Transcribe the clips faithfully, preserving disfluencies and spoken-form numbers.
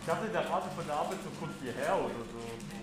Ich dachte, der Rate von der Arbeit so kommt hierher oder so.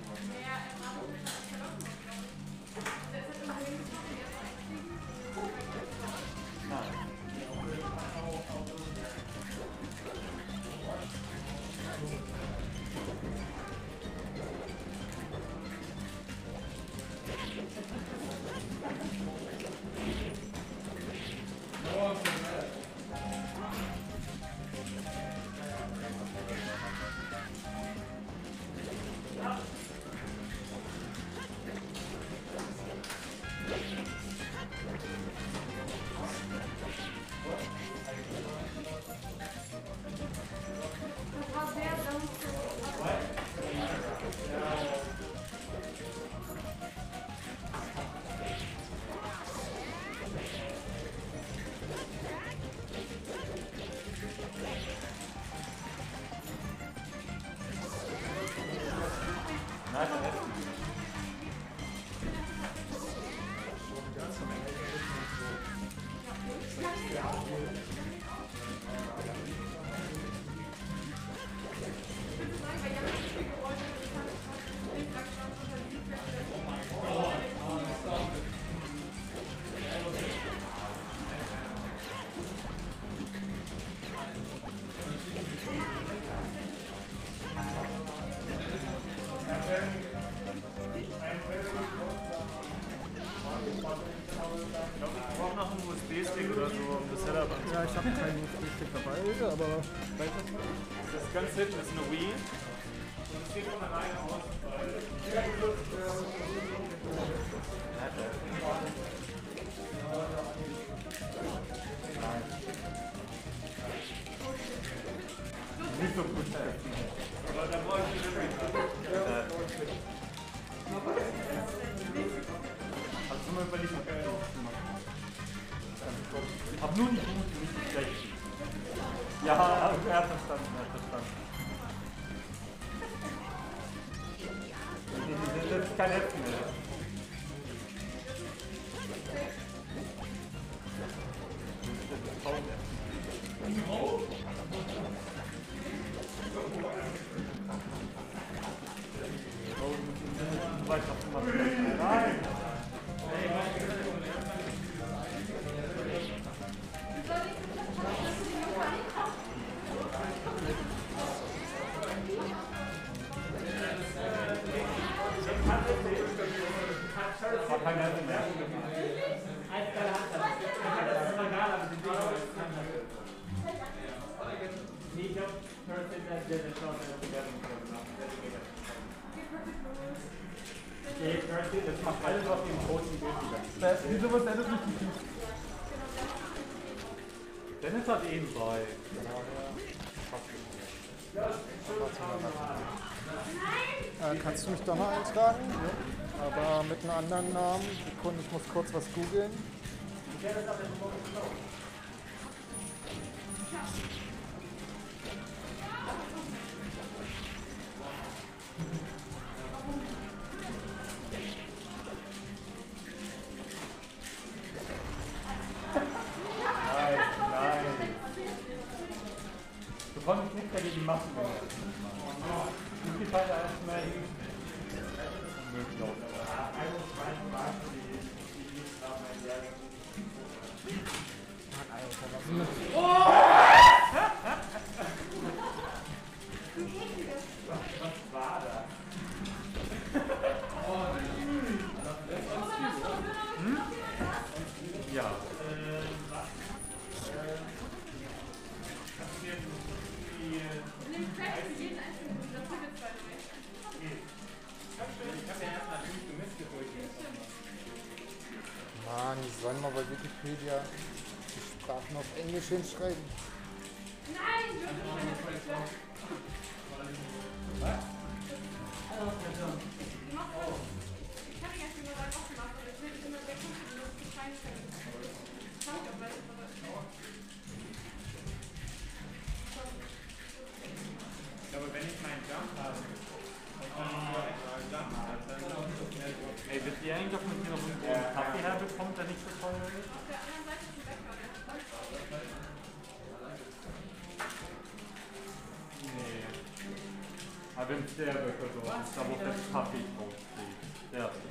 Ja, ich habe keinen U S B-Stick dabei, aber... Das ganz hinten ist eine Wii. Und es geht von alleine aus, weil... Nicht so gut. Aber da brauche ich wirklich. Hast du mal überlegt, was geil ist? Ich hab nur die Punkte, nicht die schlechten. Ja, er hat verstanden, er hat verstanden. Das ist kein Heften mehr. Das ist kaum Nein! War kein Heften mehr. Das macht alles auf dem großen Bild wieder. Wieso muss Dennis nicht die Füße? Dennis hat eben bei. Äh, kannst du mich doch mal eintragen? Ja. Aber mit einem anderen Namen. Sekunde, ich muss kurz was googeln. Du konntest nichts dagegen machen. Wie viel Teile erstmal hin? Möglich auch. Was war das? Hm? Ja. Mann, die sollen mal bei Wikipedia die Sprachen auf Englisch hinschreiben. Nein! Was? Ich kann nicht mehr sagen, was gemacht, aber ich will immer wegkommen und das zu fein sein. Ich kann nicht auch weiter, aber ich glaube, wenn ich meinen Jump habe, ey, wird ihr eigentlich auch mit mir noch einen Kaffee herbekommt, der nicht so teuer ist? auf der anderen Seite ist ein Bäcker, der Nee. Aber wenn es der Böcker so ist, da wo der Kaffee drauf steht. Der ist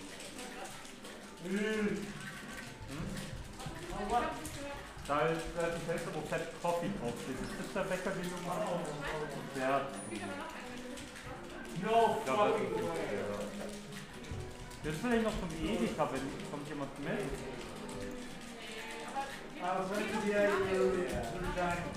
hm? Da ist das Fenster, wo Fett Coffee drauf steht. Ist das der Bäcker, den du machst? Ja. No, ich glaube, das ist nicht der. Das ist vielleicht noch vom Edeka, wenn kommt jemand mit. Aber wenn du dir dein...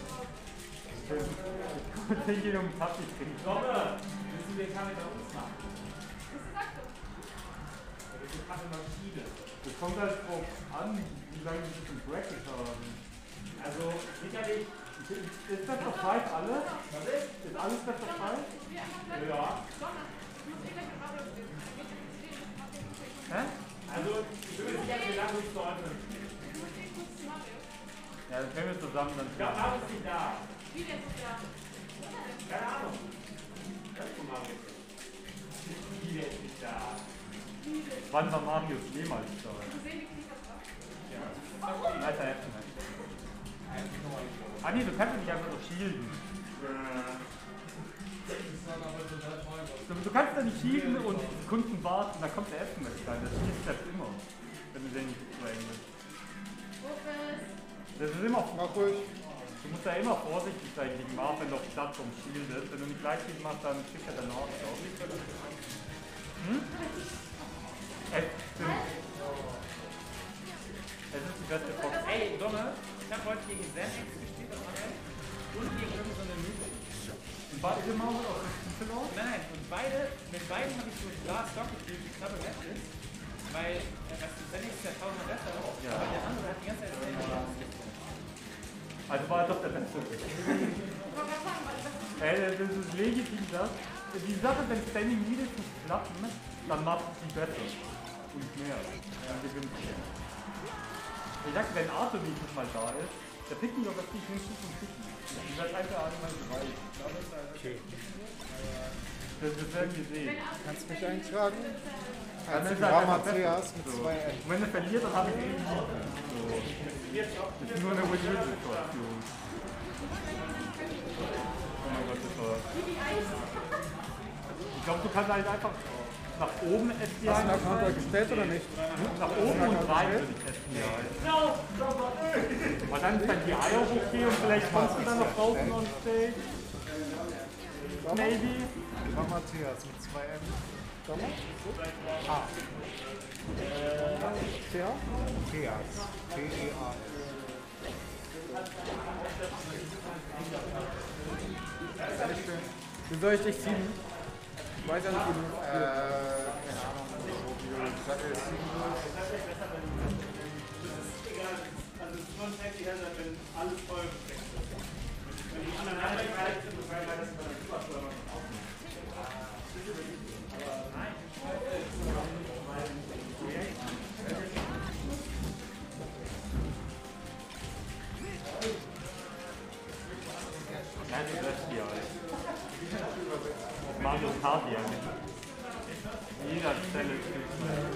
Ich will hier um Kaffee trinken. Robert, willst du den Kaffee bei uns machen? Was sagst du? Die Kaffeemaschine. Das kommt halt drauf an, wie lange die das im Bracket haben. Also sicherlich... Ist das doch Five alles? Was ist? Ist alles das doch Five? Ja. Hä? Also ich bin mir sicher, wie lange du es zu ordnen. Ja, dann können wir zusammen dann. Ja, Marius ist nicht da. Wie denn ist da? Keine Ahnung. Hörst du Marius? Wie der ist nicht da. Wann war Marius jemals da? Weiter helfen. Ah nee, du kannst ja nicht einfach so shielden. Du, du kannst da nicht shielden und Kunden warten, da kommt der Essen mit rein. Das shieldet das immer. Wenn du den nicht sprayen willst. Das ist immer. Mach ruhig. Du musst ja immer vorsichtig sein gegen Marv, wenn du auf Plattform shieldest. Wenn du nicht gleich viel machst, dann schickt er deinen Hort auf. Hm? Es sind. Es ist die beste Fox. Ey, Dumme, ich hab heute gegen Xanax gespielt auf Anel und gegen irgendeine so eine Noob. Und beide immer auf das Titel aus? Nein, und beide, mit beiden habe ich so klar Stock gespielt, wie knappe West ist. Weil, äh, weißt du, Xanax ist ja tausendmal besser, Ja. aber der andere hat die ganze Zeit Xanax ausgespielt. Also war er doch der Beste. Ey, das ist legitim das. Die Sache, wenn Standing Needles nicht klappen, dann macht es die besser. Und mehr. Dann gewinnt sie. Ich sag, wenn Arthur nicht mal da ist, der pickt nicht auf das Ding, nimmst du zum Picken. Die sagt einfach einmal drei. Okay. Das ist werden gesehen. Kannst du mich eintragen? Dann Als ist er einfach Dramateas besser. mit So. zwei N. Und wenn er verliert, dann habe ich eh nicht. So. Das ist nur eine Win-Win-Situation. Oh mein Gott, das war... Ich glaube, du kannst halt einfach nach oben S D I. Hast du einen Account gestellt oder nicht? Nach oben und rein würde ich S D I. Aber dann ist dann die Eier okay und vielleicht kommst du dann noch draußen on stage. Maybe. Dramateas mit zwei N. Sommer? Ah. T H? Theas. T E A. Wie soll ich dich ziehen? Ich weiß ja nicht, wie du... Äh, keine Ahnung, so wie du gesagt hast. Also es ist schon heftig, wenn alles voll ist. Wenn die anderen Einheiten sind, weil das über das Übersteuer noch aufnimmt. Aber nein. Nein, das ist hier halt. Mario Kart ja nicht. Jeder Stelle spielt man.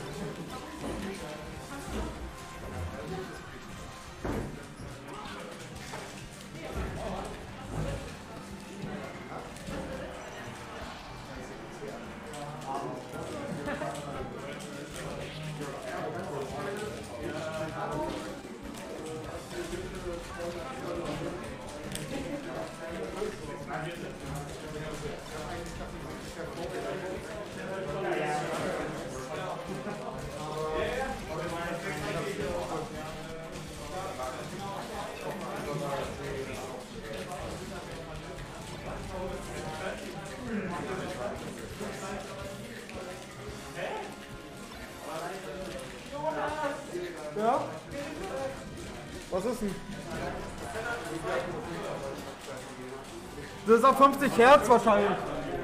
Ja? Was ist denn? Das ist auf fünfzig Hertz wahrscheinlich.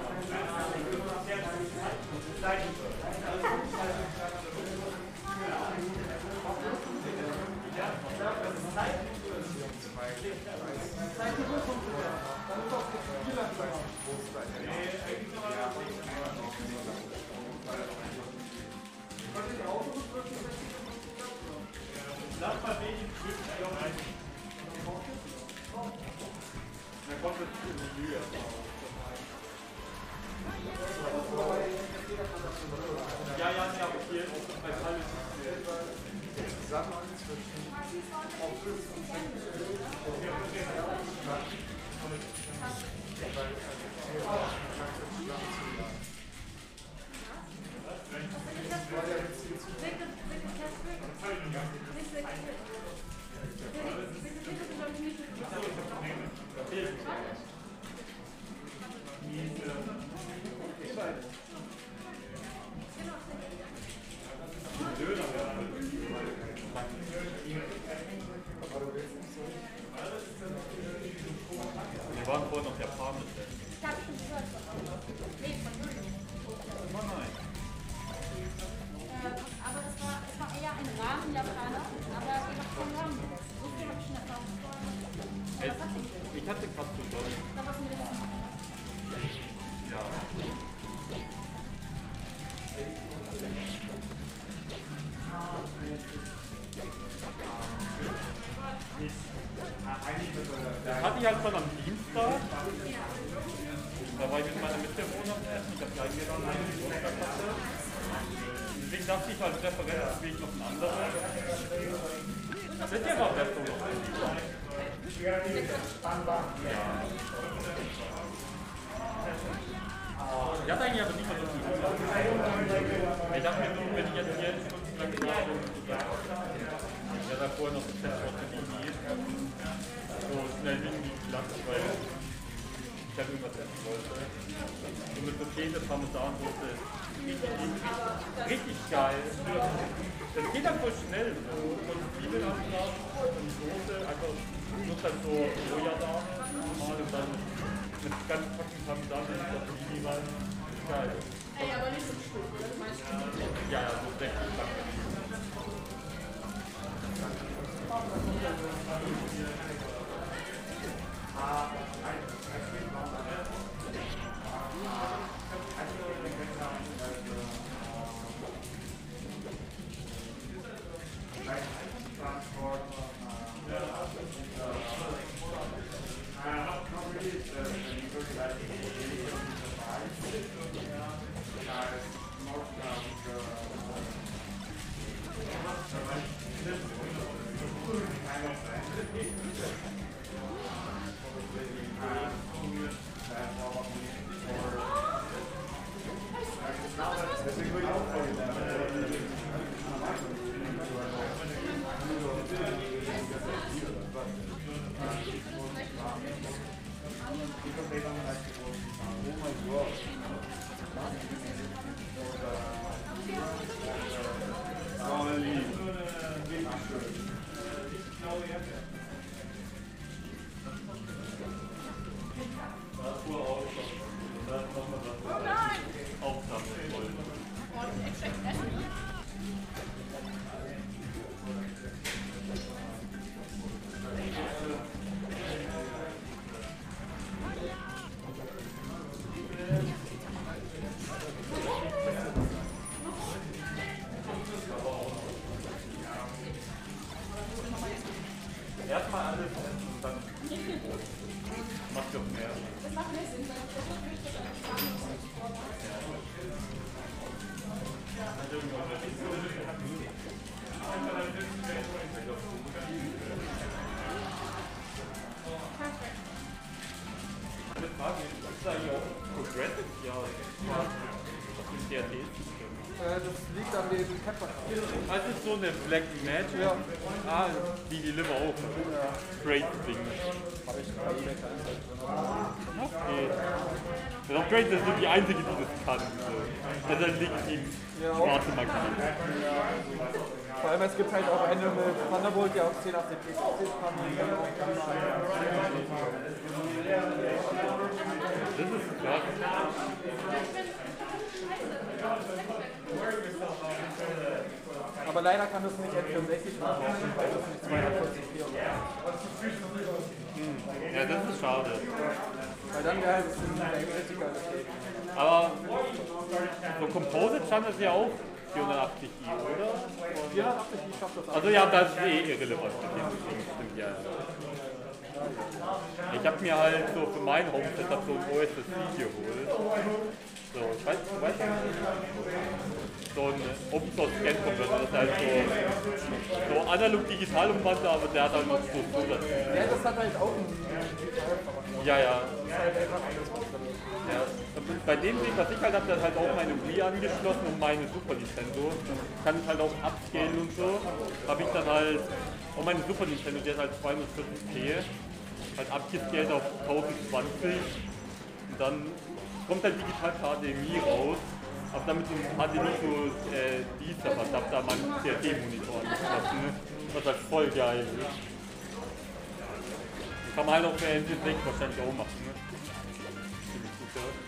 Sag mal, wenig wirklich auch ein. Dann kommt das in die Höhe. Wir waren vorhin noch japanisch. Ich habe schon gehört. Nee, von Null. Oh nein. Äh, aber das war, es war eher ein Rahmen-Japaner, aber ihr habt keinen Rahmen gegessen. So viel habe ich schon erfahren. Ey, ich hatte gerade zu doll. Da was mir das Ja. Das hatte ich halt schon am Dienstag. Da war ich mit meiner Mitbewohnerin essen. Ich habe die eingeladen, weil ich Geburtstag hatte. Deswegen dachte ich, als Referenz will ich noch einen anderen. Seht ihr mal, wer so noch ist? Ja. Ich hatte eigentlich aber nicht mehr so viel Hunger. Ich dachte mir so, wenn ich jetzt hier stundenlang schlafe und so ja, davor noch das Fett Tortellini so schnell irgendwie Platz, weil ich halt irgendwas essen wollte. Und mit so Käse, Parmesansoße, richtig, richtig, richtig geil. Das geht dann voll schnell. So. Und Zwiebeln anbraten und Soße, einfach nur halt so Sojasahne normal und dann mit ganz packen Parmesan und Tortellini rein. Geil. Ey, aber nicht so schlimm, oder? Du meinst schon. Ja, ja, so sechzig Backen. Erstmal alles essen und dann macht doch mehr. Das macht mehr Sinn, weil das wird nicht so spannend Eine Frage, ist da hier auch Progressive? Ja, auf dem D R T-System. Äh, das liegt an den Pepperkarten. Das ist so eine Black Magic. Ja. Ah, die die Liver auch. Ja. Great Ding. Habe ich bei eBay eingesetzt. Okay. Das ist auch Great, das ist so die einzige, die das kann. So. Das ist ein legitim Ja, auch. schwarze Magie. Ja. Vor allem es gibt halt auch eine mit Thunderbolt, die auch zehn auf den P C kann. Das ist krass. Aber leider kann das nicht N vierundsechzig machen, weil das nicht zweihundertvierzig K ist. Hm. Ja, das ist schade. Weil dann wäre es ein richtig geiles Game. Aber so Composite stand es ja auch vierhundertachtzig i, oder? vierhundertachtzig I schafft das auch. Also ja, das ist eh irrelevant. Stimmt, ja. Ich habe mir halt so für mein Home-Setup so ein O S S C geholt. So, ich weiß, du weißt ja, so ein Open Source Scan-Converter, das ist halt so, so analog-digital umwandelt, aber der hat halt noch so so das. Ja, das hat halt auch ein Ja, ja. Das ist halt einfach alles. bei dem Ding, was ich halt habe, da ist halt auch meine Wii angeschlossen und meine Super Nintendo. Kann ich halt auch upscalen und so. Habe ich dann halt, auch meine Super Nintendo, die hat halt zweihundertvierzig p, halt abgescalt auf tausendzwanzig. Und dann kommt halt digital H D M I raus. Aber damit hat die nicht so äh, dieser Adapter an meinen C R T-Monitor angeschlossen, ne? Was halt voll geil ist. Kann man halt auch für N C sechs wahrscheinlich auch machen, ne? Ziemlich gut, ja.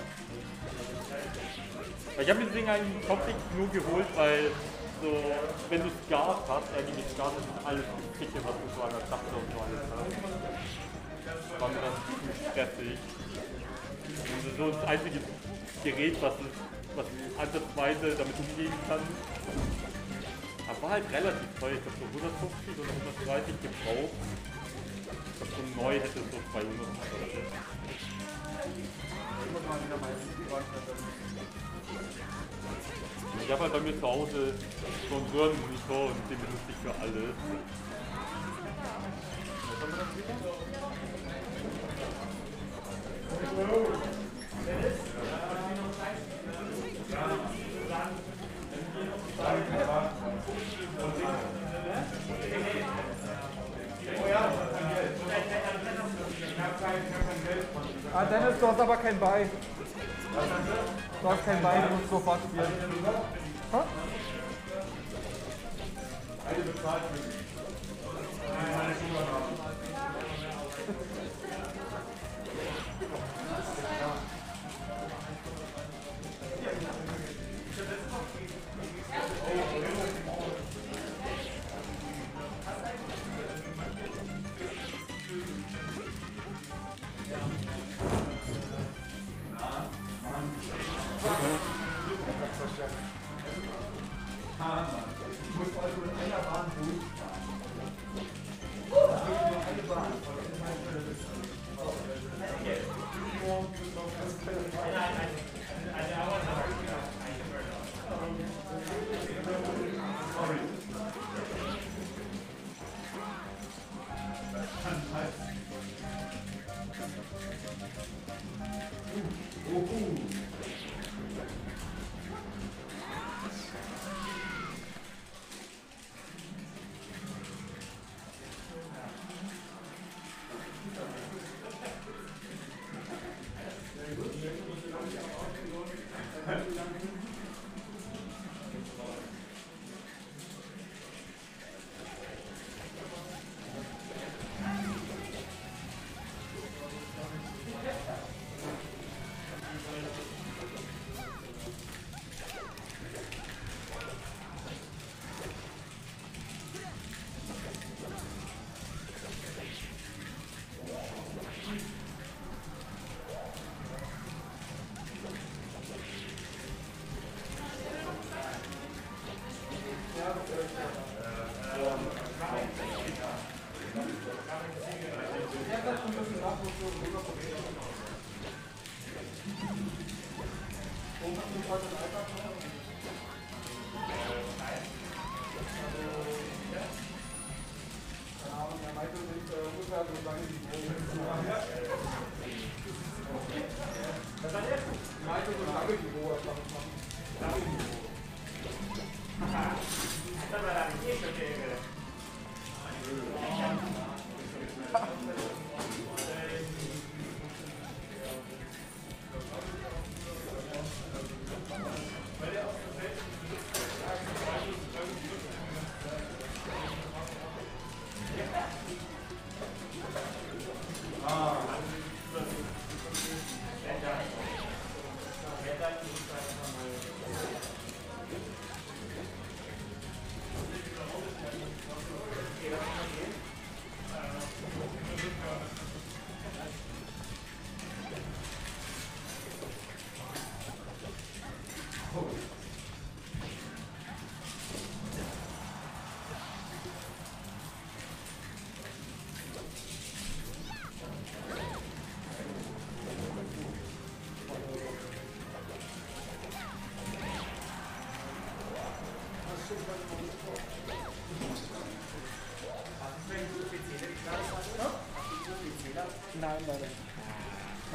Ich habe das Ding eigentlich hauptsächlich nur geholt, weil so, wenn du Skat hast, irgendwie mit Skat ist alles Picke, was du so an der Taste und so alles hast. Das war mir dann ziemlich stressig. Und das ist so das einzige Gerät, was, es, was ansatzweise damit umgehen kann. Aber war halt relativ teuer, ich glaube so hundertfünfzig oder hundertdreißig gebraucht. Ich glaube so neu hätte es so zweihundert oder so. Ich habe halt bei mir zu Hause so einen Röhrenmonitor und den benutze ich für alles. Ah, Dennis, du hast aber kein Bein. Du hast kein Bein, du musst sofort spielen. Ha?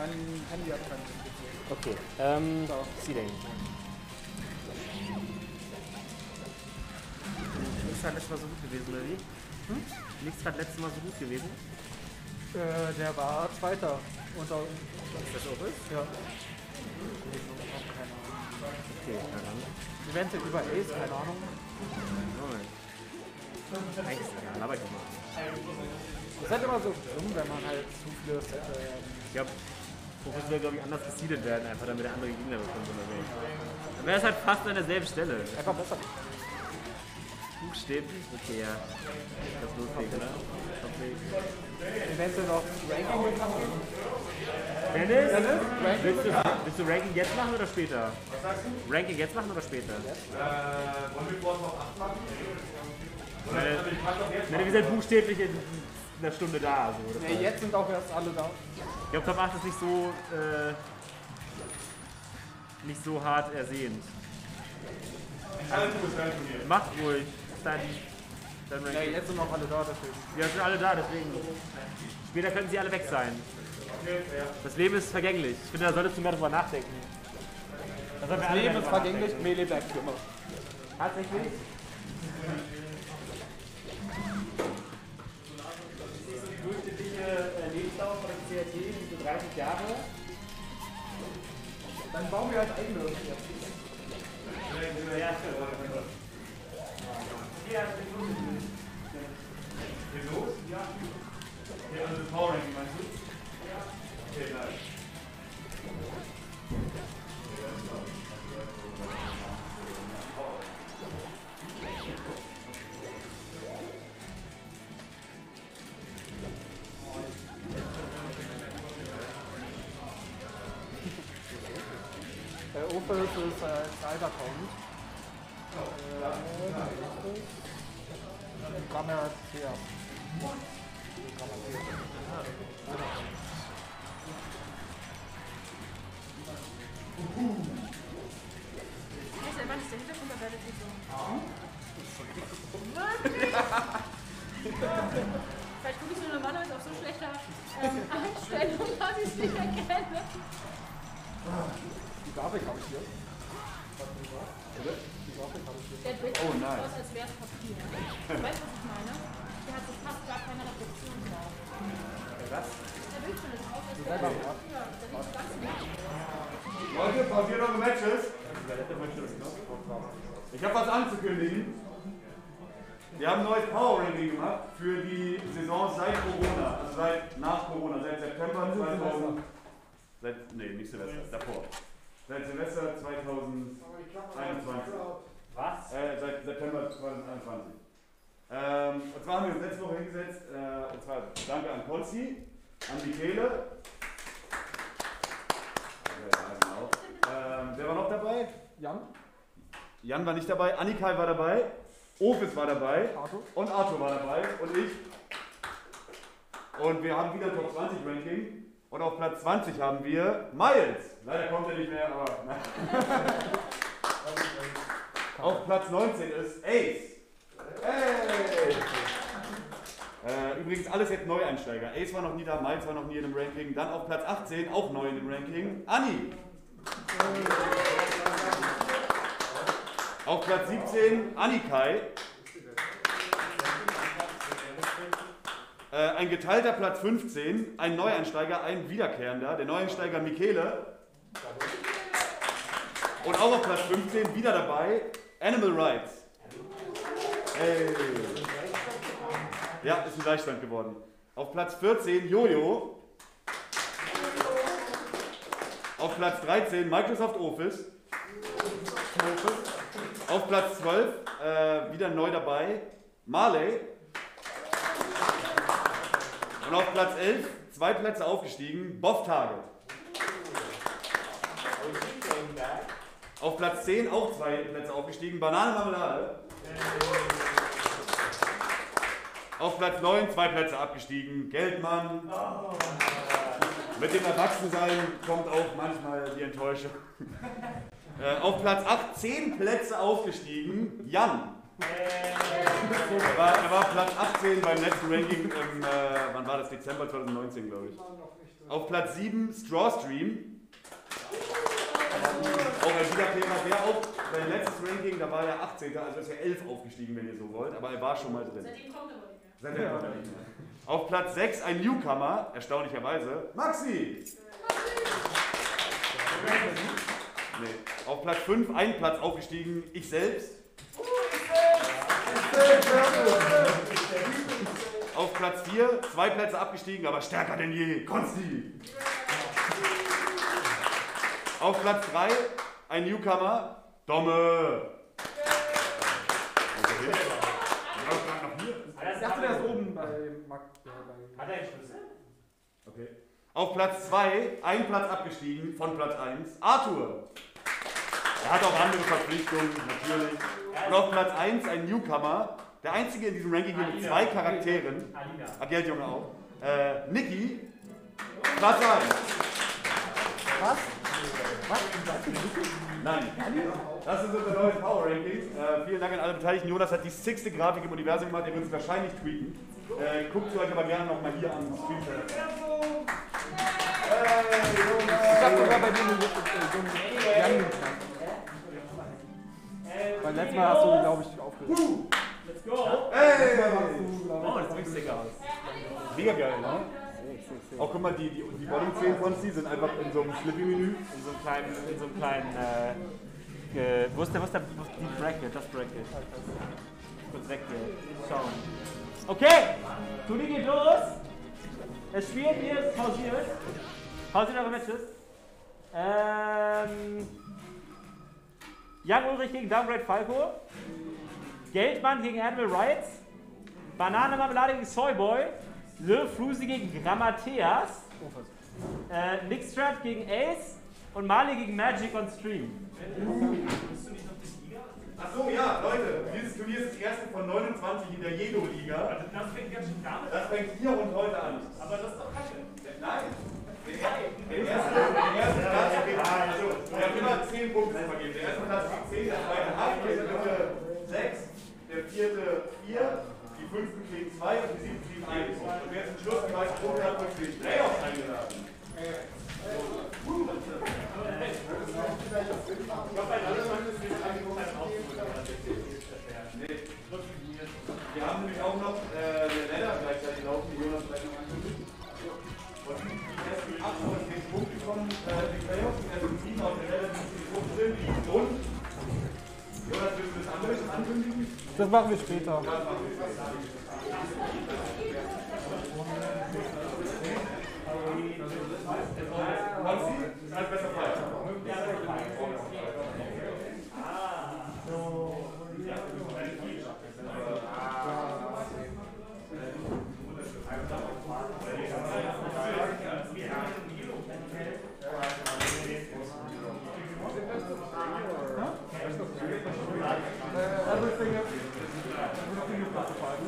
mein Handy hat keinen Wind. Okay, ähm, So. Seeding. Nichts hat letztes Mal so gut gewesen, oder wie? Hm? Nichts hat letztes Mal so gut gewesen. Äh, der war Zweiter. Unter, Ist das auch ist? ja. Okay, na dann. Eventuell über Ace, keine Ahnung. Eigentlich ist das aber ich mal. Das ist halt immer so dumm, wenn man halt zu viele Sätze. Ich glaube, Fokus will, glaube ich, anders gesiedelt werden, einfach damit der andere Gegner bekommt oder so. Dann wäre es halt fast an derselben Stelle. Einfach besser. Buchstäblich? Okay, ja. Das ist lustig, oder? Okay. Eventuell noch Ranking mitmachen. Dennis? Dennis? Willst du, willst du Ranking jetzt machen oder später? Was sagst du? Ranking jetzt machen oder später? Äh, wollen wir vorhin noch acht machen? Oder, Meine, also ich kann doch jetzt meine, wir sind buchstäblich in einer Stunde da. Also, das Nee, jetzt sind auch erst alle da. Ich glaube, Top acht ist nicht so, äh, nicht so hart ersehnt. alles gut, alles gut. Mach ruhig. Dein, dein Ja, Ranking. jetzt sind auch alle da, deswegen. Wir sind alle da, deswegen. Später könnten sie alle weg sein. Das Leben ist vergänglich. Ich finde, da solltest du mehr drüber nachdenken. Das Das Leben ist vergänglich, Melee bleibt für immer. Tatsächlich? Die durchschnittliche äh, Lebensdauer von der C R T sind so dreißig Jahre. Dann bauen wir halt eigene. Ja, ja, Geht los? Ja. Okay, also das Power Ranking meinst du? Ja. Okay, nice. Der Opel ist äh, Cybercount. Grammatik. Also, wann ist der Hintergrund der Welt so? Vielleicht gucke ich so normalerweise auf so schlechter ähm, Einstellung, dass ich es nicht erkenne. Die Grafik habe ich hier. Die Grafik habe ich hier. Der Bild Oh, sieht nice. aus, als wäre es Papier. Weißt du, was ich meine? Der hat so fast gar keine Reflexion drauf. Was? Der Bildschirm ist aus, als wäre Selber es gemacht. Papier. Der sieht so ganz nett. Leute, pausiert eure Matches. Ich habe was anzukündigen. Wir haben ein neues Power Ranking gemacht für die Saison seit Corona, also seit nach Corona, seit September zweitausend. Seit, nee, nicht Silvester, davor. Seit Silvester zweitausendeinundzwanzig. Was? Äh, seit September zweitausendeinundzwanzig. Ähm, und zwar haben wir uns letzte Woche hingesetzt, äh, und zwar danke an Konzi, an Michele. Ähm, wer war noch dabei? Jan? Jan war nicht dabei, Annika war dabei, Ofis war dabei Arthur? und Arthur war dabei und ich. Und wir haben wieder Top zwanzig Ranking und auf Platz zwanzig haben wir Miles. Leider kommt er nicht mehr, aber nein. Auf Platz neunzehn ist Ace. Hey! Äh, übrigens alles jetzt Neueinsteiger. Ace war noch nie da, Miles war noch nie in dem Ranking. Dann auf Platz achtzehn, auch neu in dem Ranking, Anni. Auf Platz siebzehn, Annikai. Äh, ein geteilter Platz fünfzehn, ein Neueinsteiger, ein Wiederkehrender, der Neueinsteiger Michele. Und auch auf Platz fünfzehn, wieder dabei, Animal Rights. Hey. Ja, ist ein Gleichstand geworden. Auf Platz vierzehn, Jojo. Auf Platz dreizehn, Microsoft Office. Auf Platz zwölf, äh, wieder neu dabei, Marley. Und auf Platz elf, zwei Plätze aufgestiegen, Boff Target. Auf Platz zehn auch zwei Plätze aufgestiegen, Banane Marmelade. Auf Platz neun, zwei Plätze abgestiegen, Geldmann. Mit dem Erwachsensein kommt auch manchmal die Enttäuschung. Äh, auf Platz acht, zehn Plätze aufgestiegen, Jan. Er war, er war Platz achtzehn beim letzten Ranking im, äh, wann war das, Dezember zweitausendneunzehn, glaube ich. Auf Platz sieben Strawstream. Auch ein Wiederkehrer, der auch sein letztes Ranking, da war er achtzehnter Also ist er elf aufgestiegen, wenn ihr so wollt, aber er war schon mal drin. Seitdem kommt er aber nicht mehr. Seitdem kommt er nicht mehr. Auf Platz sechs ein Newcomer, erstaunlicherweise, Maxi! Nee. Auf Platz fünf ein Platz aufgestiegen, ich selbst. Auf Platz vier zwei Plätze abgestiegen, aber stärker denn je, Konsti! Auf Platz drei ein Newcomer, Domme! Ich dachte, der ist oben bei Max. Hat er einen Schlüssel? Okay. Auf Platz zwei ein Platz abgestiegen, von Platz eins Arthur! Er hat auch andere Verpflichtungen, natürlich. Und auf Platz eins ein Newcomer, der einzige in diesem Ranking hier mit zwei Charakteren. Alina. Ah, Geldjunge auch. Äh, Niki, Platz eins. Was? Nein. Das ist unser neues Power Ranking. Äh, vielen Dank an alle Beteiligten. Jonas hat die sixte Grafik im Universum gemacht, der wird es wahrscheinlich tweeten. Äh, guckt sie euch aber gerne nochmal hier an. Hey, Ich hab sogar bei dir so einen Weil letztes Mal hast du, glaube ich, aufgelöst. Let's go! Hey! Oh, das sieht sick aus. Mega geil, ne? Auch guck mal, die, die, die Bottom zehn Konsti sind einfach in so einem Flippy-Menü. In so einem kleinen, in so einem kleinen, äh, äh, wo ist der, wo ist der, wo ist die Bracket, das Bracket. Kurz weg hier, schauen. Okay, Turnier geht los. Es spielt, ihr ist pausiert. Pausiert eure Matches. Ähm, Young Ulrich gegen Downgrade Falco. Geldmann gegen Animal Rights. Banane Marmelade gegen Soyboy. Lil Fruzy gegen Grammateas. Äh, Nickstrat gegen Ace. Und Mali gegen Magic on Stream. Achso, ja, Leute, dieses Turnier ist das erste von neunundzwanzig in der Jedo-Liga. Also das fängt ganz schön damit Das fängt hier und heute an. Aber das ist doch kacke. Nein. Der erste, der erste Platz kriegt, also, wir haben immer zehn Punkte zu vergeben. Der erste Platz kriegt zehn, der zweite acht, der dritte sechs, der vierte vier, die fünften kriegen zwei und die siebten kriegen einen Punkt. Und wer zum Schluss die meisten Punkte hat, wird für die Playoffs eingeladen. Wir haben nämlich auch noch äh, eine Ladder gleichzeitig laufen, die Jonas vielleicht noch ankündigt. Und die ersten acht von zehn Punkte kommen äh, die Playoffs, die ersten sieben auf der Ladder, die zehn Punkte sind. Und Jonas, willst du das andere schon ankündigen? Das machen wir später. Das machen wir später. Konzi, ist alles besser feiern. Everything is, everything is justified.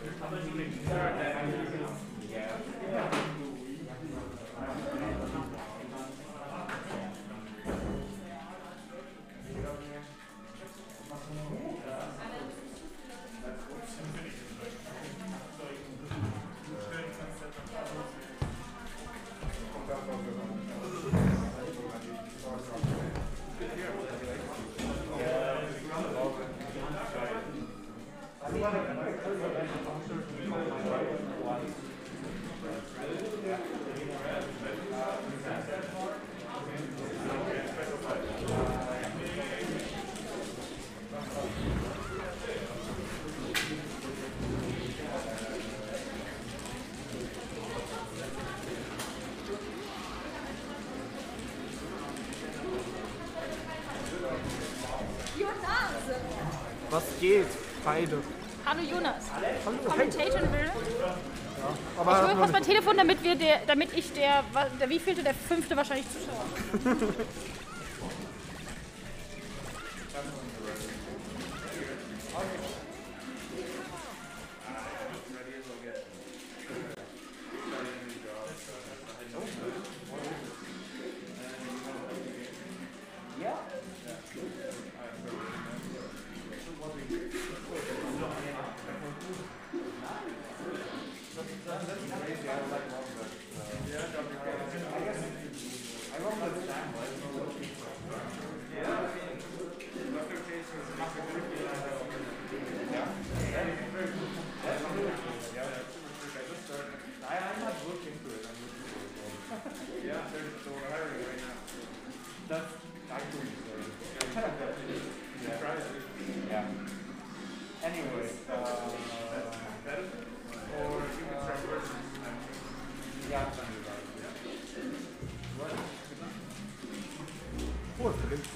Was geht? Beide. Hallo Jonas. Hallo, Commentator will. Aber Ich hat hole noch kurz mein nicht- Telefon, damit wir der, damit ich der, der wievielte, der fünfte wahrscheinlich Zuschauer. Das reicht gut. Ja. Anyways, äh, und, äh, ja, Oh, das gelingt.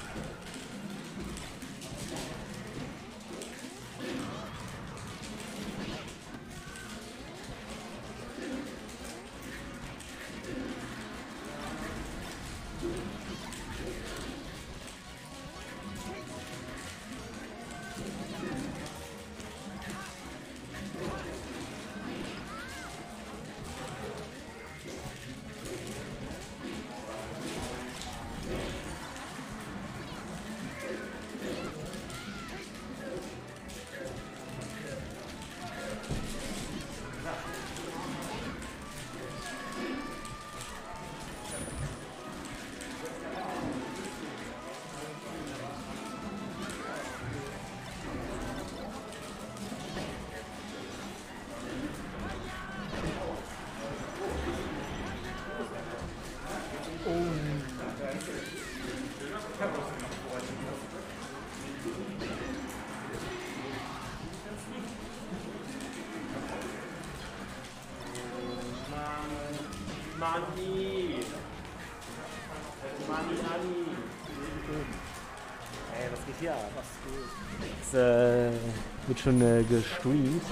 Mani! Mani, Mani! Ey, was geht hier ab? Was geht? Es äh, wird schon äh, gestreamt.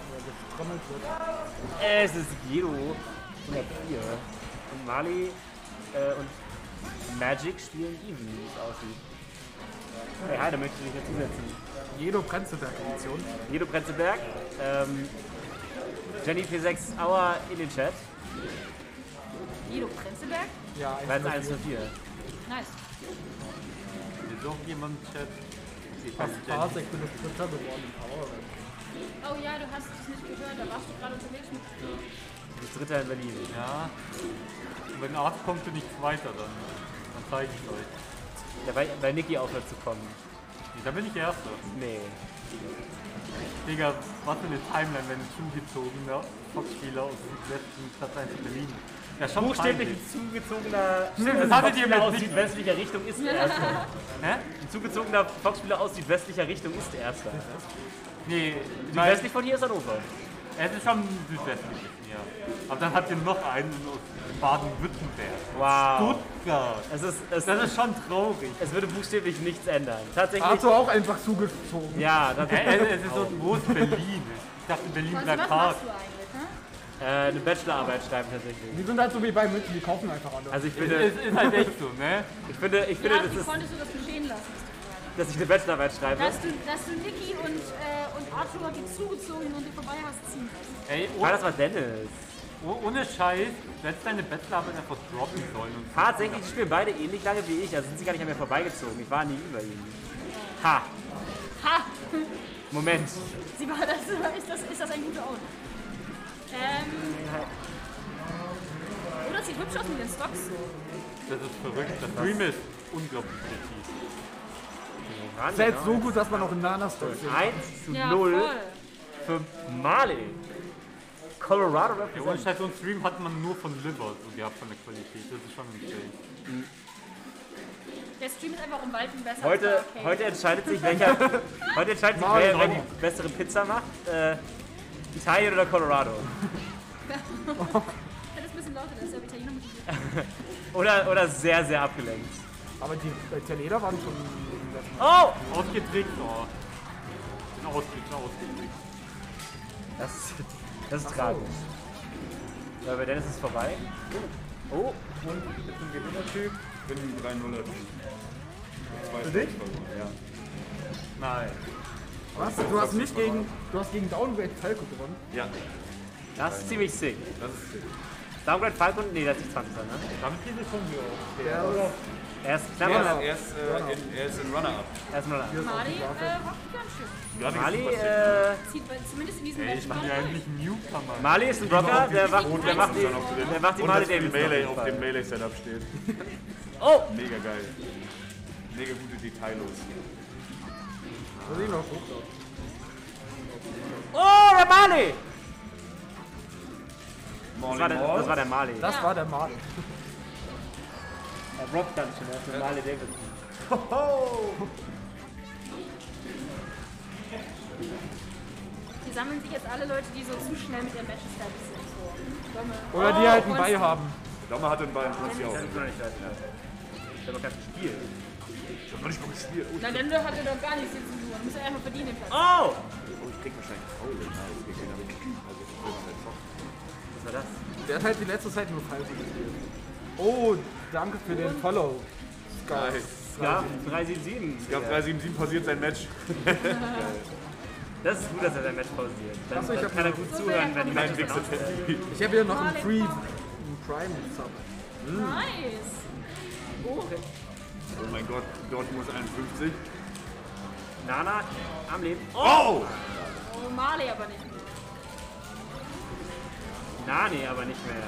Äh, es ist Gedo hundertvier. Und Mali äh, und Magic spielen Even, wie es aussieht. Hey, hi, da möchte ich mich dazusetzen. Jedo Prenzlberg-Edition. Jedo Prenzlberg. Ähm, Jenny P sechs Hour in den Chat. Guido Prenzlberg? Ja, eins eins null vier. Nice. Ist auch jemand im Chat? Fast Parsec bin ich Dritter geworden im Power. Oh ja, du hast es nicht gehört, da warst du gerade unterwegs mit. Du bist Dritter in Berlin. Ja. Und wenn Arzt kommt, bin ich Zweiter dann. Dann zeige ich euch. Ja, weil, weil Niki aufhört zu kommen. Nee, da bin ich Erster. Nee. Digga, was für eine Timeline, wenn ein zugezogener Fox-Spieler aus dem Südwesten Platz eins in Berlin. Ja, schon Buchstäblich peinlich. ein zugezogener Stimmt, das hattet ihr Fox-Spieler aus mit südwestlicher Richtung ist Erster. Hä? Ein zugezogener Fox-Spieler aus südwestlicher Richtung ist Erster. Nee, Südwestlich von hier ist Hannover. es ist schon südwestlich, ja. Aber dann habt ihr noch einen aus Baden-Württemberg. Wow. Stuttgart. Es ist, es, Das ist schon traurig. es würde buchstäblich nichts ändern. Tatsächlich. Hast du auch einfach zugezogen? Ja, Äh, tatsächlich. es ist so wo ist Berlin? Ich dachte Berlin Was, was Plakat. machst du eigentlich, ne? Äh, eine Bachelorarbeit schreiben tatsächlich. Die sind halt so wie bei München, die kaufen einfach alle. Also ich Es finde, ist, ist halt echt so, ne? ich finde, ich finde, Ja, das wie ist, konntest du das geschehen lassen? ist die Frage. dass ich eine Bachelorarbeit schreibe. Dass du, dass du Niki und, äh, und Arthur die zugezogen und dir vorbei hast ziehen lassen. Ey, oh, War das war Dennis? oh, ohne Scheiß, du hättest deine Bachelorarbeit einfach droppen sollen. Und Tatsächlich, die spielen beide ähnlich lange wie ich, also sind sie gar nicht an mir vorbeigezogen. Ich war nie über ihnen. Ha! Ha! Moment. Sie war das, ist, das, ist das ein guter Out? Ähm. Oder es sieht hübsch aus mit den Stocks. das ist verrückt. Das Stream ist unglaublich kreativ. Das ist ja jetzt so gut, dass man auch in Nana-Stocks sieht. eins zu Ja, null voll. für Mali. Colorado Ja, ohne represent. Scheiß, so einen Stream hat man nur von Liver so gehabt, von der Qualität. Das ist schon insane. Der Stream ist einfach um Welten besser. Heute, als der Arcade. heute entscheidet sich, welcher, heute entscheidet sich, wer, wer die bessere Pizza macht. Äh, Italien oder Colorado. Das ist ein bisschen lauter, das ist ja Italiener mit Oder, oder sehr, sehr abgelenkt. Aber die Italiener waren schon... Oh! Ausgetrickst, oh. Bin ausgetrickst, ausgetrickst. Das, das ist tragisch. Ja, bei Dennis ist es vorbei. Oh! Und ich bin ein Gewinnertyp, bin ein drei nuller Typ. Für dich? Ja. Nein. Was? Du hast nicht gegen... Du hast gegen Downgrade Falco gewonnen. Ja, Das ist ziemlich sick. das ist sick. Downgrade Falcon? Nee, das ist nicht zwanzig, ne? Damit geht es schon wieder auf. Der, Er ist Er knapp. ist, er ist, äh, in, er ist in Runner-Up. Erstmal Mali äh, rockt ganz schön. Ja, Mali, äh, Zieht bei, zumindest in diesem Ey, ich Match bin mal ja durch. eigentlich ein Newcomer. Mali ist ein Rocker, der macht, der macht die, noch drin. der macht die Und Mali dass die Davis. Melee auf auf jeden dem Fall. Melee-Setup steht. Oh! Mega geil. Mega gute Detaillos. da sieht noch gut aus. Oh, der Mali! Das Molly war der, Mall. das war der Mali. Das war der Martin. Der Rock dann schon, der normale Davidson. Die sammeln sich jetzt alle Leute, die so zu schnell mit ihren Matches fertig sind. So. Domme. Oder die Oh, halt einen und- Ball haben. Dommer hat den Ball im Prinzip auch. Das ist noch nicht das, ja. Ich hab doch kein Spiel. Ich hab noch nicht mal gespielt. Oh, Na, dann hat er doch gar nichts hier zu tun. Muss er einfach verdienen den Platz. Oh! oh, ich krieg wahrscheinlich Foul. Also, ich krieg also, ich will mal nicht zocken. Was war das? Der hat halt die letzte Zeit nur falsch gespielt. Oh, danke für den Follow. Nice. Ja, drei sieben sieben. Ich glaube, drei sieben sieben pausiert sein Match. Das ist gut, dass er sein Match pausiert. Dann, Achso, ich dann hab kann er noch- gut zuhören, wenn die Nein, Matches Wichser. announced Ich habe hier noch einen Marlin Free, Fox. einen Prime-Sub. Nice. Oh, Oh mein Gott, dort muss einundfünfzig. Nana am Leben. Oh! Oh! oh Marley aber nicht mehr. Nani aber nicht mehr.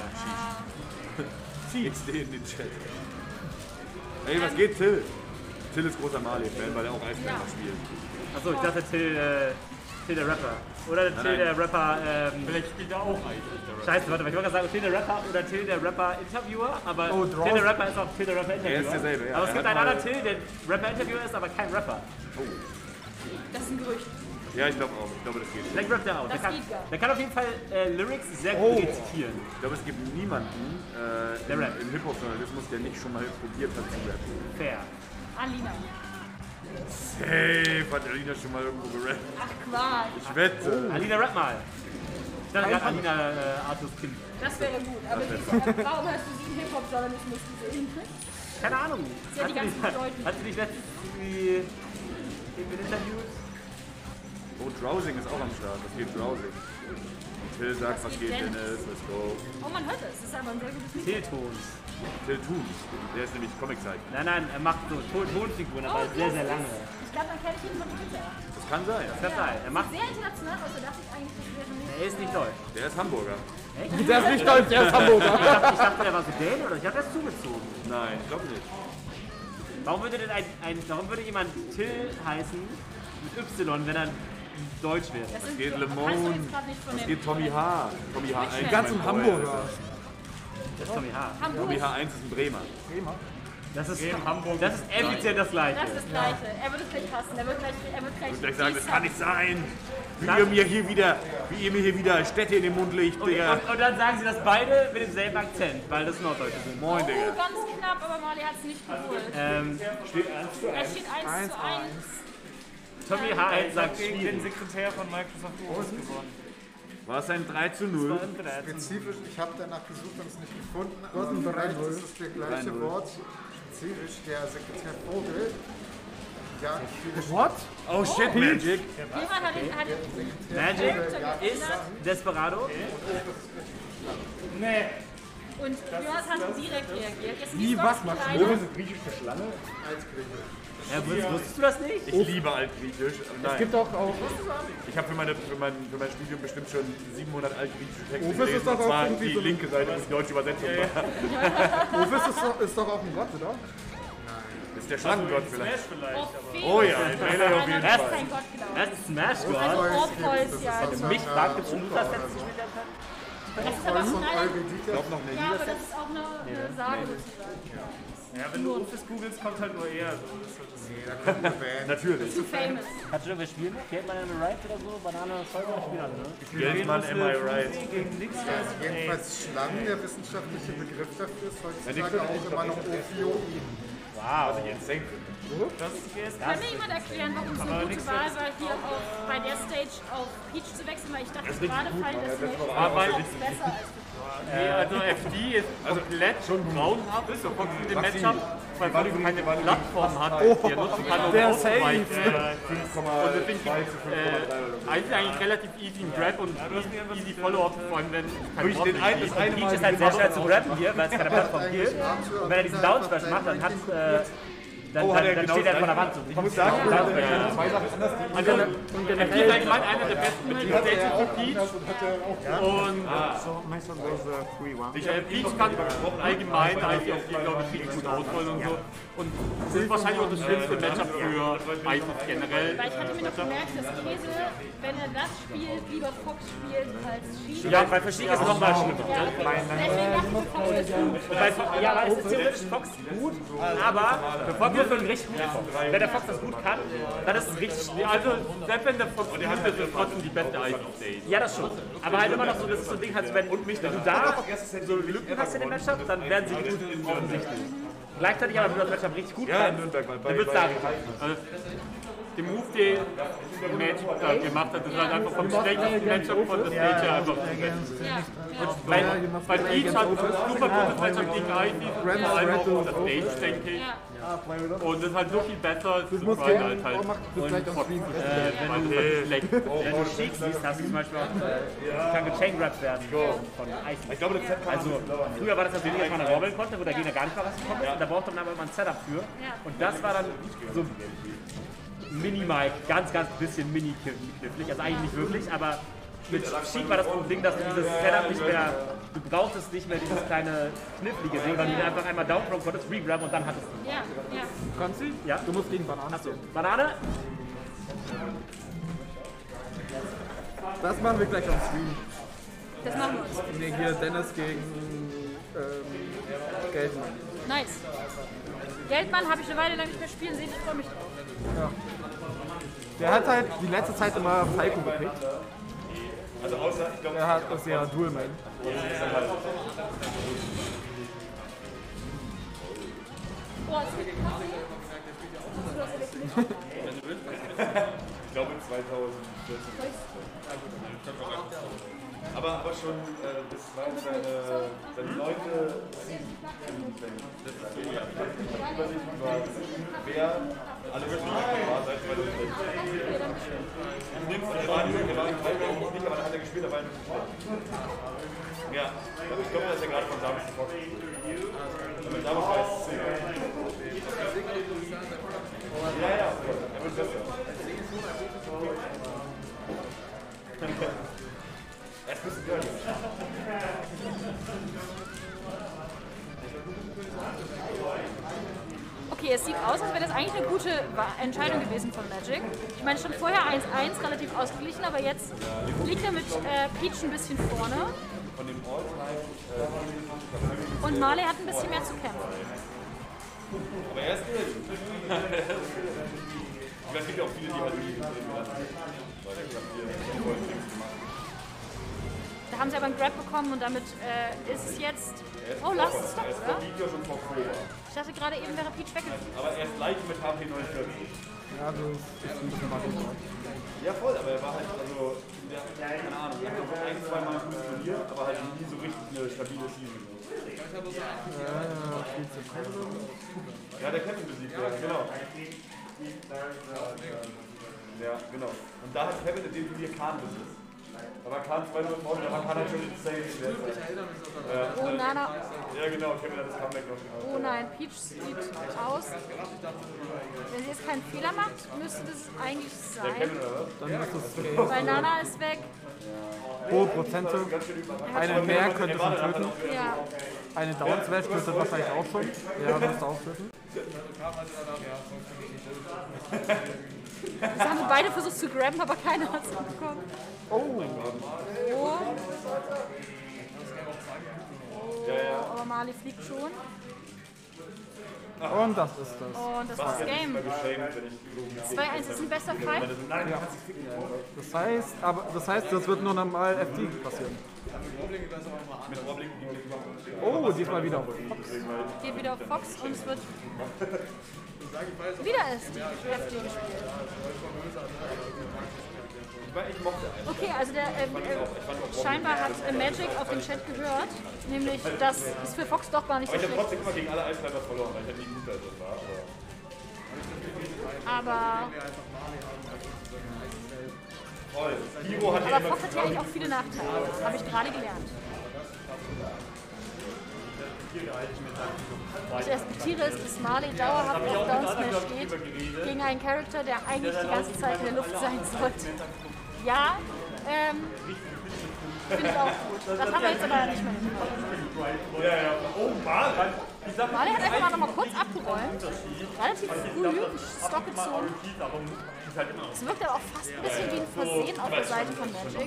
X D in den Chat. Ey, was geht, Till? Till ist großer Marley-Fan, weil er auch Eisbären Ja. noch spielt. Achso, ich dachte Till, äh, Till der Rapper. Oder Till nein. der Rapper, ähm, Vielleicht spielt er auch eigentlich. Scheiße, warte mal, ich wollte gerade sagen Till der Rapper oder Till der Rapper Interviewer, aber Oh, Till draußen. der Rapper ist auch Till der Rapper Interviewer. Er ist derselbe, ja. Aber es Er gibt hat einen mal- anderen Till, der Rapper Interviewer ist, aber kein Rapper. Das ist ein Gerücht. Ja, ich glaube auch. Ich glaube, das geht. Vielleicht rappt er auch. Der Das kann, geht gar. der kann auf jeden Fall äh, Lyrics sehr Oh. gut rezitieren. Ich glaube, es gibt niemanden äh, Der im, rappt. im Hip-Hop-Journalismus, der nicht schon mal probiert hat zu rappen. Fair. Alina. Safe hat Alina schon mal irgendwo gerappt. Ach Quatsch. Ich wette. Alina, rap mal. Ich dachte gerade Alina äh, Artus Kind. Das wäre gut. Aber die, warum hast du sie im Hip-Hop-Journalismus gesehen? Keine Ahnung. Ja, Hat die sie ganzen dich, Leute. hat sie dich letztens irgendwie irgendwie interviewt? Oh, Drowsing ist auch am Start. Was geht Drowsing? Till sagt, was geht, geht Dennis? Let's go. Oh, man hört es. Das ist aber ein sehr gutes Lied. T-Tons. Till Toons. Der ist nämlich Comic-Zeichen. Nein, nein, er macht so Ton- Tonfiguren, aber sehr, sehr lange. Ich glaube, dann kenne ich ihn von Twitter. Das kann sein. Das kann sein. Er macht, Sehr international aus. Da dachte ich eigentlich, das wäre nicht. er ist nicht deutsch. Der ist Hamburger. Der ist nicht deutsch, der ist Hamburger. Ich dachte, ich dachte, er war so Däne oder ich habe das zugezogen. Nein, ich glaube nicht. Warum würde denn ein, ein warum würde jemand Till heißen mit Y, wenn er deutsch wäre? Das sind- Geht Le kannst du Monde. jetzt grad nicht von Es dem- geht Tommy H. Tommy H eins. Ganz mein im Boy, Hamburger. Alter. Das ist Tommy H. Hamburg. Tommy H eins ist ein Bremer. Das ist, In Hamburg. das ist effizient das Gleiche. Das ist das Gleiche. Er wird es gleich hassen. Er wird gleich, er wird gleich Ich würde gleich sagen, das die kann nicht sein. Wie Sag- ihr mir hier wieder, wie ihr mir hier wieder Städte in den Mund legt, Und, Digga. und, und dann sagen sie das beide mit demselben Akzent, weil das Norddeutsche sind. Moin, Oh, Digga. ganz knapp, aber Marley hat es nicht geholt. Ähm, steht Er steht eins zu eins. Tommy H eins sagt Gegen den schwierig. Sekretär von Microsoft Office gewonnen. War es ein drei zu null? Spezifisch, ich habe danach gesucht und es nicht gefunden, aber vielleicht ist es der gleiche Wort. Spezifisch der Sekretär Vogel. Ja, viele What? Oh shit, Magic. Jemand hat ihn, hat ihn Magic ja, ist Desperado. Nee. und Jonas hat direkt reagiert. Jetzt Wie, ist was doch machst du? kleiner. Griechisch für Schlange? Ja, wusstest, wusstest du das nicht? Ich liebe Altgriechisch. Es Nein, gibt auch, auch ich habe für, meine, für, mein, für mein Studium bestimmt schon siebenhundert altgriechische Texte Office gelesen. ist doch Und auch zwar irgendwie die so- linke Seite, die deutsche Übersetzung war. Office ist doch, ist doch auch ein Gott, oder? Ist der Schlangengott vielleicht? Smash vielleicht. Orpheus. Oh ja, in Melee auf jeden Das ist Fall. kein Gott, glaube Das ist Smash ich. God. Also Orpheus, ja. also Mich fragt, gibt es schon Luthers letztes gespielt hat? Das ist aber und nein, Eurydice. Ich glaube noch eine ja, aber das ist auch eine, eine Sage sozusagen. Ja, wenn du Office googelst, kommt halt nur er. So. Das ist halt das Nee, da kommt eine Band. Natürlich. Zu famous. Kannst du irgendwas spielen? Kennt man eine Right oder so? Banane oder Zeuger? Spielen alle, ne? Geldmann, am I right? gegen nix. Jedenfalls Schlangen, der wissenschaftliche Begriff dafür ist heutzutage Ja, die auch immer noch Ophioid. Was ich insane finde. Das ist Kann mir jemand erklären, warum es eine gute Wahl war, hier auf, bei der Stage auf Peach zu wechseln? Weil ich dachte gerade, Fall ist Aber ist besser als Nee, also F D ist komplett schon grauenhaft, ist und kommt in dem Matchup, weil man keine Plattform hat, die er nutzen kann, um der auszuweichen. Safe. Und deswegen gibt es eigentlich, eigentlich relativ easy einen Grab und easy, easy Follow-up, vor allem wenn kein Durch den einen, das eine Peach Mal ist halt sehr schwer zu grappen hier, weil es keine Plattform gibt. Und wenn er diesen Down-Smash macht, dann hat äh, Dann, Oh, dann, hat er dann genau steht er das vor der gleiche. Wand. So. Ich muss sagen, Ja. zwei Sachen anders. Also, er ist allgemein einer der besten mit dem Stage für Peach. Und äh, Peach kann allgemein eigentlich auf die, glaube ich, richtig gut ausrollen und so. Und das ist wahrscheinlich auch das schlimmste Matchup für Eifel generell. Weil ich hatte mir noch gemerkt, dass Käse, wenn er das spielt, lieber Fox spielt als Sheik. Ja, bei Verschick ist es nochmal schlimmer. Ja, deswegen dachte ich, Fox ist gut. Und bei Fox, ja, aber es ist theoretisch Fox gut, aber für Fox nur für einen richtig guten Fox. Wenn der Fox das gut kann, dann ist es richtig schlimm. Also, selbst wenn der Fox gut ist, ist es trotzdem die beste Eifel-Stage. Ja, das schon. Aber halt immer noch so, das ist so ein Ding, halt, wenn, wenn du da so Lücken hast in dem Matchup, dann werden sie gut offensichtlich. Gleichzeitig aber, wenn du das Matchup richtig gut kannst, dann wird es da richtig. Also, der Move, den Magic da gemacht hat, ist halt einfach vom schlechtesten Matchup von der Stage her einfach zu best. Ja, ja. Weil, weil Peach hat ein super gutes Matchup gegen Ivy, vor allem auch auf der Stage, denke ich. Ja. Und das ist halt so viel besser als Super halt halt. Äh, wenn, du, wenn du Sheik siehst, hast du zum Beispiel auch, äh, kann gechain grabbed werden von Eis. Ich glaube, das kann Also früher war das natürlich, dass man eine robbeln konnte, wo der Gegner gar nicht mehr rausgekommen ist. Und da brauchte man aber immer ein Setup für. Und das war dann so minimal, ganz, ganz bisschen mini-knifflig. Also eigentlich nicht wirklich, aber mit Sheik war das Ding, dass du dieses Setup nicht mehr, du brauchtest nicht mehr dieses kleine knifflige Ding, weil du dir einfach einmal downthrow konntest, regrab und dann hattest du. Ja, ja. Kannst du? Ja. Du musst gegen Bananen. Achso, Banane? Das machen wir gleich am Stream. Das machen wir uns. Nee, hier Dennis gegen ähm, Geldmann. Nice. Geldmann habe ich eine Weile lang nicht mehr spielen sehen, ich freue mich drauf. Der hat halt die letzte Zeit immer Falco gepickt. Also außer, ich glaube, Er hat das ja Dual Main. Boah, es wird ich glaube zweitausendvierzehn. Aber, aber schon, äh, das war jetzt seine, seine neunte Season. Übersicht über wer alle wirklich war seit zweitausendsechzehn. Ich nehme von der war der war in Freiburg nicht, aber da hat er gespielt, da war er nicht schlecht. Ja, ich glaube, dass er gerade von Samus Fox ist. Aber Samus weiß es. Ja, ja, er wird besser. Er ist ein bisschen girly. Okay, es sieht aus, als wäre das eigentlich eine gute Wa- Entscheidung gewesen von Magic. Ich meine, schon vorher eins eins relativ ausgeglichen, aber jetzt liegt er mit äh, Peach ein bisschen vorne. Von dem All-Time. Und Marley hat ein bisschen mehr zu kämpfen. Aber er ist gut. Es gibt ja auch viele, die halt nie drin lassen. Weil ich habe hier voll Tricks gemacht. Da haben sie aber einen Grab bekommen und damit äh, ist es jetzt... Oh, Last Stop, Er ist oder? vor Video schon vor Proba. Ich dachte gerade eben wäre Peach weggeflogen. Aber er ist gleich mit H P neunundvierzig. Ja, das ist ein bisschen Magie. Ja, voll, aber er war halt, also, der, keine Ahnung, er hat noch ein, zwei Mal ein gutes Turnier, aber halt nie so richtig eine stabile Season. Ja, der Kevin besiegt, ja, genau. Ja, genau. Und da hat Kevin in dem Turnier Khan besiegt. Da war Khan zwei null vorne, da war Khan halt schon insane. Ja, Oh, Nana. ja, genau, Kevin hat das Comeback noch. Oh nein, Peach sieht aus. Wenn sie jetzt keinen Fehler macht, müsste das eigentlich Der Kevin sein. oder was? Dann ist es Game. Weil Nana ist weg. Hohe Prozente. Eine mehr könnte schon töten. Ja. Eine Down Smash tötet wahrscheinlich auch schon. Ja, das ist auch töten. Das haben wir beide versucht zu grabben, aber keiner hat es bekommen. Oh, Oh. Oh, aber Marley fliegt schon. und das ist das. Und das war's Game. zwei eins ist ein bester Fight. Das heißt, aber das heißt, das wird nur normal F D passieren. Oh, diesmal wieder. Geht wieder auf Fox und es wird wieder ist F D gespielt. Ich mochte einen. Okay, also der äh, äh, scheinbar hat äh, Magic auf den Chat gehört, nämlich dass es für Fox doch gar nicht so Aber ich habe schlecht trotzdem immer gegen alle Eisländer verloren, weil ich halt nie gut da drin war. Aber aber, toll. Hiro hat ja aber immer Fox hat ja eigentlich auch viele Nachteile, habe ich gerade gelernt. Was ich respektiere ist, dass Marley dauerhaft auf Down Smash steht gegen einen Charakter, der eigentlich die ganze Zeit in der Luft sein sollte. Ja, ähm, finde ich auch gut. Das haben wir jetzt aber nicht mehr hinbekommen. Ja, ja. Oh Mann! Marley hat einfach mal noch mal kurz abgeräumt. Relativ früh einen Stock gezogen. Es wirkt aber auch fast ein bisschen wie ein Versehen auf der Seite von Magic.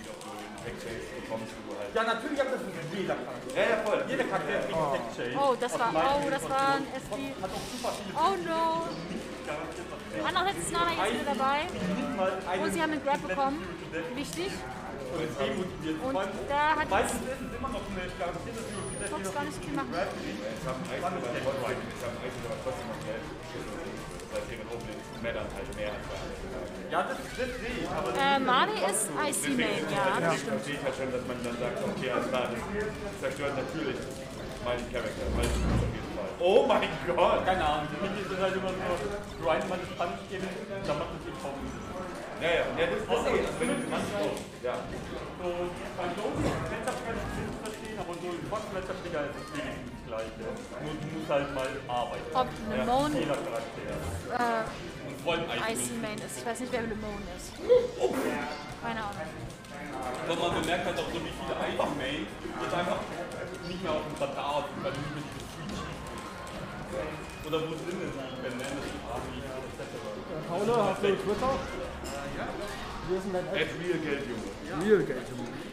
Ja, natürlich hat das jeder Charakter. Ja, ja, voll. Jeder Charakter kriegt einen Tech-Chain. Oh, das war, oh, das war ein S D. Oh no. Andererseits ist Nana jetzt wieder dabei. Oh, sie haben einen Grab bekommen. Wichtig. Und da hat Meistens ist es immer noch eine garantierte Fox gar nicht viel machen. Jetzt haben Eis aber trotzdem noch Geld. Das heißt, ihre Openings meddern halt mehr als bei anderen. Ja, das, das sehe ich. Aber Äh, Marley ist I C Main, ja, das Deswegen verstehe ich halt schon, dass man dann sagt, okay, alles klar, das zerstört natürlich meinen Charakter. Weil das ist auf jeden Fall. Oh mein Gott! keine Ahnung, für mich ist es halt immer so, grind man das Punch geben, dann macht es sich kaum. Ja, ja, ja, das ist das. Wenn du manchmal. Ja. So, beim Dosen Matchup kann ich nicht verstehen, aber so im Box-Matchup ist es wenigstens das Gleiche. Nur du musst halt mal arbeiten. Ob Lemon Jeder Charakter. äh, Und vor allem I C Main ist. Ich weiß nicht, wer Lemon ist. Keine Ahnung. Aber man bemerkt halt auch so, wie viele Item-Main jetzt einfach nicht mehr auf dem Radar sind, weil nicht mehr diese Switch. Oder wo sind es? Wenn Management Army et cetera. Paula, hast du Twitter? Ja. Wie ist denn dein App? At Real Geld, Junge. Real Geld.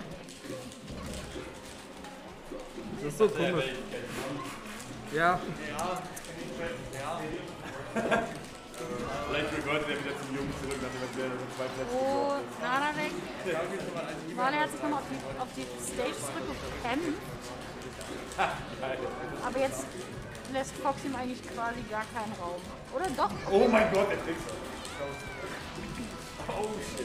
Das ist so komisch. Ja. Vielleicht revertet er wieder zum Jungen zurück, nachdem er wieder zwei Plätze Oh, Nana weg. Marley hat sich nochmal auf die, auf die Stage zurückgekämpft. Aber jetzt lässt Fox ihm eigentlich quasi gar keinen Raum. Oder doch? Oh mein Gott, der Trickser. Oh shit.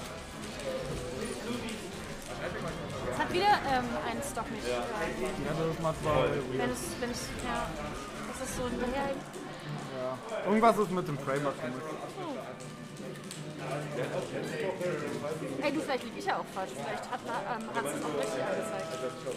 Es hat wieder ähm, einen Stock nicht. Ja. Ja, das macht zwar Wenn es, wenn es, ja, das ist so hinterher. ja. Irgendwas ist mit dem Framework komisch. Ey, du, vielleicht liege ich ja auch falsch. Vielleicht hat ähm, hat es noch richtig angezeigt.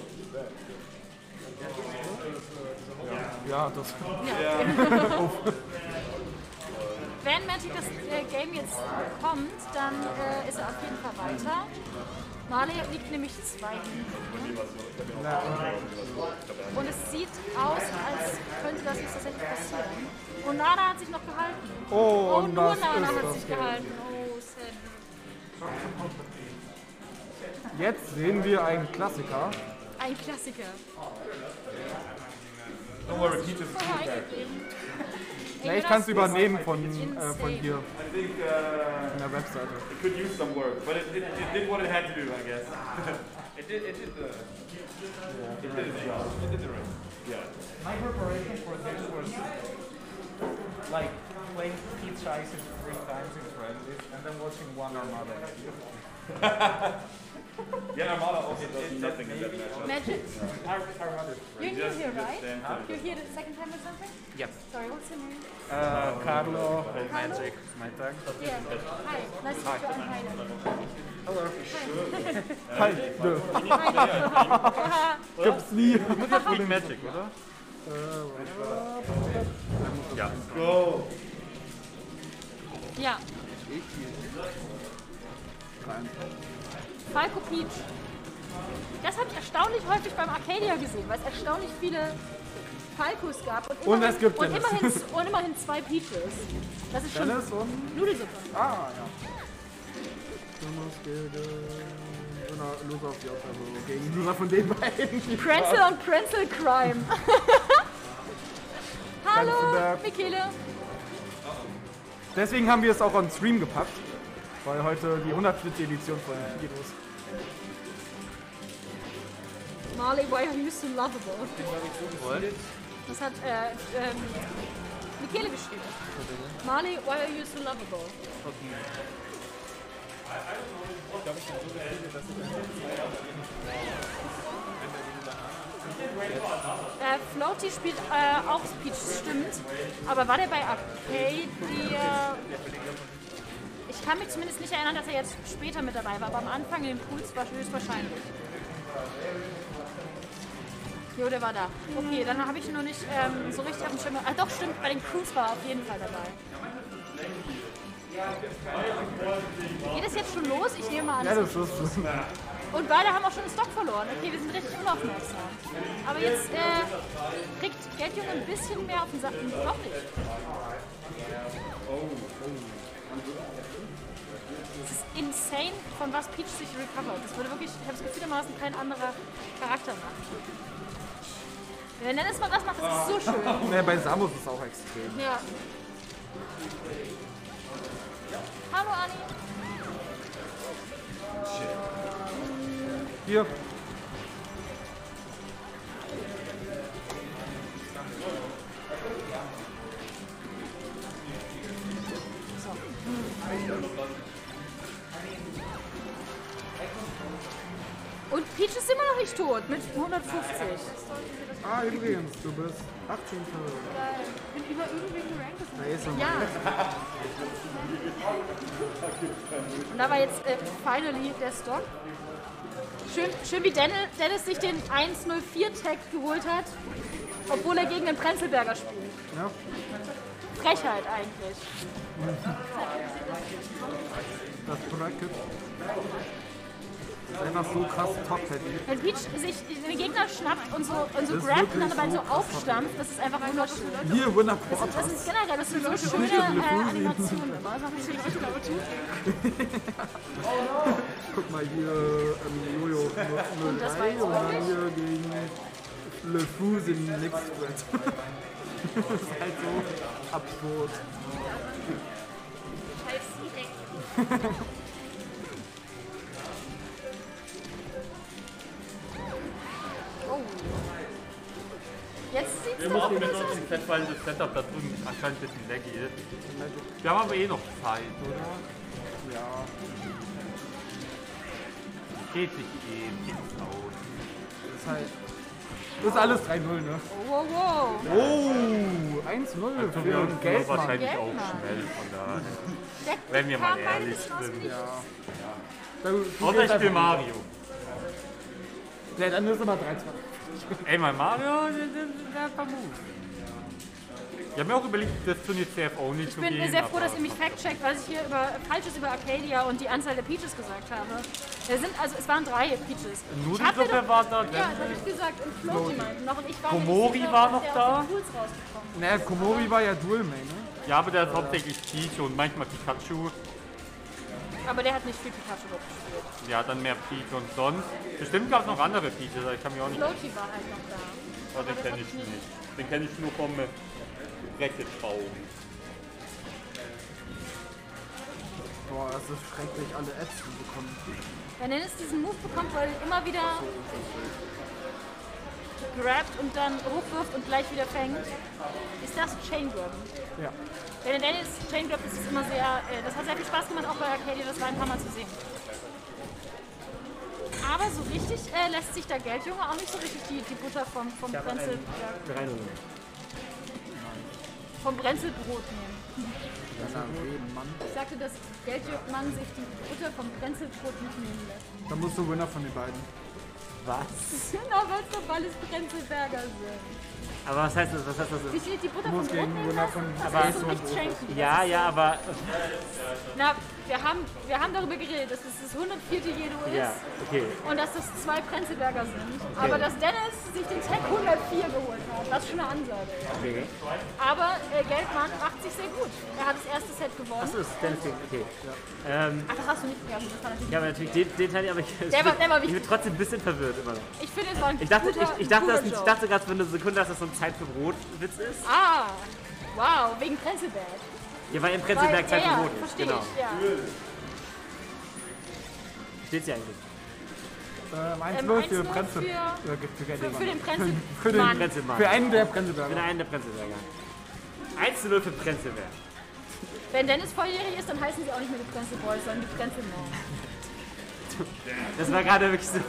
Ja, das. Ja, okay. Wenn Magic das äh, Game jetzt bekommt, dann äh, ist er auf jeden Fall weiter. Marley liegt nämlich zwei Minuten. Und es sieht aus, als könnte das jetzt tatsächlich passieren. Und Nana hat sich noch gehalten. Oh, Oh, und nur das Nana ist hat das sich Game. gehalten. Oh, sad. Jetzt sehen wir einen Klassiker. Ein Klassiker. No more repeaters. Vorher eingegeben. Ja, ich kann es übernehmen von, äh, von Insane. hier, I think uh, von der Webseite. it could use some work, but it, it, it did what it had to do, I guess. it did, it did the, it did the job. It did the rest. Yeah. My preparation for this was like playing Pizza Isis three times in friendlies and then watching one Armada. Yeah, Armada also does nothing in that match. Magic. Armada. You're new Just- here, just right? stand there. You're here the second time or something? Yep. Sorry, what's your name? Uh, Carlo, Magic, my tag. Yeah. Hi. Nice to meet you. I'm Heide. Hi, nö. Haha. Gibt's nie. Gegen Magic, oder? Go! Ja. Falco Peach. Das habe ich erstaunlich häufig beim Arcadia gesehen, weil es erstaunlich viele Falcos gab. Und, Und es gibt und Dennis. immerhin, und immerhin zwei Peaches. Das ist schon Dennis und. Nudelsuppe. Ah, ja. Dennis gegen. Oder Loser auf die Opfer, also gegen Loser von den beiden. Prenzel und Prenzel Crime. Hallo, Ganzenberg. Michele. Deswegen haben wir es auch on Stream gepackt, weil heute die hundertste Edition von Heroes. Marley, why are you so lovable? Das hat äh, ähm, Michele geschrieben. Marley, why are you so lovable? Äh, Floaty spielt äh, auch Peach, stimmt. Aber war der bei Arcadia? Ich kann mich zumindest nicht erinnern, dass er jetzt später mit dabei war. Aber am Anfang in den Pools war höchstwahrscheinlich. Jo, der war da. Okay, dann habe ich ihn noch nicht ähm, so richtig auf dem Schirm. Ah, doch, stimmt, bei den Crews war er auf jeden Fall dabei. Geht es jetzt schon los? Ich nehme mal an. Ja, das ist schon. Und beide haben auch schon den Stock verloren. Okay, wir sind richtig unaufmerksam. Aber jetzt äh, kriegt Geldjunge ein bisschen mehr auf den Sack. Noch nicht. Es ist insane, von was Peach sich recovert. Das würde wirklich, ich habe das Gefühl, dermaßen kein anderer Charakter machen. Wenn Dennis mal das macht, das ist so schön. Ja, bei Samus ist es auch extrem. Ja. Hallo Anni. Hier. Und Peach ist immer noch nicht tot, mit hundertfünfzig. Ah, übrigens, du bist achtzehnte. Ich bin über irgendwen gerankt. Na, jetzt noch Ja. Und da war jetzt äh, finally der Stock. Schön, schön wie Dennis, Dennis sich den eins null vier Tag geholt hat, obwohl er gegen den Prenzlberger spielt. Ja. Frechheit eigentlich. Das Bracket ist einfach so krass top-heavy. Wenn Peach sich den Gegner schnappt und so, und so Das ist grabt und dann wirklich dabei so so krass aufstampft, das ist einfach wunderschön. Hier, Winner Das, das ist generell, das sind so schöne äh, Animationen immer. Das macht mich so Leute da Guck mal hier, ähm, Jojo Und das war null drei jetzt und dann wirklich? hier gegen Le Fous im Next Thread. Das ist halt so absurd. Oh. Jetzt sieht's Wir doch mussten wieder mit so aus. uns fest, weil das Setup da drüben anscheinend ein bisschen laggy ist. Wir haben aber eh noch Zeit, oder? Ja. Geht sich eh nichts aus. Das ist halt. Das ist alles drei null, ne? Wow, wow. Oh, eins null Also für wir den sind Geldmann. wahrscheinlich auch Geldmann. schnell, von daher. Der Wenn wir mal kam beide ehrlich bisschen aus dem sind. Nichts. Da- du Außer ich gehst spiele einfach- Mario. Ja, dann ist immer drei zwei. Ey, mein Mario, der der ist vermut. Ich habe mir auch überlegt, das Turnier C F Only Ich zu bin gehen. sehr froh, aber- dass ihr mich fact-checkt, was ich hier über Falsches über Arcadia und die Anzahl der Peaches gesagt habe. Es sind, also es waren drei Peaches. Ich hab mir Nudelsuppe doch- war da, Ja, das habe ich gesagt. Und Floaty meinte noch. Und ich war Komori mir nicht sicher, war dass noch der da. aus den Pools rausgekommen. Naja, Komori war ja Dual-Main, ne? Ja, aber der ist hauptsächlich Peach und manchmal Pikachu. Aber der hat nicht viel Pikachu gespielt. Ja, dann mehr Peach und sonst. Bestimmt gab es noch andere Peaches, aber ich kann mich auch nicht. Floaty war halt noch da. Oh, den das kenne hab ich ich nicht. nicht. Den kenne ich nur vom Racket-Baum. Boah, das ist schrecklich, alle Apps zu bekommen. Wenn Dennis diesen Move bekommt, weil er immer wieder grabt und dann hochwirft und gleich wieder fängt, ist das Chain Grabben. Ja. Wenn Dennis Chain Grab ist es immer sehr, äh, das hat sehr viel Spaß gemacht, auch bei Arcadia, das war ein paar Mal zu sehen. Aber so richtig äh, lässt sich der Geldjunge auch nicht so richtig die, die Butter vom, vom, Brenzel, drei null. vom Brenzelbrot nehmen. Das ist ein Mann. Ich sagte, dass Geldjunge sich die Butter vom Brenzelbrot nicht nehmen lässt. Dann musst du Winner von den beiden. Was? Genau, weil es doch alles Brenzelberger sind. Aber was heißt das? Was heißt das? Wie viel die Butter Muss vom gegen Brot nehmen Winner lassen? von Das Aber- ist so nicht schenken. Ja, ja, aber. Na, wir haben, wir haben darüber geredet, dass es das hundertvierte Jedo ist Ja, okay. und dass das zwei Prenzlberger sind. Aber dass Dennis sich den Tag hundertvier geholt hat, das ist schon eine Ansage. okay. Aber äh, Geldmann macht sich sehr gut. Er hat das erste Set gewonnen. Achso, das ist Dennis gegen. Okay. Ähm, Ach, das hast du nicht gehabt. Das war natürlich ja, aber natürlich den, den Teil, aber ich, Der war- der war ich bin wichtig. trotzdem ein bisschen verwirrt immer noch. Ich finde, es war ein Ich dachte, guter, ich, ich dachte, guter dass, ich Joke. dachte gerade für eine Sekunde, dass das so ein Zeit für Brot-Witz ist. Ah, wow, wegen Prenzlberg. Ja, weil im Prenzlberg Zeit ja, für ja, Brot ist. verstehe Genau. ich, ja. Steht's ja eigentlich. Ähm, eins Ähm, null eins für null Brenzel. für- Äh, für, Für, Geldmann. für den Prenzel. Für den Mann. Prenzlmann. Für einen der Für Prenzlberger. den einen der Prenzlberger. eins zu null für Prenzlberg. Wenn Dennis volljährig ist, dann heißen sie auch nicht mehr die Prenzel Boys, sondern die Prenzel Mom. Das war gerade wirklich so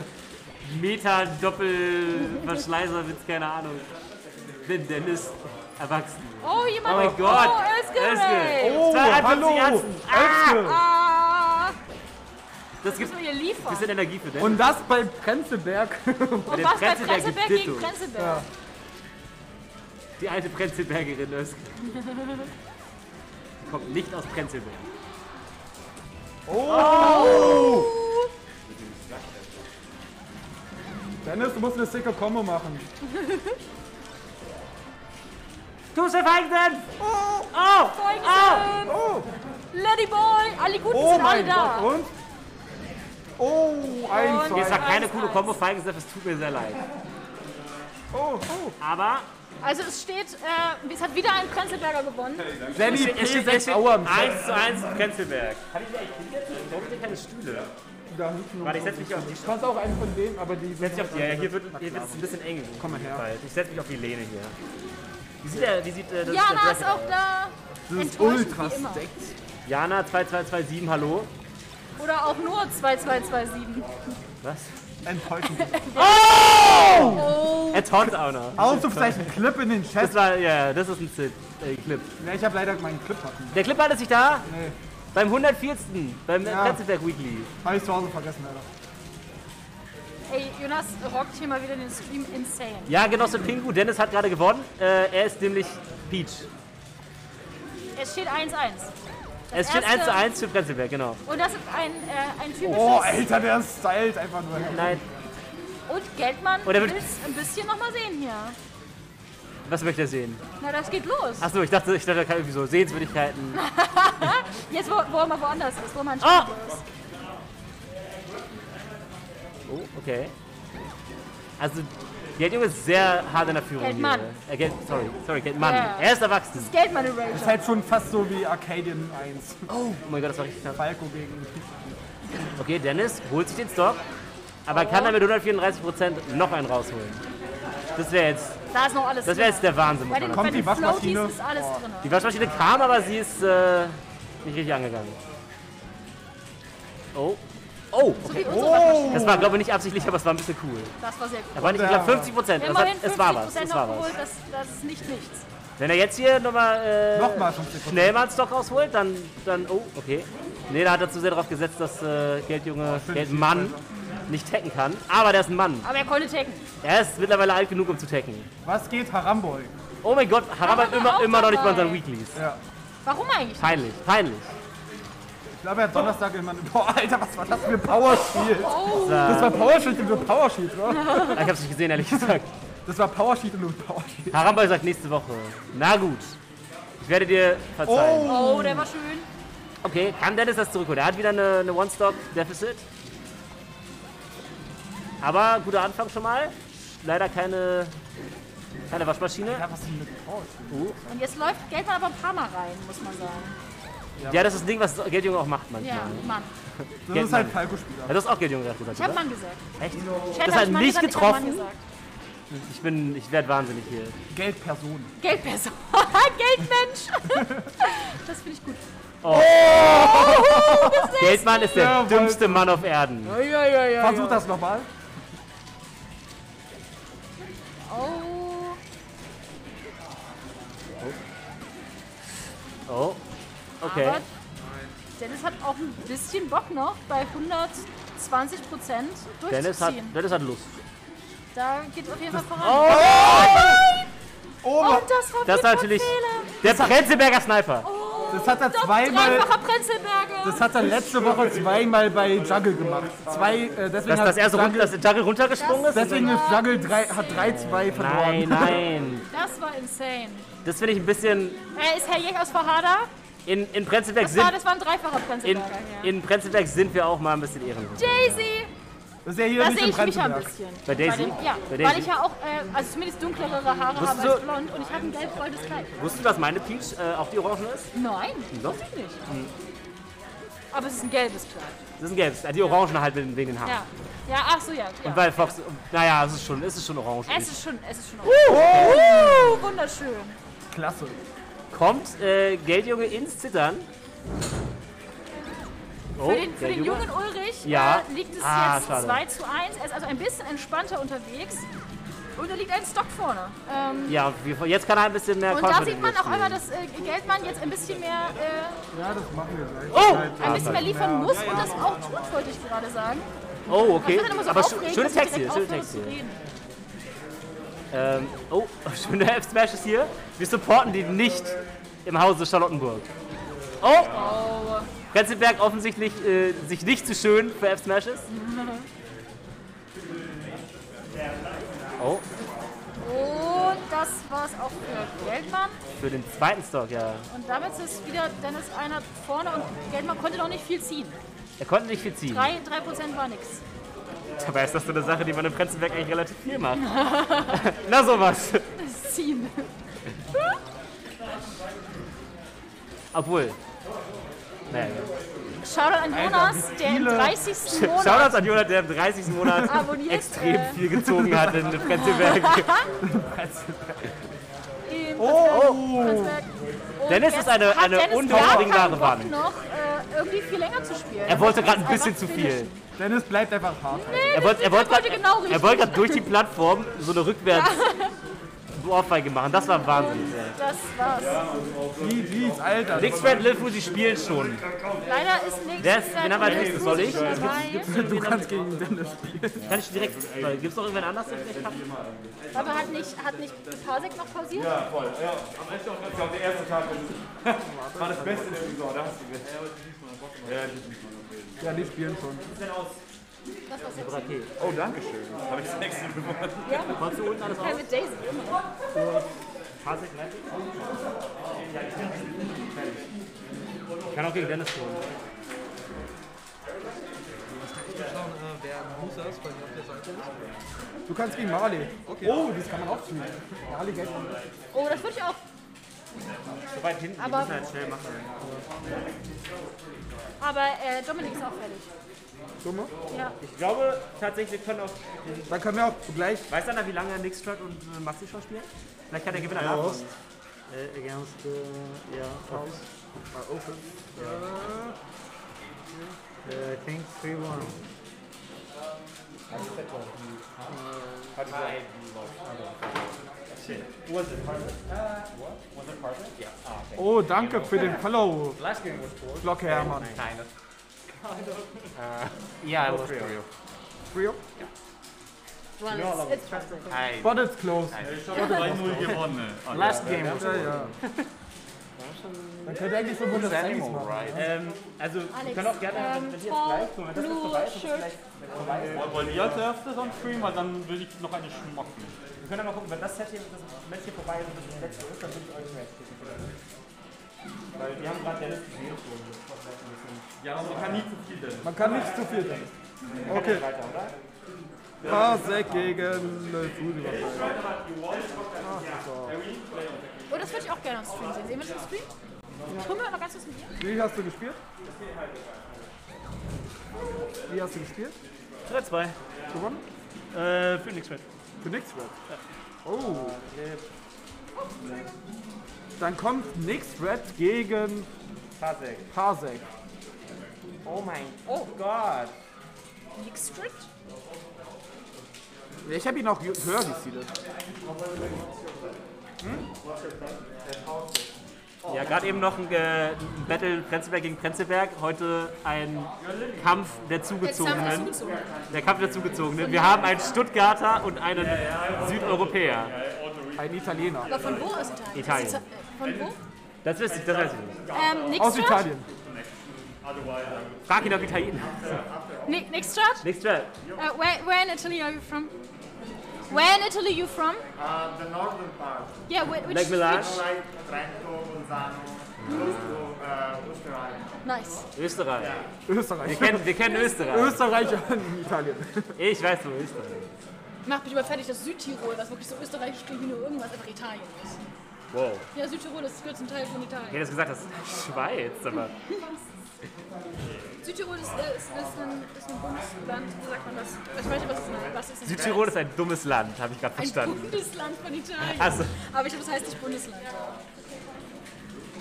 Meta-Doppel-Verschleißer-Witz, keine Ahnung. Wenn Dennis erwachsen ist. Oh, jemand. Oh mein Gott. Oh, er ist Er ist geraped. Oh, zweiundfünfzig hallo! Herzen. Elfte! Ah, Das gibt müssen wir hier liefern. bisschen Energie für den. Und das bei Prenzlberg. Und was bei Prenzlberg Prenzlberg gibt gegen Ditto. Prenzlberg? Ja. Die alte Prenzlbergerin ist. Kommt nicht aus Prenzlberg. Oh! Dennis, du musst eine sicke Combo machen. Du Feigensen! Oh! Oh! Feigensen! Oh! Lady Boy! Alle Guten Oh sind alle mein da! Gott, und? Oh, ein, Und- zwei. Jetzt war keine eins, coole eins. Combo, Feigensen, es tut mir sehr leid. Oh, oh. Aber Also es steht, äh, es hat wieder ein Prenzlberger gewonnen. Danny es steht, P es steht, es sechs steht Auer im eins zu eins Prenzlberg. Kann ich mich eigentlich hinsetzen? Warum sind keine Stühle? Da hinten. Warte, ich setze mich auf die Du kannst auch einen von denen, aber die. Ich setz mich auf die, ja, hier wird, hier wird es ein bisschen eng. Komm mal her. Ich setze mich auf die Lehne hier. Wie sieht der, wie sieht äh, das Jana der ist Bracket auch da. Das ist Enttäuschend ultra wie immer. stacked. Jana zwei zwei zwei sieben, hallo. Oder auch nur zwei zwei zwei sieben. Was? Enttäuschend. Oh! Er taunt auch noch. Ausrufezeichen, Clip in den Chat. Das war, ja, das ist ein Zit, äh, Clip. Ja, ich habe leider meinen Clip hatten. Der Clip hat sich da? Nee, Beim hundertvierten Beim Ja. Prenzlberg Weekly. habe ich zu Hause vergessen, leider. Ey, Jonas rockt hier mal wieder den Stream insane. Ja, Genosse Pingu, Dennis hat gerade gewonnen. Äh, er ist nämlich Peach. Es steht eins eins. Es steht eins zu eins für Prenzlberg, genau. Und das ist ein, äh, ein typisches... Oh, Alter, der stylt einfach nur. Nein, Und Geldmann Oder will wird- es ein bisschen noch mal sehen hier. was möchte er sehen? Na, das geht los. Achso, ich dachte, ich dachte, da kann irgendwie so Sehenswürdigkeiten. Jetzt, wo, wo er mal woanders ist, wo man Ah! ist. Oh, okay. Also, Geldjunge ist sehr hart in der Führung Geldmann. hier. Äh, Geld, sorry, sorry, Geldmann. Ja. Er ist erwachsen. Geldmann Das ist Erasure. halt schon fast so wie Arcadian eins. Oh mein Gott, das war richtig knapp. Falco gegen. Okay, Dennis holt sich den Stock, aber kann er mit hundertvierunddreißig Prozent noch einen rausholen. Das wäre jetzt, Da ist noch alles das wäre drin. jetzt der Wahnsinn. Muss Bei man den, sagen. bei die den Floaties Waschmaschine? ist alles drin. Die Waschmaschine kam, aber sie ist äh, nicht richtig angegangen. Oh. Oh, So wie okay. unsere Waschmaschine. Das war, glaube ich, nicht absichtlich, aber es war ein bisschen cool. Das war sehr Er cool. war nicht, ich glaube, fünfzig Prozent. Immerhin Es war was. fünfzig Prozent Es war was. aufgeholt, das, das ist nicht nichts. Wenn er jetzt hier nochmal äh, Nochmal fünfzig Prozent. schnell mal einen Stock rausholt, dann, dann, oh, okay. Nee, da hat er zu sehr darauf gesetzt, dass äh, Geldjunge, Geldmann nicht tacken kann. Aber der ist ein Mann. Aber er konnte taken. Er ist mittlerweile alt genug, um zu tacken. Was geht, Haramboy? Oh mein Gott, Haram hat war immer, auch immer noch nicht bei dabei. unseren Weeklies. Ja. Warum eigentlich? Peinlich, peinlich. Ich glaube, er hat Donnerstag immer. Boah, Alter, was war das für ein Power Shield? Oh, Das war Power Shield und nur Power Shield, oder? Ich hab's nicht gesehen, ehrlich gesagt. Das war Power Shield und nur Power Shield. Haramboy sagt nächste Woche. Na gut. Ich werde dir verzeihen. oh, der war schön. Okay, kann Dennis das zurückholen? Er hat wieder eine, eine One-Stock-Deficit. Aber guter Anfang schon mal. Leider keine, keine Waschmaschine. Ja, was ist denn mit Power Shield? Uh. Und jetzt läuft Geldmann aber ein paar Mal rein, muss man sagen. Ja, das ist ein Ding, was Geldjunge auch macht manchmal. Ja, Mann. Das Geldmann. ist halt Falco-Spieler. Ja, du hast auch Geldjunge gerade gesagt, Ich hab oder? Mann gesagt. Echt? Chat Das hat hat Mann nicht gesagt, ich hab Mann getroffen? gesagt. Ich bin, ich werde wahnsinnig hier. Geldperson. Geldperson. Geldmensch. Das finde ich gut. Geldmann ist der Jawohl. dümmste Mann auf Erden. Ja, ja, ja. Versuch das nochmal. Oh. Oh, okay. Aber Dennis hat auch ein bisschen Bock noch bei hundertzwanzig Prozent Dennis hat, durchzuziehen. Dennis hat Lust. Da geht es auf jeden Fall voran. Oh, Oh, das war Das war natürlich der Prenzlberger Sniper. das hat er zweimal. Dreifacher Prenzlberger. Das hat er letzte Woche zweimal bei Juggle gemacht. Zwei, äh, deswegen Dass, hat dass er so runter, Juggle, dass der Juggle runtergesprungen ist? deswegen ist Juggle drei, hat drei zwei verloren. Nein, nein. Das war insane. Das finde ich ein bisschen. Äh, ist Herr Jech aus Verhader? In, in Prenzlberg Das sind. war, das war ein dreifacher In, Prenzlberger. ja. in Prenzlberg sind wir auch mal ein bisschen ehrenlos. Daisy! Das ist ja hier Da nicht sehe im ich mich ja ein Prenzlberg. bisschen. Bei Daisy? den, ja, Bei weil Daisy? ich ja auch, äh, also zumindest dunklere Haare Wusstest habe als du- blond und ich habe ein gelb-goldes Kleid. Wusstest du, dass meine Peach äh, auch die Orange ist? Nein, Doch. wusste ich nicht. Aber es ist ein gelbes Kleid. Das ist ein gelbes. Äh, Die Orangen halt wegen wegen den Haaren. Ja. Ja, ach so, ja. ja. Und weil Fox. Naja, es ist schon, es ist schon orange. Es ist schon, es ist schon. Uh, wunderschön. Klasse. Kommt äh, Geldjunge ins Zittern. Oh, Für den, für den Geldjunge. jungen Ulrich Ja. äh, liegt es Ah, jetzt schade. zwei zu eins. Er ist also ein bisschen entspannter unterwegs. Und da liegt ein Stock vorne. Ähm, Ja, wie- jetzt kann er ein bisschen mehr und da Confidence sieht man auch spielen. einmal, dass äh, Geldmann jetzt ein bisschen mehr, äh, Ja, das machen wir gleich. Oh! ein bisschen mehr liefern muss und das auch tut, wollte ich gerade sagen. Oh, okay. Man kann dann immer so Aber sch aufregen, schönes dass Text ich hier, direkt schönes aufhöre Text zu hier. reden. Ähm, oh, schöne F-Smashes hier. Wir supporten die nicht im Hause Charlottenburg. Oh! Oh. Prenzlberg offensichtlich äh, sich nicht zu schön für F-Smashes. Oh, Und das war's auch für Geldmann. für den zweiten Stock, ja. Und damit ist wieder Dennis einer vorne und Geldmann konnte noch nicht viel ziehen. Er konnte nicht viel ziehen. drei Prozent war nix. Dabei ist das so eine Sache, die man im Prenzlberg eigentlich relativ viel macht. Na sowas. Das Ziehen. Obwohl. Naja. Shoutout an Jonas, der im dreißigsten Monat Shoutouts an Jonas, der im dreißigsten Monat abonniert, extrem äh, viel gezogen hat in Prenzlberg. im Oh. Prenzlberg. Und Dennis jetzt ist eine- hat eine Dennis undurchdringbare gar keinen Bock Wand. noch äh, irgendwie viel länger zu spielen. Er wollte gerade ein Das ist bisschen einfach zu viel. finished. Dennis bleibt einfach hart. Er wollte er wollte wollte gerade genau richtig. er wollte gerade durch die Plattform so eine rückwärts Ohrfeige machen. Das war Wahnsinn. Das war's. Wie, wie ist Alter? Nix Red Live, sie spielen schon. Leider ist nichts. Wer ist- wen haben wir als nächstes? Soll ich? Du kannst gegen Dennis spielen. Kann ich direkt. Gibt es noch irgendwen anders, der vielleicht kann? Aber hat nicht, hat nicht Pasek noch pausiert? Ja, voll. Ja, am Ende auch ganz der erste Tag. War das Beste in der Saison, da hast du recht. Ja, Ja, die spielen schon. Das war's jetzt. Okay. oh, danke schön. Habe ich das nächste gewonnen. Ja, Konntest du unten alles ja, auf? mit Daisy immer. Hasek, ne? Ich kann auch gegen Dennis tun. Du kannst gegen Marley. Oh, das kann man auch spielen. Marley geht. Oh, das würde ich auch. So weit hinten, Aber- wir müssen halt schnell machen. Aber äh, Dominik ist auch fertig. Dumme. Ja. Ich glaube tatsächlich, wir können auch. Dann können wir auch gleich. Weiß einer, wie lange Nick Strutt und äh, Maxi schon spielen? Vielleicht kann der Gewinner nachholen. Äh, against, äh, ja, House. Open. Uh, I think three one. Was it part of it? What? Was it part of it? Yeah. Ah, okay. Oh, danke für den Follow. Last game was four. Glocke, Hermann. Kind of. Yeah, it was three. Trio. Well, it's, it's frustrating. I, But it's close. drei null gewonnen. last game was Ja, ja. Dann könnt ihr eigentlich so buntes Tennis animal, machen. right? Ähm, also, wir Alex, können auch gerne, ähm, wenn wir jetzt tall, gleich, wenn das jetzt blue vorbei ist, shirt. vielleicht Wollt ihr als erstes am Stream? Weil dann will ich noch eine schmacken. Wir können ja mal gucken, wenn das Set hier, das Match hier vorbei ist und das letzte ist, dann würde ich euch mehr schicken. Weil wir haben gerade Dennis gesehen. Ja, aber man kann nie zu viel denn. Man kann nicht zu viel Tennis. Okay. Weiter, oder? Pasek gegen Fusi. Oh, das würde ich auch gerne am Stream sehen. Sehen wir das im Stream? Tun wir noch ganz kurz mit dir? Wie hast du gespielt? Wie hast du gespielt? drei zwei. Gewonnen? Äh, für nichts mit. Für nichts Red. Oh. Dann kommt Nix Red gegen Pasek. Pasek. Oh mein oh Gott. Nick Strict? Ich habe ihn auch höher geseedet. Ja, gerade eben noch ein, äh, ein Battle Prenzlberg gegen Prenzlberg. Heute ein Kampf der Jetzt haben wir Zugezogenen. zugezogen. Der Kampf der Zugezogenen. Wir haben einen Stuttgarter und einen Südeuropäer. Ein Italiener. Aber von wo aus Italien? Italien. Ist Ita- äh, Von wo? Das weiß ich, das weiß ich nicht. Ähm, Nick Aus Strict? Italien. Frag ihn auf Italien. Nick, Nick Strict? Nichts mehr. Uh, where, where in Italy are you from? Where in Italy are you from? Uh, the northern part, Yeah, which, which, Like Milan? which- like Trento, Bolzano, close to uh, Österreich. Nice. Österreich. Österreich. Wir kennen, wir kennen Österreich. Österreich und Italien. Ich weiß, wo Österreich. Mach mich aber fertig, dass Südtirol, was wirklich so österreichisch klingt wie nur irgendwas, einfach Italien ist. Wow. Ja, Südtirol ist gehört zum Teil von Ich Italien. hätte jetzt gesagt, das ist Schweiz, aber. Südtirol ist, äh, ist, ist, ein, ist ein Bundesland, wie sagt man das? Ich weiß nicht, was, ist, was ist das? Südtirol ist ein dummes Land, habe ich gerade Ein verstanden. Bundesland von Italien. Also. Aber ich glaube, das heißt nicht Bundesland.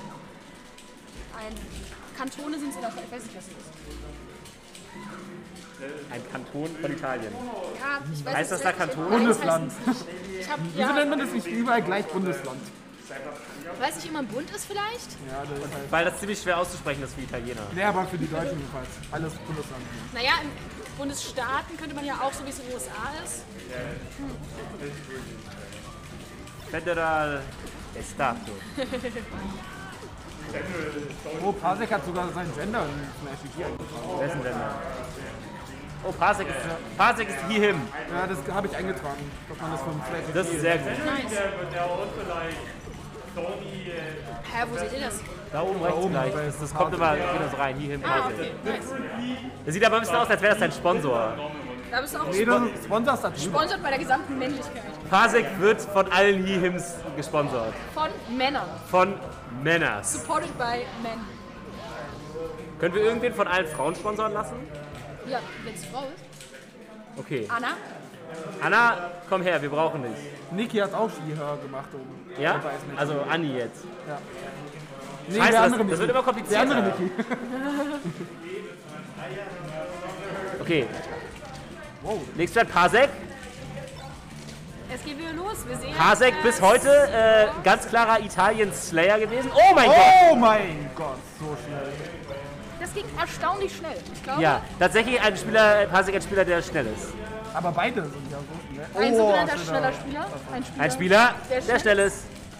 Ein Kantone sind es oder ich weiß nicht, was es ist. Ein Kanton von Italien. Ja, ich weiß Heißt das es da nicht. Kanton? Bundesland. Ich hab, Wieso ja, nennt man das nicht überall gleich Bundesland? weiß ich, immer ein Bund ist vielleicht? Ja, das ist halt. Weil das ziemlich schwer auszusprechen ist für Italiener. Nee, aber für die Deutschen jedenfalls. Alles Bundesland. Naja, in Bundesstaaten könnte man ja auch, so wie es in den U S A ist. Federal Estato. Oh, Pasek hat sogar seinen Gender in Smash hier eingetragen. Wessen denn da? Oh, Pasek ist, Pasek ist hier hin. Ja, das habe ich eingetragen, dass man das vom Flash. Das ist sehr gut. Nice. Hä, wo seht ihr das? Da oben rechts gleich. Das, das kommt immer wieder so rein. Hier hin. Ah, okay, nice. Das sieht aber ein bisschen aus, als wäre das dein Sponsor. Da bist du auch Nee, das ist Sponsors da drüben. gesponsert bei der gesamten Männlichkeit. Pasek wird von allen Hihims gesponsert. Von Männern. Von Männers. Supported by men. Können wir irgendwen von allen Frauen sponsoren lassen? Ja, wenn es Frau ist. Okay. Anna? Anna, komm her, wir brauchen dich. Niki hat auch Skihör gemacht oben. Ja? Also Anni jetzt. Ja. Nee, Scheiße, der das, andere das wird Niki. immer Der komplizierter. andere Niki. Okay. Nächstes Mal Pasek. Es geht wieder los. Wir sehen. Pasek äh, bis heute äh, ganz klarer Italien-Slayer gewesen. Oh mein Gott! Oh mein Gott, so schnell. Das ging erstaunlich schnell. Ich glaube, Ja, tatsächlich ein Spieler, Pasek ein Spieler, der schnell ist. Aber beide sind ja so schnell. ein Oh, sogenannter was ist schneller da? Spieler. Ein Spieler. Ein Spieler, Der der schnell ist.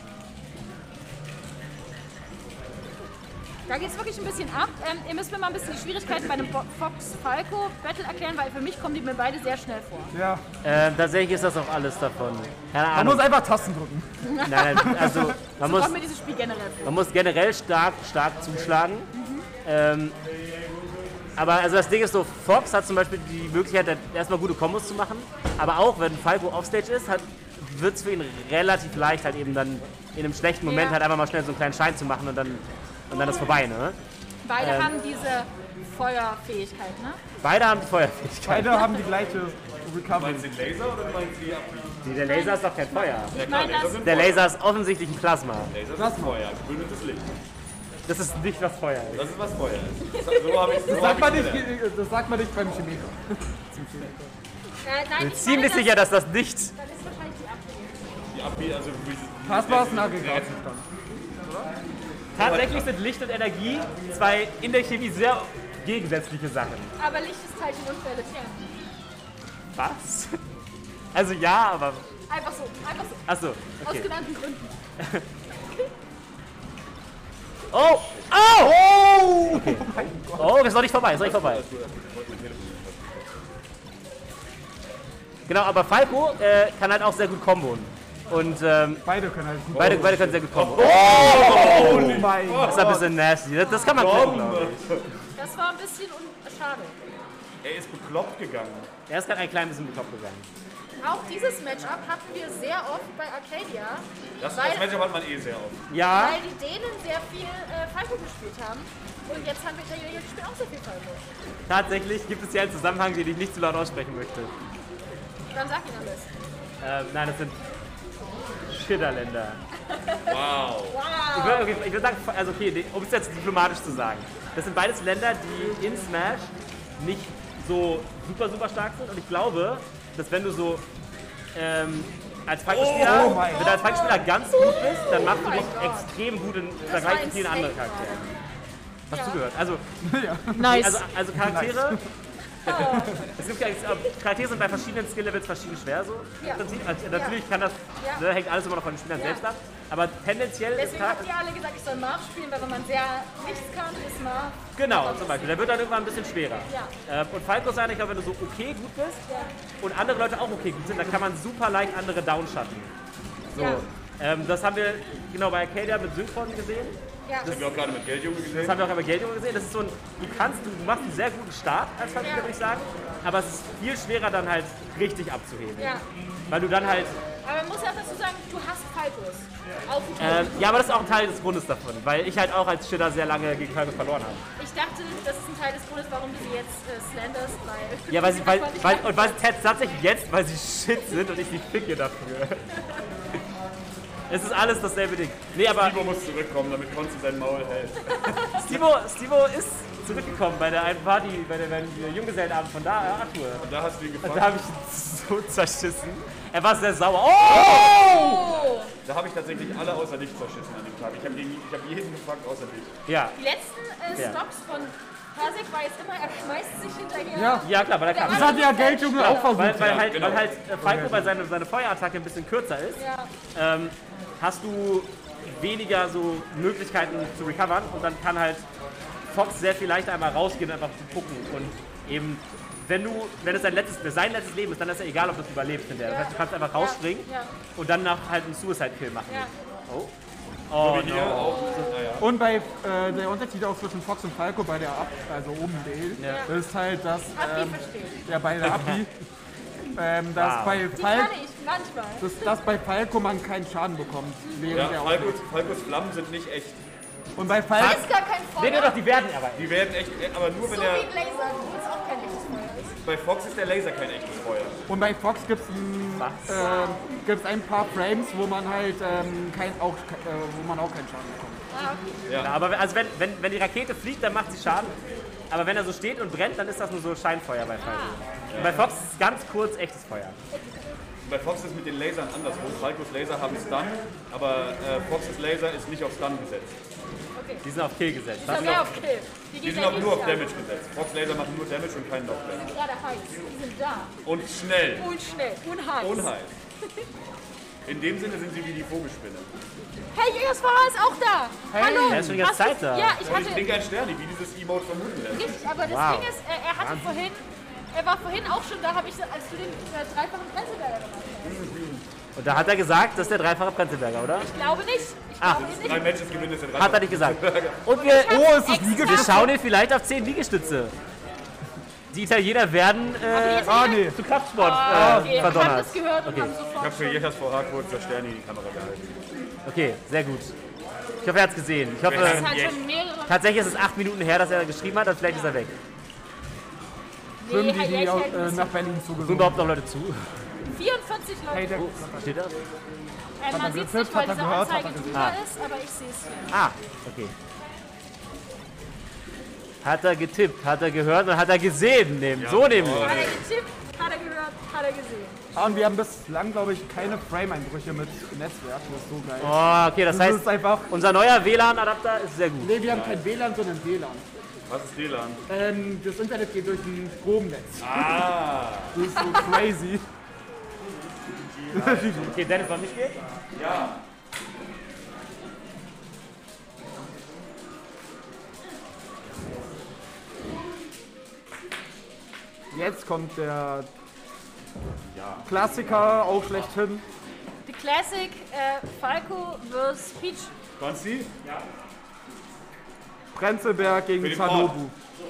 Da geht es wirklich ein bisschen ab. Ähm, ihr müsst mir mal ein bisschen die Schwierigkeiten bei einem Bo- Fox-Falco-Battle erklären, weil für mich kommen die mir beide sehr schnell vor. Ja, Äh, tatsächlich ist das auch alles davon. Keine man Ahnung. muss einfach Tasten drücken. Nein, nein, also man So muss, kommt mir dieses Spiel generell vor. man muss generell stark, stark zuschlagen. Ähm, aber also das Ding ist so, Fox hat zum Beispiel die Möglichkeit, erstmal gute Kombos zu machen. Aber auch wenn Falco offstage ist, wird es für ihn relativ leicht, halt eben dann in einem schlechten Moment Ja. halt einfach mal schnell so einen kleinen Schein zu machen und dann, und dann ist vorbei, ne? Beide Ähm. haben diese Feuerfähigkeit, ne? Beide haben die Feuerfähigkeit. Beide haben die gleiche Recovery. Meinst du den Laser oder meinst du die Abwehr? Der Laser ist doch kein Feuer. Ich meine, das, Der Laser ist offensichtlich ein Plasma. Laser ist Feuer, gebündeltes Licht. Das ist nicht, was Feuer ist. Das ist was Feuer ist. So habe ich es Das so sagt, hab man ich's nicht, gelernt. das sagt man nicht beim Chemiker. äh, nein, Ich ich bin ziemlich meine, sicher, dass das nicht. Das, das ist wahrscheinlich die Abwehr. Die Abwehr, also wie Passbar ist ein Aggregatzustand. Tatsächlich sind Licht und Energie zwei in der Chemie sehr gegensätzliche Sachen. Aber Licht ist Teilchen und Qualität. Was? Also ja, aber. Einfach so, einfach so. Achso, Aus okay. genannten Gründen. Oh! Oh! Oh! Okay. Oh, ist noch nicht vorbei, ist noch nicht vorbei. Genau, aber Falco äh, kann halt auch sehr gut komboen. Und ähm, Beide können halt gut. beide, beide können sehr gut komboen. Oh mein Gott. Das ist ein bisschen nasty. Das, das kann man gucken, glaube ich. Das war ein bisschen un schade. Er ist bekloppt gegangen. Er ist gerade ein klein bisschen bekloppt gegangen. Auch dieses Matchup hatten wir sehr oft bei Arcadia, Das, Weil- das Matchup hat man eh sehr oft. Ja, weil die Dänen sehr viel äh, Falco gespielt haben. Und jetzt haben wir Italiener gespielt auch sehr viel Falco. tatsächlich gibt es hier einen Zusammenhang, den ich nicht zu laut aussprechen möchte. Dann sag ihn alles. Ähm, nein, das sind Schilderländer. Wow. Ich würde okay, ich würd sagen, also okay, um es jetzt diplomatisch zu sagen. Das sind beides Länder, die in Smash nicht so super, super stark sind. Und ich glaube, dass wenn du so ähm, als Falco-Spieler, Oh mein wenn du als Falco-Spieler ganz gut bist, dann machst du dich Gott. extrem gut im Das Vergleich war zu ein vielen anderen Steak Charakteren. gerade. Hast Ja. du gehört? Also, Nice. also, also Charaktere. Es gibt ja, Charaktere sind bei verschiedenen Skill-Levels verschieden schwer so. Ja. Im Prinzip. Also, natürlich kann das, Ja. ne, hängt alles immer noch von den Spielern Ja. selbst ab. Aber tendenziell ist Deswegen Charakter. habt ihr alle gesagt, ich soll Marv spielen, weil wenn man sehr nichts kann, ist Marv. Genau, zum Beispiel. Der wird dann irgendwann ein bisschen schwerer. Ja. Ähm, und Falco sein, ich glaube, wenn du so okay gut bist Ja. und andere Leute auch okay gut sind, dann kann man super leicht andere downschatten. So. Ja. Ähm, das haben wir genau bei Arcadia mit Synchron gesehen. Ja. Das haben wir auch gerade mit Geldjunge Das gesehen. haben wir auch bei Geldjunge gesehen. Das ist so ein, du kannst, du machst einen sehr guten Start als Falco, Ja. würde ich sagen. Aber es ist viel schwerer dann halt richtig abzuheben. Ja. Weil du dann halt, Aber man muss ja auch dazu sagen, du hast Falcos. Auf dem ähm, ja, aber das ist auch ein Teil des Grundes davon. Weil ich halt auch als Shitter sehr lange gegen Falco verloren habe. Ich dachte, das ist ein Teil des Grundes, warum du sie jetzt äh, slanderst, weil... Ja, weil sie, weil, einfach nicht weil, lang- und weil sie tatsächlich jetzt, weil sie shit sind und ich sie ficke dafür. Es ist alles dasselbe Ding. Nee, aber Stivo muss zurückkommen, damit Konzi sein Maul hält. Stivo, Stivo ist zurückgekommen bei der einen Party, bei der, bei der Junggesellenabend von da, äh, Arthur. Und da hast du ihn gefragt. Und da habe ich ihn so zerschissen. Er war sehr sauer. Oh! Da habe ich tatsächlich alle außer dich zerschissen an dem Tag. Ich habe hab jeden gefragt außer dich. Ja. Die letzten äh, Ja. Stocks von Hasek war jetzt immer, er schmeißt sich hinterher. Ja. Ja, klar, weil er kann. Das hat ja Geldjunge auch versucht. Weil, weil Ja, halt, genau. weil halt äh, Falco, weil seine, seine Feuerattacke ein bisschen kürzer ist, Ja. ähm, hast du weniger so Möglichkeiten zu recovern und dann kann halt Fox sehr viel leichter einmal rausgehen und einfach zu gucken. Und eben, wenn du, wenn es sein letztes, sein letztes Leben ist, dann ist ja egal, ob du es überlebst hinterher. Das heißt, du kannst einfach rausspringen Ja. und dann nach halt einen Suicide-Kill machen. Ja. Oh. Oh Hier no. auch. Naja. Und bei äh, der Unterschied auch zwischen Fox und Falco bei der Ab, also oben B, Ja. ist halt, dass Abi ähm, versteht. ja bei der Abi, ähm, dass Wow. bei Die Falco, kann ich manchmal. dass, dass bei Falco man keinen Schaden bekommt, während Ja, der Falkos, auflädt. Falkos Flammen sind nicht echt. Und bei Da Falco, ist gar kein Feuer. Nee, nee, doch, die werden aber. Die werden echt, aber nur So wenn wie er. ein Laser, wo es auch kein echtes Feuer ist. Bei Fox ist der Laser kein echtes Feuer. und bei Fox gibt es äh, gibt's ein paar Frames, wo man halt ähm, kein, auch, äh, wo man auch keinen Schaden bekommt. Ah, okay. Ja, aber also wenn, wenn, wenn die Rakete fliegt, dann macht sie Schaden. Aber wenn er so steht und brennt, dann ist das nur so Scheinfeuer bei Falco. Und bei Fox ist es ganz kurz echtes Feuer. Und bei Fox ist es mit den Lasern andersrum. Falcos Laser haben Stun, aber äh, Foxes Laser ist nicht auf Stun gesetzt. Die sind auf Kill gesetzt. Die Das sind ist mehr auch, auf Kill. Die, Die gehen sind gleich auch nur auf richtig Damage gesetzt. Fox Laser machen nur Damage und keinen Knockback. an. Gerade heiß. Die sind da. Und schnell. Und schnell. Und heiß. Und heiß. In dem Sinne sind sie wie die Vogelspinne. Hey, Jägersfahrer ist auch da. Hallo. Er ist schon die ganze Hast du- Zeit da. Ja, ich Und ich hatte... trinke ein Sterni, wie dieses Emote vermuten lässt. Richtig, aber das Wow. Ding ist, er, er hatte vorhin... Er war vorhin auch schon da, habe ich, als du den äh, dreifachen Prenzlberger gemacht hast. und da hat er gesagt, das ist der dreifache Prenzlberger, oder? Ich glaube nicht. Ich Ah. glaube Drei nicht. Matches gewinnen ist der Hat er nicht gesagt. Und wir, Ich oh, hab's ist das extra- Wir schauen ihn vielleicht auf zehn Liegestütze. Die Italiener werden äh, jetzt- Ah, nee. zu Kraftsport Ah, äh, okay. Wir haben verdonnert. das gehört und Okay. haben Ich sofort... habe für Jetas V H kurz der Sterni in die Kamera gehalten. Okay, sehr gut. Ich hoffe, er hat es gesehen. Ich hoffe, Das ist halt schon mehrere... tatsächlich ist es acht Minuten her, dass er geschrieben hat, und vielleicht ist er weg. Schwimmen die, Herr die Jelch auch, hält äh, uns- nach Berlin Sind zugesungen. überhaupt noch Leute zu? vierundvierzig Leute. Hey, der, Oh, steht das? Äh, man sieht es getippt, nicht, weil hat er diese gehört, hat Anzeige er gesehen. drüber Ah. ist, aber ich sehe es. Ah, okay. Hat er getippt, hat er gehört und hat er gesehen. Nehmen. So nämlich. Hat er getippt, hat er gehört, hat er gesehen. ah, und wir haben bislang, glaube ich, keine Frame-Einbrüche mit Netzwerk. Das ist so geil. Oh, okay, das Das heißt, ist einfach... unser neuer W L A N-Adapter ist sehr gut. Nee, wir haben kein W L A N, sondern W L A N. Was ist D LAN? Ähm, das Internet geht durch ein Stromnetz. Ah! Das ist so crazy. Okay, Dennis, soll mich gehen? Ja! Jetzt kommt der Klassiker, auch schlechthin. The Classic äh, Falco versus Peach. Konzi? Prenzlberg Für gegen den Sanobu.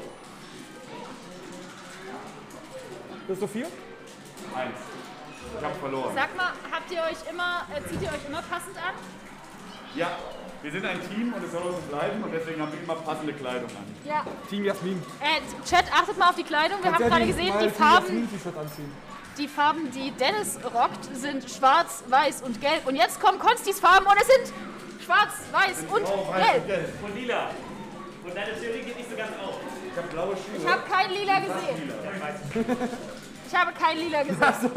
Das ist so viel? Eins. Ich habe verloren. Sag mal, habt ihr euch immer, äh, zieht ihr euch immer passend an? Ja, wir sind ein Team und es soll uns bleiben und deswegen haben wir immer passende Kleidung an. Ja. Team Jasmin. Äh, Chat, achtet mal auf die Kleidung. Wir haben Kannst ja gerade gesehen, mal die Team Farben, Jasmin-T-Shirt anziehen. die Farben, die Dennis rockt, sind schwarz, weiß und gelb. Und jetzt kommen Konstis Farben und es sind schwarz, weiß und gelb. Und lila. Und deine Theorie geht nicht so ganz auf. Ich habe blaue Schuhe. Ich habe kein Lila gesehen. Ich habe kein Lila gesehen.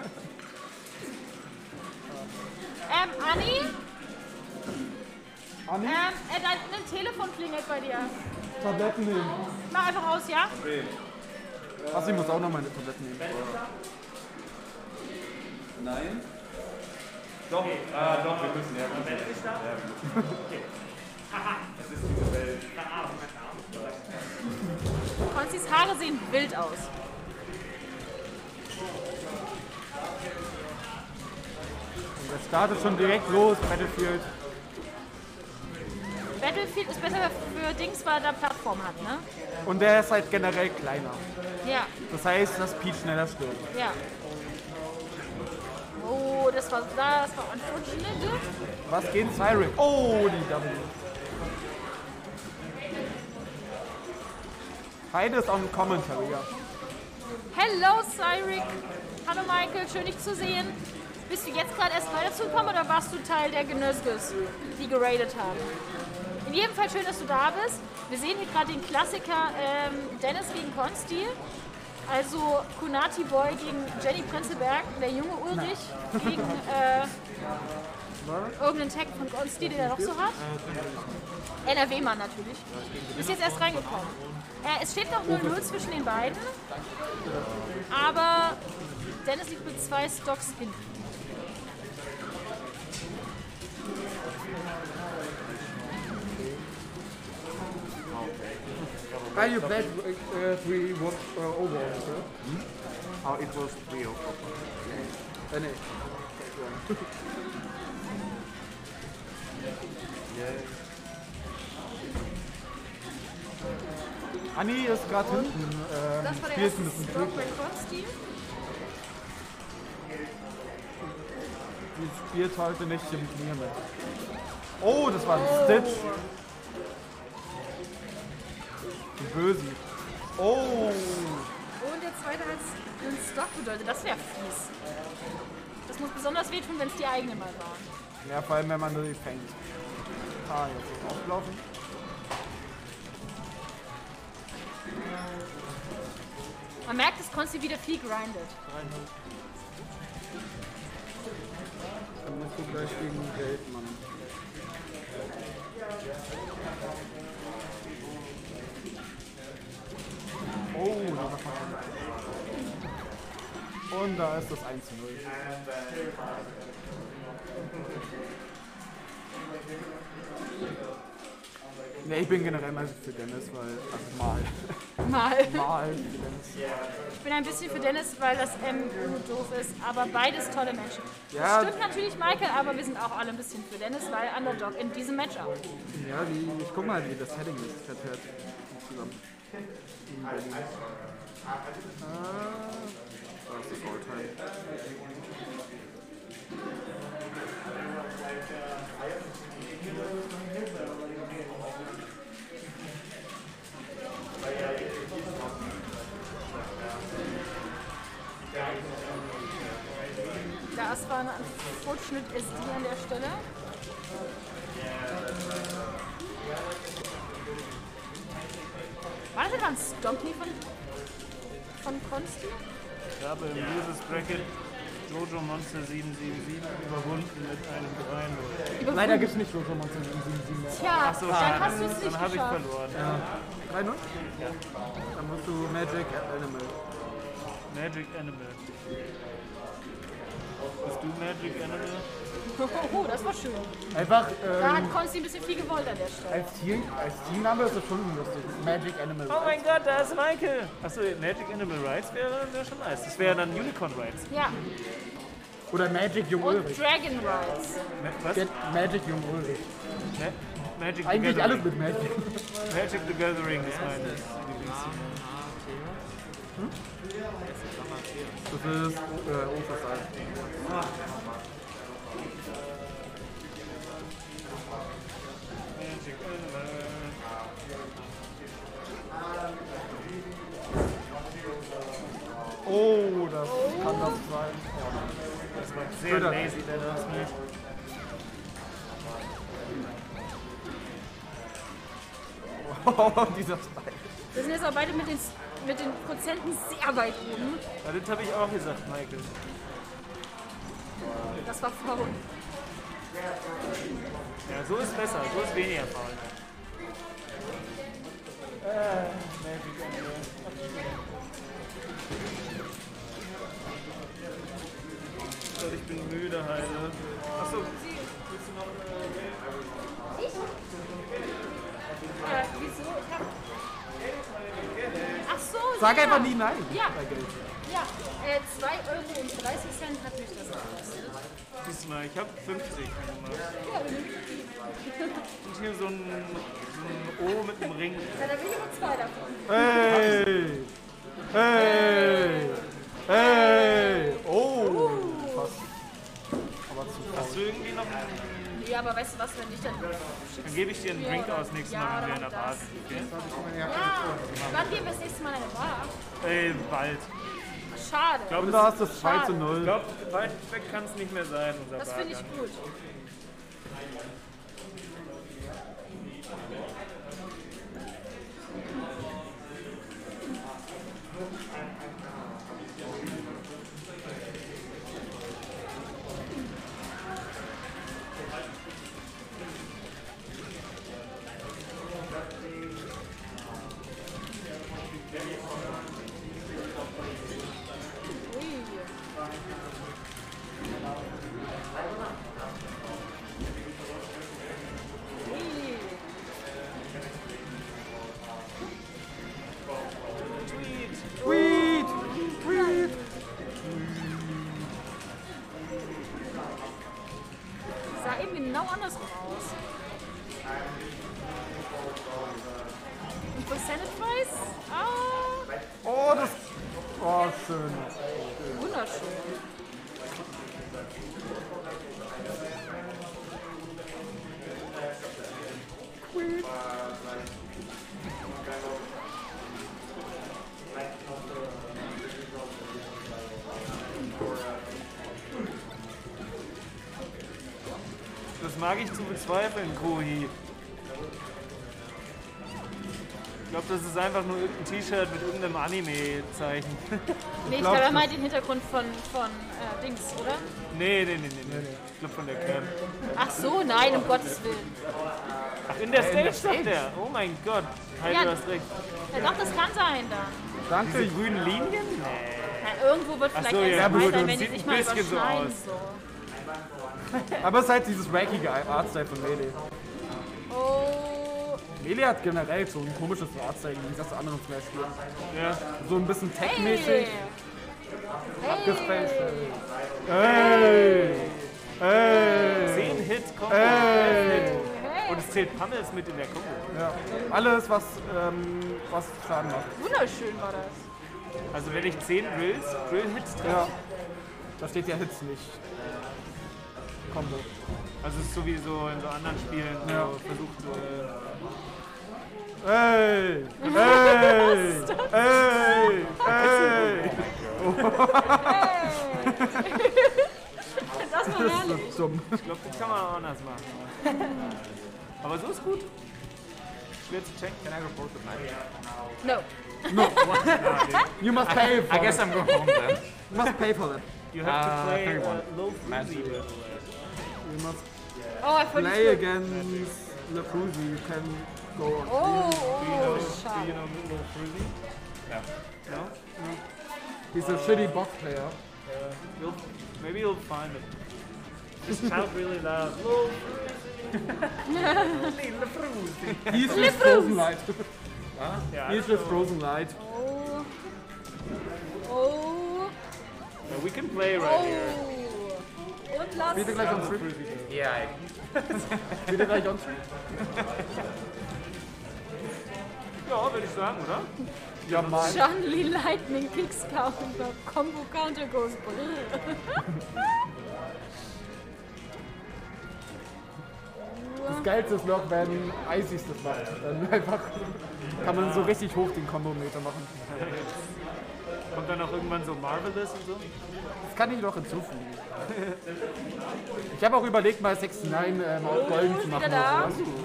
Ähm, Anni? Anni? Ähm, äh, dein, dein Telefon klingelt bei dir. Tabletten nehmen. Mach einfach aus, ja? Achso, ich muss auch noch meine Tabletten nehmen. Nein? Doch, ah, doch, wir müssen. Ja, wir müssen. Ja, wir müssen. Es ist diese Welt. Konstis Haare sehen wild aus. Das startet schon direkt los, Battlefield. Battlefield ist besser für Dings, weil er da Plattform hat, ne? Und der ist halt generell kleiner. Ja, Das heißt, dass Peach schneller stirbt. ja. Oh, das war, das war unfortunate. Was geht Cyric? Oh, die W. Heide ist on Commentary, ja. Hello, Cyric. Hallo, Michael. Schön, dich zu sehen. Bist du jetzt gerade erst neu dazu gekommen oder warst du Teil der Genöskes, die geradet haben? In jedem Fall schön, dass du da bist. Wir sehen hier gerade den Klassiker ähm, Dennis gegen Consti. Also Kunati Boy gegen Jenny Prinzelberg, der junge Ulrich gegen äh, irgendeinen Tag von Consti, den er noch so hat. N R W-Mann natürlich. Ist jetzt erst reingekommen. Äh, es steht noch null null zwischen den beiden. Aber Dennis liegt mit zwei Stocks hinten. Ah, you played uh, three what, uh, overalls, huh? Hmm? Oh, it was three of them. Uh, nee. Anni ist gerade hinten. Ähm, Das war der spielt erste ein bisschen Stock Glück. bei Consti. Die spielt heute nicht im Turnier mit. Oh, das war ein Stitch. Die Bösi. Oh. Und der zweite hat einen Stock bedeutet. Das wäre fies. Das muss besonders wehtun, wenn es die eigene mal waren. Ja, vor allem, wenn man die fängt. Ah, jetzt ist aufgelaufen. Man merkt, dass Consti wieder viel grindet. Dann musst du gleich gegen Geldmann. Oh, da war man. Und da ist das eins zu null. Ne, ich bin generell mal für Dennis, weil. Also mal. Mal. Mal für Dennis. Ich bin ein bisschen für Dennis, weil das M nur doof ist, aber beides tolle Menschen. Ja. Das stimmt natürlich, Michael, aber wir sind auch alle ein bisschen für Dennis, weil Underdog in diesem Matchup. Ja, die, ich guck mal, wie das Heading ist. Fett, fett. Zusammen. In Berlin. Ah, das ist Goldteil. Das war ein Fortschritt S D an der Stelle. War das etwa ein Stompy von, von Consti? Ich habe im Losers Bracket Jojo Monster sieben sieben sieben überwunden mit einem drei null. Leider gibt es nicht Jojo Monster sieben sieben sieben mehr. Tja, So, dann hast du es nicht dann habe ich geschafft. verloren. drei null? Ja. Dann musst du Magic Animal. Magic Animal. Bist du Magic Animal? Oh, das war schön. Einfach Da hat ähm, Consti ein bisschen viel gewollt an der Stelle. als, Team, als Teamname ist das schon lustig. Magic Animal. Oh mein Gott, da ist Michael! Achso, Magic Animal Rights wäre, wäre schon nice. Das wäre dann Unicorn Rights. Ja, Oder Magic Jung und Ulrich. Dragon Rides. Ma- Was? Get Magic Jung Ulrich. Ma- Magic the Eigentlich alles Gathering. mit Magic. Magic the Gathering ist mein Lieblingsteam. Das ist äh, Osterstyle. Magic Animal. Oh, das kann das sein. Das war sehr Twitter. lazy, der das nicht. Oh, dieser Style. Wir sind jetzt auch beide mit den, mit den Prozenten sehr weit oben. Ja, das habe ich auch gesagt, Michael. Das war faul. Ja, so ist besser, so ist weniger faul. Äh, Magic Animal. Gott, ich bin müde, Heide. Achso, willst du noch eine... Äh, wieso? Ich hab... Ach so, Sag ja. einfach nie nein. Ja, Bei Geld. ja. Äh, zwei Euro und dreißig Cent hat mich das gekostet. Diesmal, ich habe fünfzig gemacht. Ja, dann Und hier so ein, so ein O mit einem Ring. ja, da will ich aber zwei davon. Hey! Hey! Hey! Oh! Fast. Aber zu Hast du irgendwie noch einen... Ja, aber weißt du was, wenn ich dann schickst. Dann gebe ich dir einen Ja, Drink oder- aus nächstes ja, Mal, wenn oder wir in der mach Bar das. sind. Okay? Ja, wann gehen wir das nächste Mal in eine Bar? Äh, bald. schade. Ich glaub, Und da hast du es zwei Schade. zu null. Ich glaube, weit weg kann es nicht mehr sein, unser Das finde ich Bargang. gut. Tweet! Tweet! Sah eben genau andersrum aus. Und Percentage-wise? Ah, Oh, das... Oh, schön. wunderschön. Das mag ich zu bezweifeln, Kohi. Ich glaube, das ist einfach nur irgendein T-Shirt mit irgendeinem Anime-Zeichen. Nee, ich glaube, er meint den Hintergrund von, von äh, Dings, oder? Nee, nee, nee, nee, nee. Ich glaube von der Cam. Ach so, nein, um Gottes Willen. Ach, in der Stage sagt der. Oh mein Gott. Halt, Ja. du hast recht. Ja, doch, das kann sein dann. Danke. Diese grünen Linien? Nee. Ja, irgendwo wird Ach vielleicht so, erst ja, dabei gut, sein, das wenn die sieht sich ein mal bisschen so überschneiden. aus. So. Aber es ist halt dieses wackige Artstyle von Melee. Oh, Melee hat generell so ein komisches Artstyle, wie das anderen Smash-Spielen. Ja. So ein bisschen hey. tech-mäßig. Hey. Abgespaced. Hey! Hey! zehn Hit Combo. Hey! Und es zählt Pummels mit in der Combo. Ja. Alles, was, ähm, was Schaden macht. Wunderschön war das. Also wenn ich zehn Drills, Drill-Hits treffe. Ja. Da steht ja Hits nicht. Combo. Also es ist sowieso in so anderen Spielen so Ja. versucht so. Äh, Hey! Hey! Hey! Hey! Das war herrlich. Das ist dumm. ich glaube, das kann man auch anders machen. Aber so ist gut. Schwer zu checken. Can I report the match? No. You must pay for I guess it. I'm going home then. You must pay for that. You have to Uh, play uh, thirty-one. low Man freezy. City. You must Oh, ich wollte play nicht. against Le Cruzy. You can go on. Oh, Do you oh, know, do you schade. know low freezy? Yeah. No? He's a shitty box player. You'll, maybe you'll find it. Just shout really loud. Low He's just Frozen Light. Yeah, He's just Frozen Light. Oh. Oh. no, we can play right here. Oh. Und lass. Bitte gleich on Stream. Yeah, I, Bitte gleich on Stream. Ja, würde ich sagen, oder? Ja, Mann. Chun-Li Lightning Kicks Counter. Combo Counter goes brrr. Das Geilste ist noch, wenn Isis das macht. Dann einfach kann man so richtig hoch den Kombometer machen. Kommt dann auch irgendwann so Marvelous und so? Das kann ich noch hinzufügen. Ich habe auch überlegt, mal sechsundneunzig ähm, auf Golden zu machen. Wieder da. Oder sowas.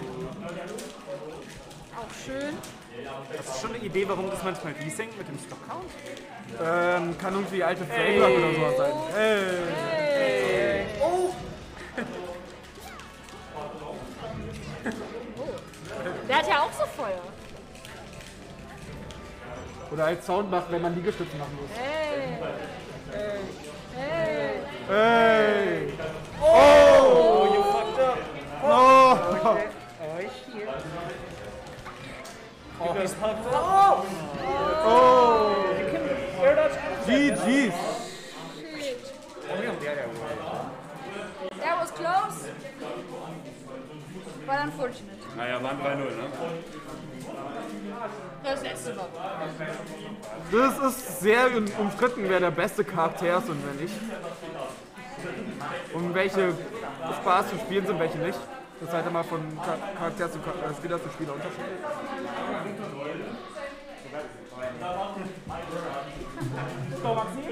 Auch schön. Hast du schon eine Idee, warum das manchmal resinkt mit dem Stock-Count? Ähm, kann irgendwie alte Framework oder sowas sein. Hey. Hey. Oh. Der hat ja auch so Feuer. Oder als Sound macht, wenn man Liegestütze machen muss. Hey. Hey. Hey! Oh, you fucked up. Oh! You guys fucked up. Oh! You can air dodge out of G that. G's! only on the other way. That was close. But unfortunate. Naja, waren drei null, ne? Das letzte Mal. Das ist sehr umstritten, wer der beste Charakter ist und wer nicht. Und welche Spaß zu spielen sind, welche nicht. Das ist halt immer von Charakter zu Charakter, Spieler zu Spieler unterschiedlich. So, Maxi?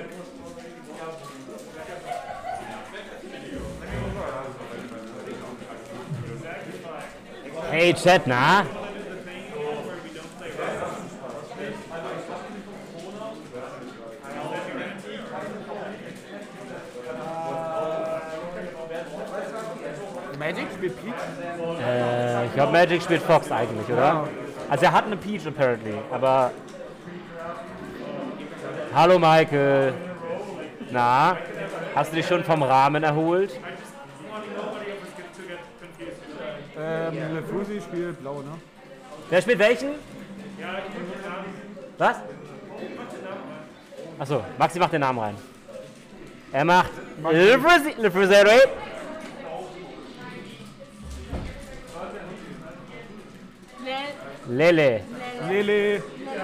Hey Chat, na? Magic spielt Peach? Äh, ich glaube Magic spielt Fox eigentlich, oder? Also er hat eine Peach apparently, aber... Hallo Michael. Na? Hast du dich schon vom Rahmen erholt? Ähm, LeFrusi spielt blau, ne? Wer spielt welchen? Was? Achso, Maxi macht den Namen rein. Er macht LeFrusi, LeFrusi, right? Lele. Lele.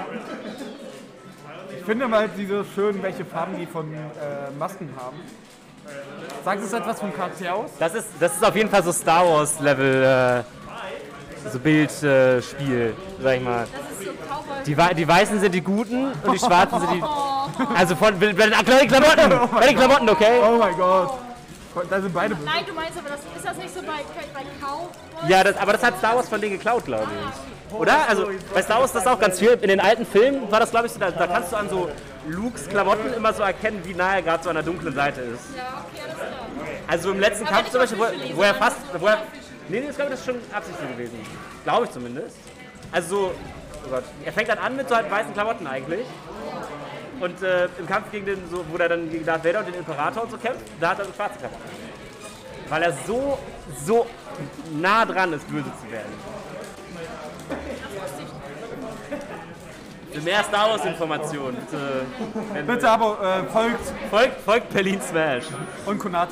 Ich finde mal diese schön, welche Farben die von äh, Masken haben. Sagt es etwas vom Charakter aus? Das ist, das ist auf jeden Fall so Star Wars Level, äh, so Bildspiel, äh, Spiel, sag ich mal. Das ist so Cowboy. Die, Wei- die Weißen sind die Guten und die Schwarzen sind die... Also von bei den Klamotten, bei den Klamotten, okay? Oh mein Gott. Da sind beide. Nein, du meinst aber, das, ist das nicht so bei, bei Cowboy? Ja, das, aber das hat Star Wars von denen geklaut, glaube ich. Oder? Also bei Star Wars ist das auch ganz viel. In den alten Filmen war das, glaube ich, so, da, da kannst du an so Lukes Klamotten immer so erkennen, wie nah er gerade so an der dunklen Seite ist. Ja, okay, alles klar. Also im letzten Aber Kampf nicht zum Beispiel, wo, mal Fische wo er lesen, fast... sondern Wo er, Fische. nee, nee, ich glaube, das ist schon Absicht gewesen. Glaube ich zumindest. Also so... Oh Gott. Er fängt dann an mit so halt weißen Klamotten eigentlich. Und äh, im Kampf gegen den, so, wo er dann gegen Darth Vader und den Imperator und so kämpft, da hat er so schwarze Klamotten. Weil er so, so nah dran ist, böse zu werden. Für mehr Star Wars Informationen, bitte, Bitte aber äh, folgt folgt, folgt Berlin Smash. und Konati.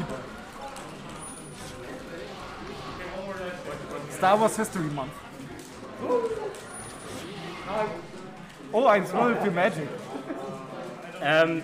Star Wars History Month. Oh, eins null für Magic. Ähm,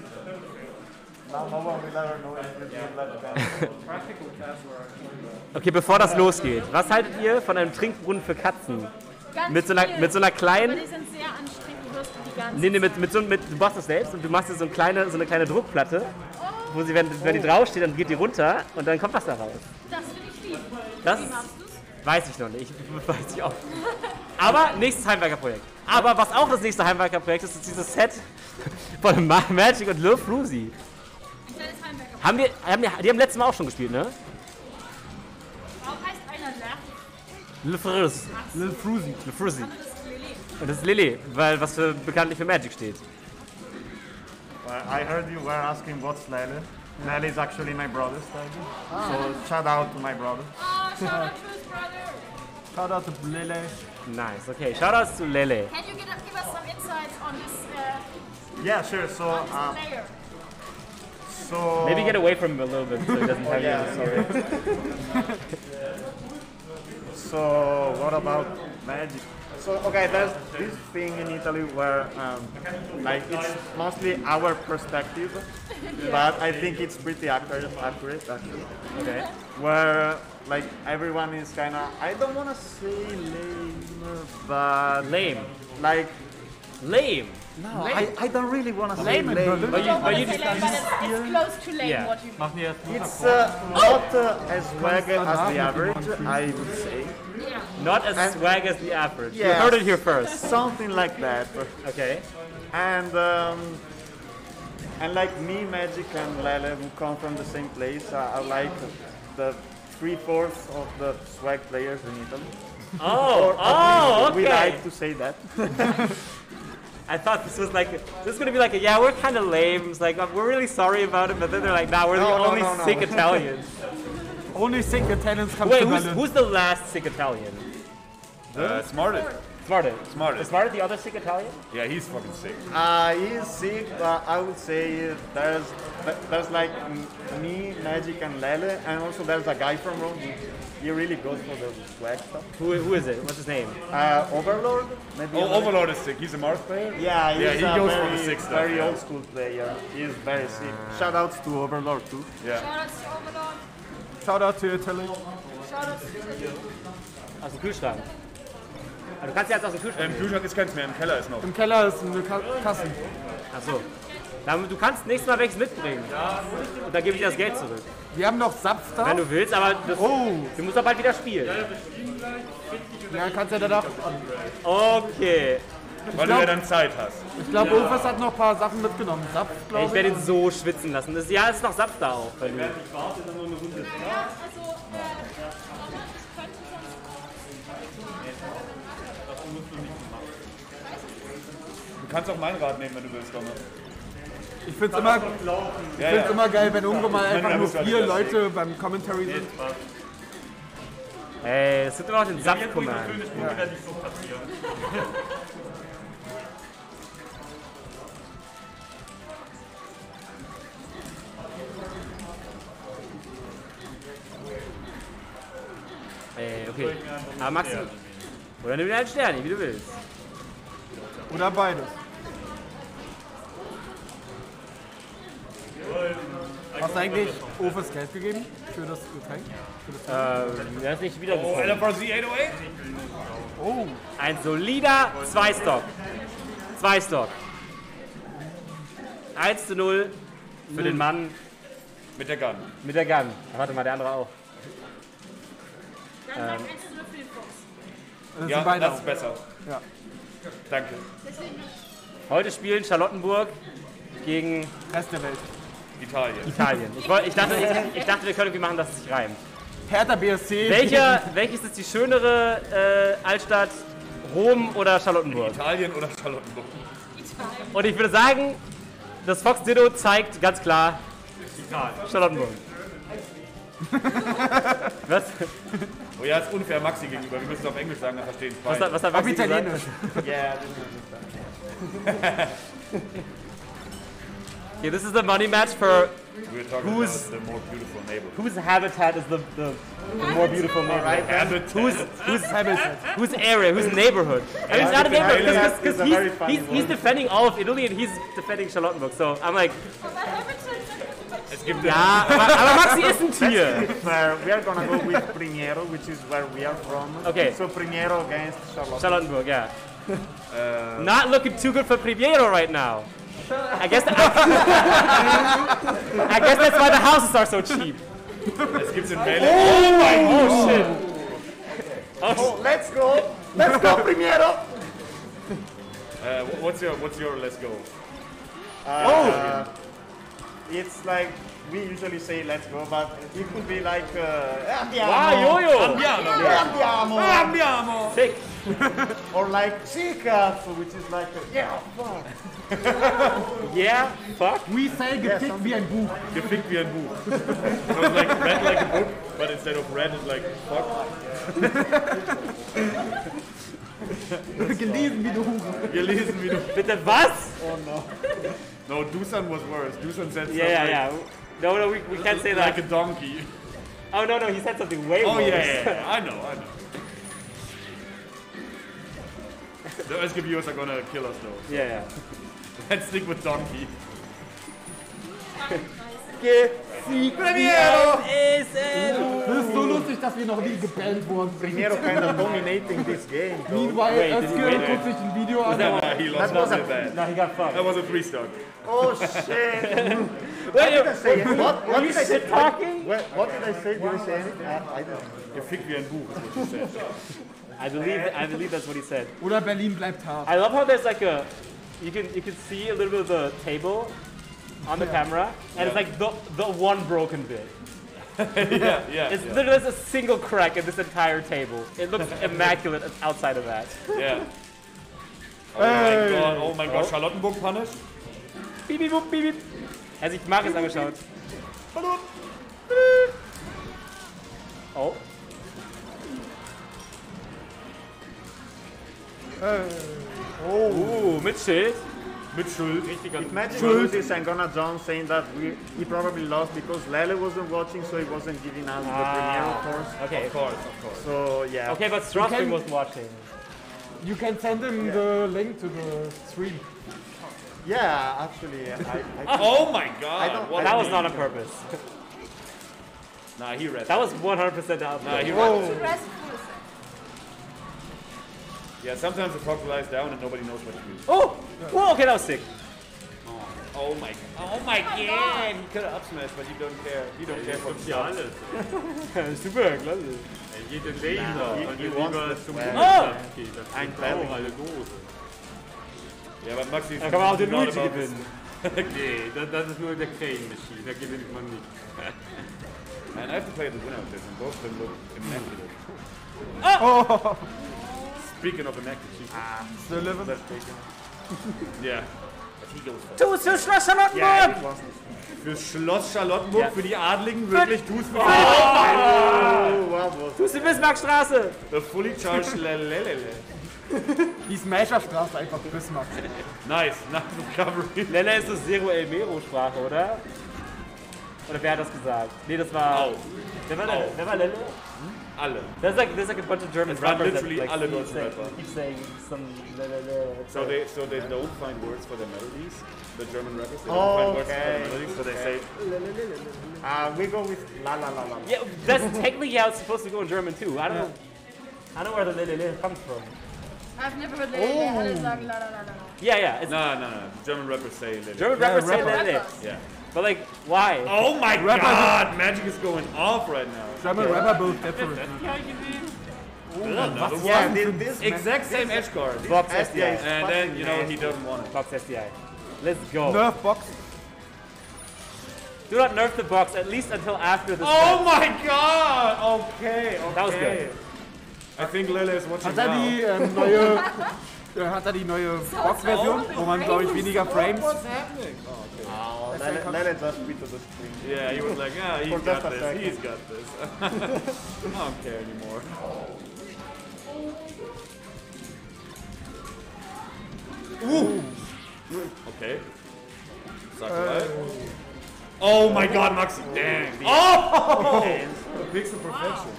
okay, bevor das losgeht, was haltet ihr von einem Trinkbrunnen für Katzen? Ganz Mit so einer, viel. mit so einer kleinen... Aber die sind sehr anstrengend, du hörst die ganze Nee, nee, mit, mit so, mit, du machst das selbst und du machst dir so eine kleine, so eine kleine Druckplatte, wo sie, wenn, wenn die draufsteht, dann geht die runter und dann kommt Wasser raus. Das finde ich lieb. Das Wie machst du's? weiß ich noch nicht, weiß ich auch. Aber nächstes Heimwerkerprojekt. Aber was auch das nächste Heimwerkerprojekt ist, ist dieses Set von Ma- Magic und Lil Fruzy. Ein kleines Heimwerker. Haben wir, haben wir, die haben letztes Mal auch schon gespielt, ne? Warum heißt einer Lach? Lil Fruz. Lil Frusi. Lil Fruzy. Das ist Lili. Und das ist Lily, weil was für, bekanntlich für Magic steht. I heard you were asking what's Lele. Lele is actually my brother's title. So shout out to my brother. Oh, shout out to his brother. Shout out to Lele. Nice, okay. Shoutouts zu Lele. Can you get, give us some insights on this, uh, Yeah, sure. So, on this uh, player? so Maybe get away from him a little bit so he doesn't tell yeah, you the story. So what about magic? So okay, there's this thing in Italy where um, like it's mostly our perspective, but I think it's pretty accurate, accurate actually. Okay. Where like everyone is kind of, I don't want to say lame, but Lame. like Lame. no, I, I don't really want to say Lame in lame. Berlin. But you, Don't but want you to say just, lame, but it's, it's close to lame Yeah. what you Machen die jetzt It's uh, not uh, as swaggy as the average, I would say. Yeah. not as And- swag as the average. You Yeah. heard it here first. Something like that. Okay. And um, and like me, Magic and Lele, who come from the same place, uh, are like the three fourths of the swag players in Italy. Oh, Or at oh, least we okay. like to say that. I thought this was like, this is gonna be like, a, yeah, we're kind of lame. It's like, we're really sorry about it, but then they're like, nah, we're the No, no, only no, no. sick Italians. Only sick Italians come Wait, to who's, Berlin. who's the last sick Italian? Uh, Smarted. Smarted. Smarted. Is Smarted the other sick Italian? Yeah, he's fucking sick. Uh, he's sick, but I would say there's there's like m- me, Magic, and Lele, and also there's a guy from Rome. He, he really goes for the swag stuff. Who, who is it? What's his name? Uh, Overlord, maybe. Oh, another- Overlord is sick. He's a Marth player? Yeah, he's Yeah, he a goes for very, the sick stuff, very yeah. old school player. He's very sick. Shout outs to Overlord too. Yeah. Shout out to Overlord. Shout out to Italy. Shout out to Italy. Aus dem Kühlschrank. Aber du kannst ja jetzt aus dem Kühlschrank. Im Kühlschrank ist keins mehr, im Keller ist noch. Im Keller ist eine Ka Kasse. Achso. Du kannst nächstes Mal welches mitbringen. Und dann gebe ich dir das Geld zurück. Wir haben noch Saft da. Wenn du willst, aber das, oh. du musst doch bald wieder spielen. Ja, kannst ja danach. Okay. Weil glaub, du ja dann Zeit hast. Ich glaube, ja. Ofes hat noch ein paar Sachen mitgenommen. Saft, glaube ich. Ich werde ihn so schwitzen lassen. Das, ja, es ist noch Saft da auch. Wenn du. Ja, also, äh, Du kannst auch mein Rad nehmen, wenn du willst, Domme. Ich finde es immer, ich ja, find's ja. immer geil, wenn irgendwo mal einfach nur vier Leute beim Commentary sind. Ey, es wird immer noch den Saft kommen. Ja. Ey, okay. Aber Maxi. Oder nimm dir einen Stern, wie du willst. Oder beides. Hast du eigentlich Ofes Geld gegeben für das Getränk? Für das ähm, der ist nicht wieder Oh, L F R C achthundertacht? Oh. Ein solider zwei Stock. zwei Stock. eins zu null für den Mann. Mit der Gun. Mit der Gun. Warte mal, der andere auch. Dann ähm. eins zu null für den Fox. Das ja, beide das auch. ist besser. Ja. Danke. Heute spielen Charlottenburg gegen Rest der Welt. Italien. Italien. Ich, wollt, ich, dachte, ich, ich dachte, wir können irgendwie machen, dass es sich reimt. Hertha B S C. Welcher, welches ist die schönere äh, Altstadt? Rom oder Charlottenburg? Italien oder Charlottenburg. Italien. Und ich würde sagen, das Fox Ditto zeigt ganz klar Italien. Charlottenburg. Was? Oh ja, ist unfair Maxi gegenüber. Wir müssen es auf Englisch sagen, dann verstehen es Was, beide. was hat Maxi gesagt? Italienisch. Yeah, Okay, this is the money match for we're talking who's about the more beautiful neighborhood. whose habitat is the, the, the more beautiful neighborhood. Habitat. Whose whose habitat? Whose area? Whose neighborhood? I mean, it's not a neighborhood because he's, he's, he's defending all of Italy and he's defending Charlottenburg. So I'm like, Es gibt ja, aber, aber Maxi ist ein Tier. Fair. We are gonna go with Primiero, which is where we are from. Okay. So Primiero against Charlottenburg. Charlottenburg, yeah. Uh, Not looking too good for Primiero right now. I guess, I, I guess that's why the houses are so cheap. Es gibt's in Berlin. Oh my oh shit. Oh, Oh, let's go! Let's go, Primiero! Uh, what's your what's your let's go? Uh, it's like we usually say let's go, but it could be like uh, andiamo. wow, yo-yo. Andiamo. Andiamo. Andiamo. Sick. Or like sì cazzo, which is like uh, yeah, fuck. Yeah, fuck. We say gefickt wie ein Buch. Gefickt wie ein Buch. So it's like read like a book, but instead of read it's like fuck. Gelesen wie du Hure. Gelesen wie du. Bitte was? Oh no. No, Dusan was worse. Dusan said something Yeah, yeah, yeah. No, no, we, we can't say like that. a donkey. Oh, no, no, he said something way Oh worse. yeah, yeah, yeah, I know, I know. The S G B Os are gonna kill us though. Yeah, yeah. Let's stick with donkey. Primiero ist in. Das ist so lustig, dass wir noch nie gebannt wurden. Primiero kind of dominating this game. though. Meanwhile, Wait, did Özgür he win? guckt sich ein Video an. Nah, he lost That was one a- bad. No, he got fucked. That was a three stock. Oh shit! Wait, you, Say, what, what are you did I say? shit talking? What, what did I say? Did I say anything? I, I didn't. Gefickt wie ein Buch is what you said. I believe, I believe that's what he said. Oder Berlin bleibt hart. I love how there's like a, you can you can see a little bit of the table on the camera, and it's like the the one broken bit. yeah, yeah. It's yeah. literally just a single crack in this entire table. It looks immaculate outside of that. Yeah. Oh my god, oh my god, Charlottenburg punished? Beep, beep, boop, beep, beep. Also ich mag es angeschaut. Oh. Oh, mit Schild. Mit Schuld. Imagine Lutis and Gunnar John saying that we, he probably lost because Lele wasn't watching, so he wasn't giving us the premiere, of course. Okay. Of course, of course. So yeah. Okay, but Strasbourg can- wasn't watching. You can send him the link to the stream. Yeah, actually, I. I Oh my god. I don't- what That a was not meme. on purpose. Nah, he read That was one hundred percent out. Nah, he Oh. read To rest full Yeah, sometimes the fox lies down and nobody knows what to do. Oh! Oh, okay, that was sick. Oh my, oh my god! He could have up smashed, but you don't care. You don't care for Ja, alles. Super, klasse. Er geht den Laser und he lieber wants zum to- Bundesland geht. Das Ein sind auch alle groß. Ja, aber Maxi ist Da kann man auch den not Luigi about gewinnen. Nee, das, das ist nur der Crane Machine, da gewinnt man nicht. And I have to play the winner of this, and both of them look immaculate. Oh! Speaking of immaculate, Ah, still living. that's taken. Yeah. But he goes first. Du, für Schloss Charlottenburg! Ja, für Schloss Charlottenburg, Ja. für die Adligen, wirklich, du es Oh, du bist die Bismarckstraße! The fully charged Lelelele. Die Smasher-Straße einfach Bismarck. Nice, nice recovery. Lele ist das Zero El Mero-Sprache, oder? Oder wer hat das gesagt? Nee, das war. Au. Wer war, Au. wer war Lele? Alle. There's like, there's like a bunch of German Es waren rappers that literally like, alle keep deutschen saying, Rapper. keep saying some Lele. So they, so they don't find words for their melodies. The German rappers, they don't Oh, find words for okay. their melodies, so they say, Uh, we go with la la la la. Yeah, that's technically how it's supposed to go in German too. I don't know. I don't know where the Lele comes from. I've never heard Lele, alle sagen la la la la. Yeah, yeah. It's, no, no, no. German rappers say Lele. German rappers say rapper. Lele. Yeah. But like, why? Oh my god, Magic is going off right now. German rapper both different. Another Yeah, one. this, this Exact same edge card. Box S S D D I I. is And then, you know, fucking he doesn't want it. Box S D I. Let's go. Nerf box. Do not nerf the box, at least until after this. Oh my god! Okay, okay. That was good. I think Lele is watching Hat er now. die ähm, neue, äh, hat er die neue Box-Version, wo man glaube ich weniger Frames. Oh, let, it- let it just be to the screen. Yeah, he was like, yeah, he's For got just a this, second. he's got this. I don't care anymore. Ooh. Okay. Sakurai. Oh my god, Maxi. Dang. Oh! Pixel perfection.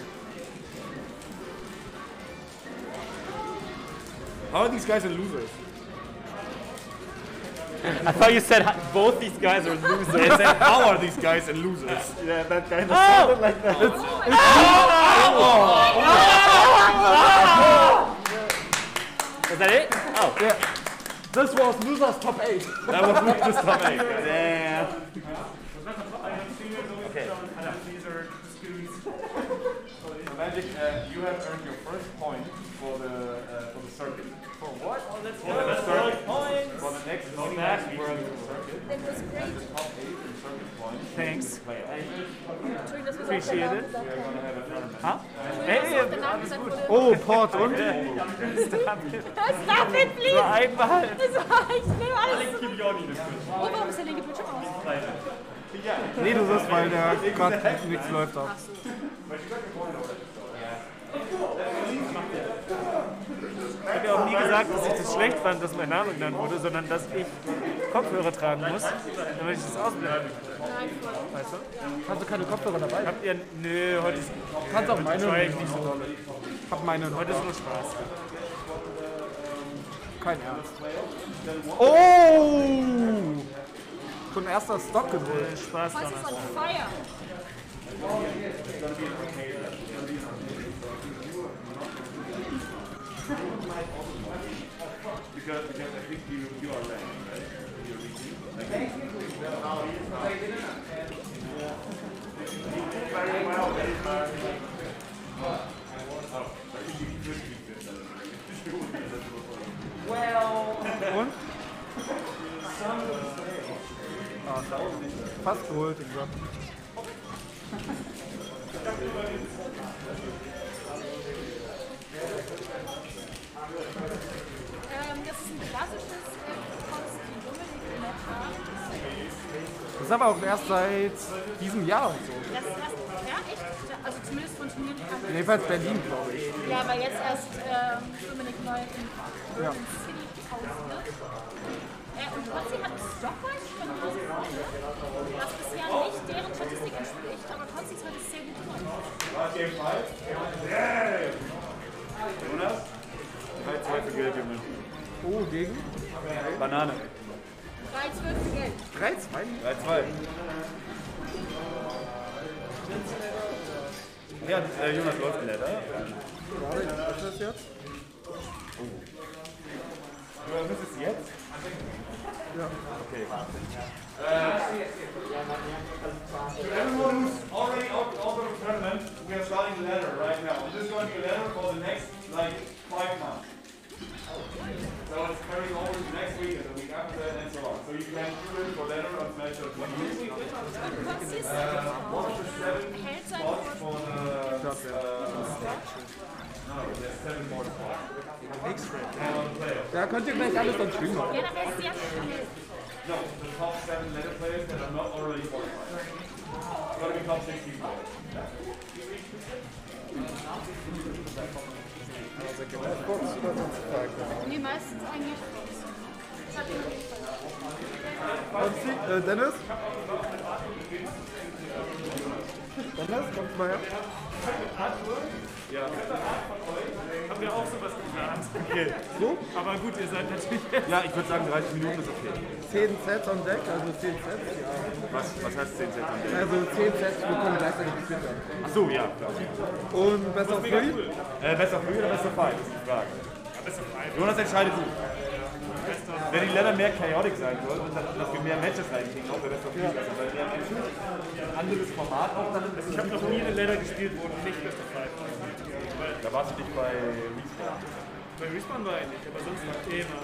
How are these guys losers? I thought you said both these guys are losers. They said, how are these guys and losers? Yeah, that kind of Oh! sounded like that. Is that it? Oh. Yeah. This was Losers Top eight. That was not the top eight. Damn. Magic, uh, you have earned your first point for the uh, for the circuit. For what? Oh, that's for the circuit. Points. For the next next world circuit. It was great. The top eight in circuit points. Thanks. Entschuldigung, dass wir so Appreciate oft it. gesagt We're gonna have a tournament. Huh? Hey, Hey, der Name gesagt wurde. Oh, Port und? Stop it, please! einmal. Das war ich nehme alles. Oh, warum ist der linke Bildschirm aus? Nee, du wirst, weil der gerade nichts läuft da. Ich habe ja auch nie gesagt, dass ich das schlecht fand, dass mein Name genannt wurde, sondern dass ich Kopfhörer tragen muss, damit ich das ausblende. Weißt du? Hast du keine Kopfhörer dabei? Habt ihr. Nö, heute ist. Kannst auch meine Steuer ich nehmen. nicht so doll. Hab meine noch. Heute ist nur Spaß. Kein Ernst. Oh! Schon erster Stock gedrückt. Spaß Was dran. ist on fire? Because, because I think you, you are late, right? You're very well, very well. Und? Ah, fast geholt, wie gesagt. Ähm, das ist ein klassisches Konsti-Dominik-Match. Das ist aber auch erst seit diesem Jahr und so. Das ist erst, ja, echt? Also zumindest von Turnieren bekannt. Jedenfalls Berlin, glaube ich. Ja, aber jetzt erst ähm, Dominik neu in Ja. Berlin City pausiert. Äh, und Konsti hat Stockwise von großen Freunde, was bisher nicht deren Statistik entspricht, aber Konsti ist heute sehr gut drin. Jonas? drei zwei für Geld, Junge. Oh, gegen? Banane. drei zwölf für Geld. drei zwei? drei zwei. Ja, äh, Jonas läuft leider. Warte, was ist das jetzt? Eröffnet es jetzt? Ja. Okay. Uh, to everyone who's already out, out of the tournament, we are starting the ladder right now. This is going to be a ladder for the next like five months. So it's carrying over to next week and the week after that and so on. So you can do it for ladder on Smash dot com. Uh, what is the seven spots for the... Uh, no, there's seven more spots. Da könnt ihr gleich alles dann streamen. Ja, dann wäre es sehr schön. No, the top seven ladder players that are not already qualified. It's going to be top sixteen players. Nee, meistens eigentlich. Und äh, Dennis? Dennis, kommst du mal her? Ja. Haben wir auch sowas geplant. Okay. So? Aber gut, ihr seid natürlich. Ja, ich würde sagen dreißig Minuten ist okay. zehn Sets on Deck, also zehn Sets. Ja. Was, was heißt zehn Sets on Deck? Also zehn Sets, wir können gleichzeitig gespielt werden. Achso, ja, klar. Und Best of Three? Äh, Best of Three oder Best of Five, das ist die Frage. Jonas entscheidet du. Wenn die Länder mehr chaotic sein soll und dass, dass wir mehr Matches reinkriegen, auch bei Best of Three, also weil wir haben ein anderes Format auch dann. Ich habe noch nie eine Ladder gespielt, wo nicht Best of Five. Da warst du nicht bei Respawn. Bei Respawn war ich nicht, aber sonst war ich immer.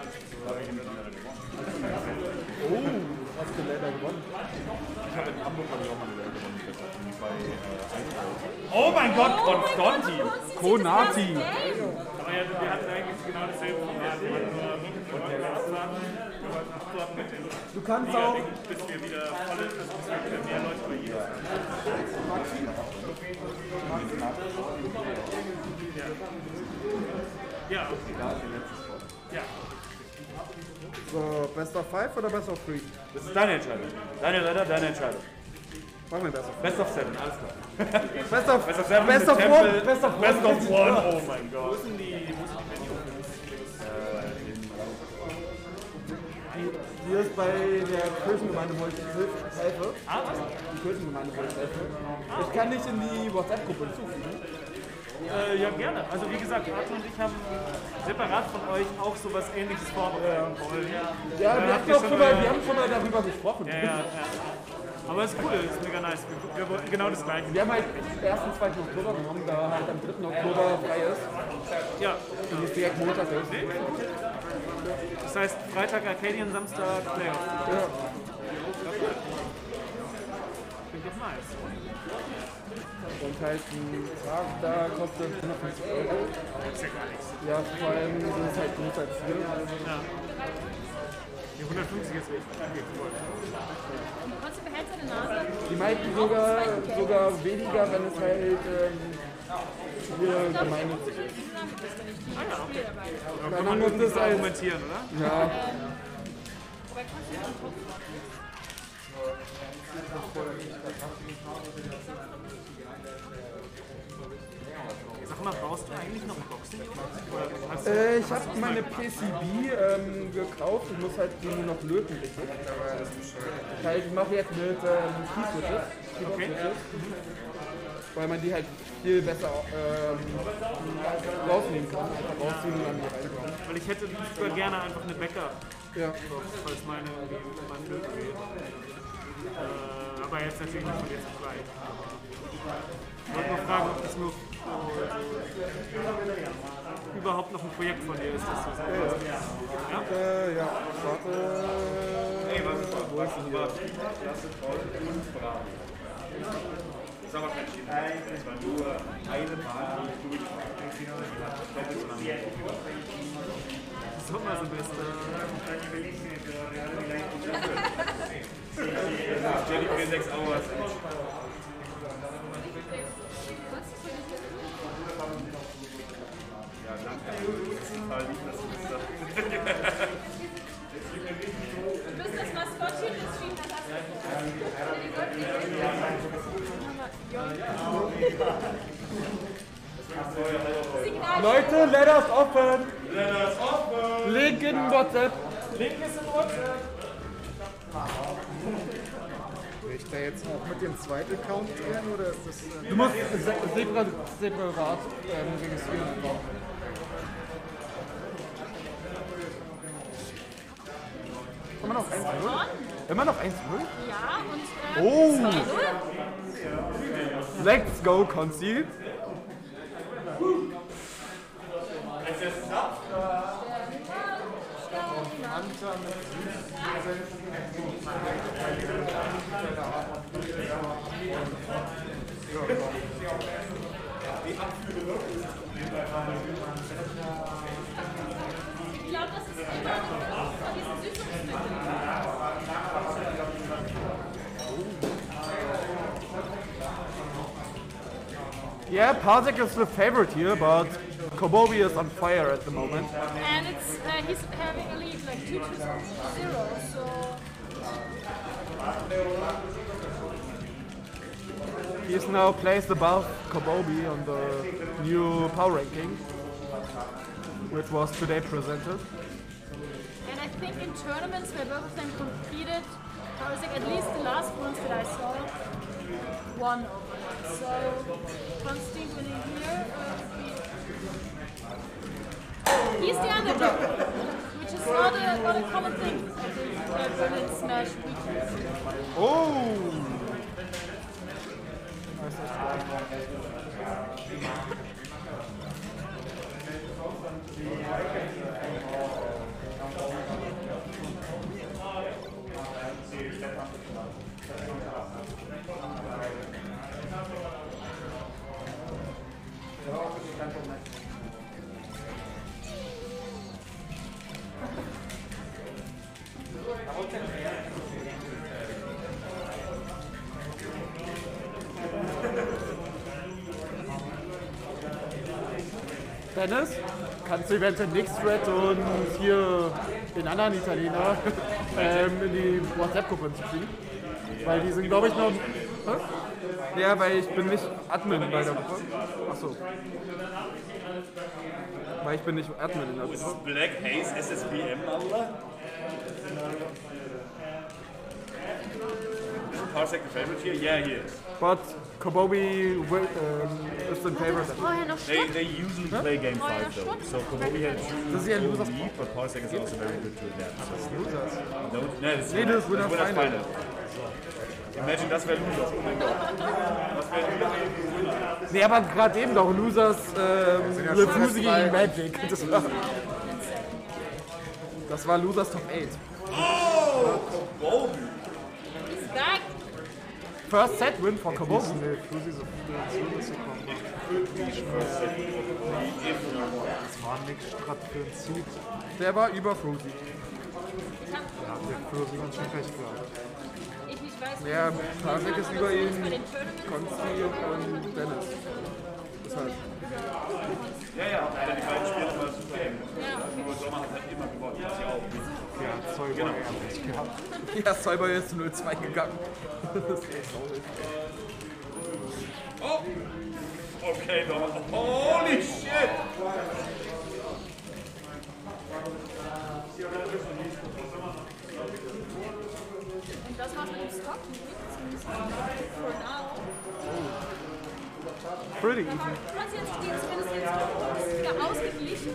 Oh, hast du leider gewonnen? Ich habe in Hamburg auch mal eine Ladder gewonnen. Bei äh, oh mein Gott, Constanti! Konati! Aber ja, wir hatten eigentlich genau dasselbe Format. Wir hatten nur wir wollten abwarten, wir wollten abwarten mit den Du kannst auch. bis wir wieder volle, also bis wir wieder mehr Leute bei jedem haben. Ja. Ja. So, Best of Five oder Best of Three? Das ist deine Entscheidung. Deine Ladder, deine Entscheidung. Machen wir Best of Best of Seven, alles klar. Best of, Best of Seven, Best of Tempel, One, Best of Best One. of One, oh mein Gott. Wo ist denn die, wo ist die Menü? Die ist bei der Kirchengemeinde Hilfe. Ah, was? Die Kirchengemeinde Hilfe. Ich kann dich in die WhatsApp-Gruppe hinzufügen. Äh, ja, gerne. Also wie gesagt, Arthur und ich haben separat von euch auch sowas Ähnliches vorbereitet wollen. Ja, Äh, wir, habt hatten ihr auch schon schon mal, mal- wir haben schon mal darüber gesprochen. Ja, ja, ja. Aber es ist cool, es ist mega nice. Wir, wir wollten genau das Gleiche. Wir haben halt ersten, zweiten Oktober genommen, da halt am dritten Oktober frei ist. Ja. Und es direkt Montag ist. Das heißt Freitag Arcadian, Samstag Playoff. Ja. Klingt doch nice. Und halt ein Tag da kostet hundertfünfzig Euro. Das ist ja gar nichts. Ja, vor allem ist es halt größer als hier. Ja. Die hundertfünfzig ist echt okay, cool. Trotzdem behält seine Nase. Die meinten sogar, sogar weniger, wenn es halt ähm, hier gemeinnützig ist. Ah ja, okay. Da Dann kann man haben wir irgendwie das so als- argumentieren, oder? Ja. Wobei kannst du den Topf Sag mal, brauchst du eigentlich noch Boxing? Oder hast du, Äh, ich hast habe du meine mal- P C B ähm, gekauft und muss halt die nur noch löten, richtig? Halt, ich mache jetzt mit ähm, Key-Switches, Keyboard-Switches, weil man die halt viel besser ähm, rausnehmen kann, einfach rausziehen und dann hier reinbauen. Weil ich hätte super gerne einfach eine Backup, Ja. falls meine irgendwie mein Löten geht. Äh, aber jetzt natürlich nicht von jetzt auf gleich. Ich wollte nur fragen, ob das nur so, überhaupt noch ein Projekt von dir ist, das du sagst. Ja? Äh, ja, warte. Ey, was ist das? Wo ist denn hier? Klasse, toll und brav. Das ist aber kein Schiff. Das war nur eine Bahn, die ich durchfahre. Sommersemester. Jelly für sechs Hours. Ja, danke. Das ist total lieb, dass du das sagst. Du bist das Maskottchen des Signal. Leute, let us offen! Let us open! Link in WhatsApp! Link ist in WhatsApp. Will ich da jetzt auch mit dem zweiten Account drin oder ist das. Äh, Du musst se- separat, separat ähm, registrieren einfach. Immer noch eins null? Immer noch eins null? Ja, und äh, Oh. zwei null. Let's go, Konzi. Ich glaube, das ist immer noch von diesen Süßungsstücken. Yeah, Parsec is the favorite here, but Kobobi is on fire at the moment. And it's uh, he's having a lead like two to zero, so He's now placed above Kobobi on the new power ranking, which was today presented. and I think in tournaments where both of them competed, Parsec, at least the last ones that I saw, won over them. So Constantine winning here. Uh, he's the underdog, which is not a, not a common thing at the uh, Berlin Smash weekends. Oh! Dennis, kannst du eventuell Nix-Thread und hier den anderen Italiener ähm, in die WhatsApp-Gruppe hinzufügen? Weil die sind, glaube ich, noch... Hä? Ja, weil ich bin nicht Admin bei der Gruppe. Achso. Weil ich bin nicht Admin in der Ist Gruppe. Black Haze S S B M, Allah? Parsec the favorite here? Yeah, he is. But Kobobi will, um, is in favor. Vorher noch They, Schluck. they usually play game five though. So Kobobi had Das ist ja two Losers. lead, but Parsec is also very good to adapt. So. Losers. No, no, das Nee, das ist Winner's Winner's Final. Final. Imagine, das wäre Losers. Oh mein Gott. Das wäre Losers. Nee, aber gerade eben doch Losers ähm, Refuse gegen Magic. Das war, das war Losers Top acht. Oh! Kobobi! He's back. First Set Win for Kobobi. Nee, Flusi so viel zu kommen. Das war nix gerade für ein Seed. Der war über Fruity. Ja, der Flusi ganz schön recht gehabt. Ich nicht weiß, wie Ja, es Parsec ist, ist aber über das ihn, ist bei den Tournaments Konsti und Dennis. Deshalb. Ja, ja, aber die beiden spielen immer super eng. Nur Sommer hat halt immer gewonnen, das ja auch. Ja, Zoll war ehrlich gehabt. Ja, Cyber ist zu null zwei gegangen. Oh! Okay, Sommer. Holy shit! Und das war's mit dem Stock. Zumindest for now. Pretty easy. Trotz jetzt steht zumindest jetzt wieder ausgeglichen.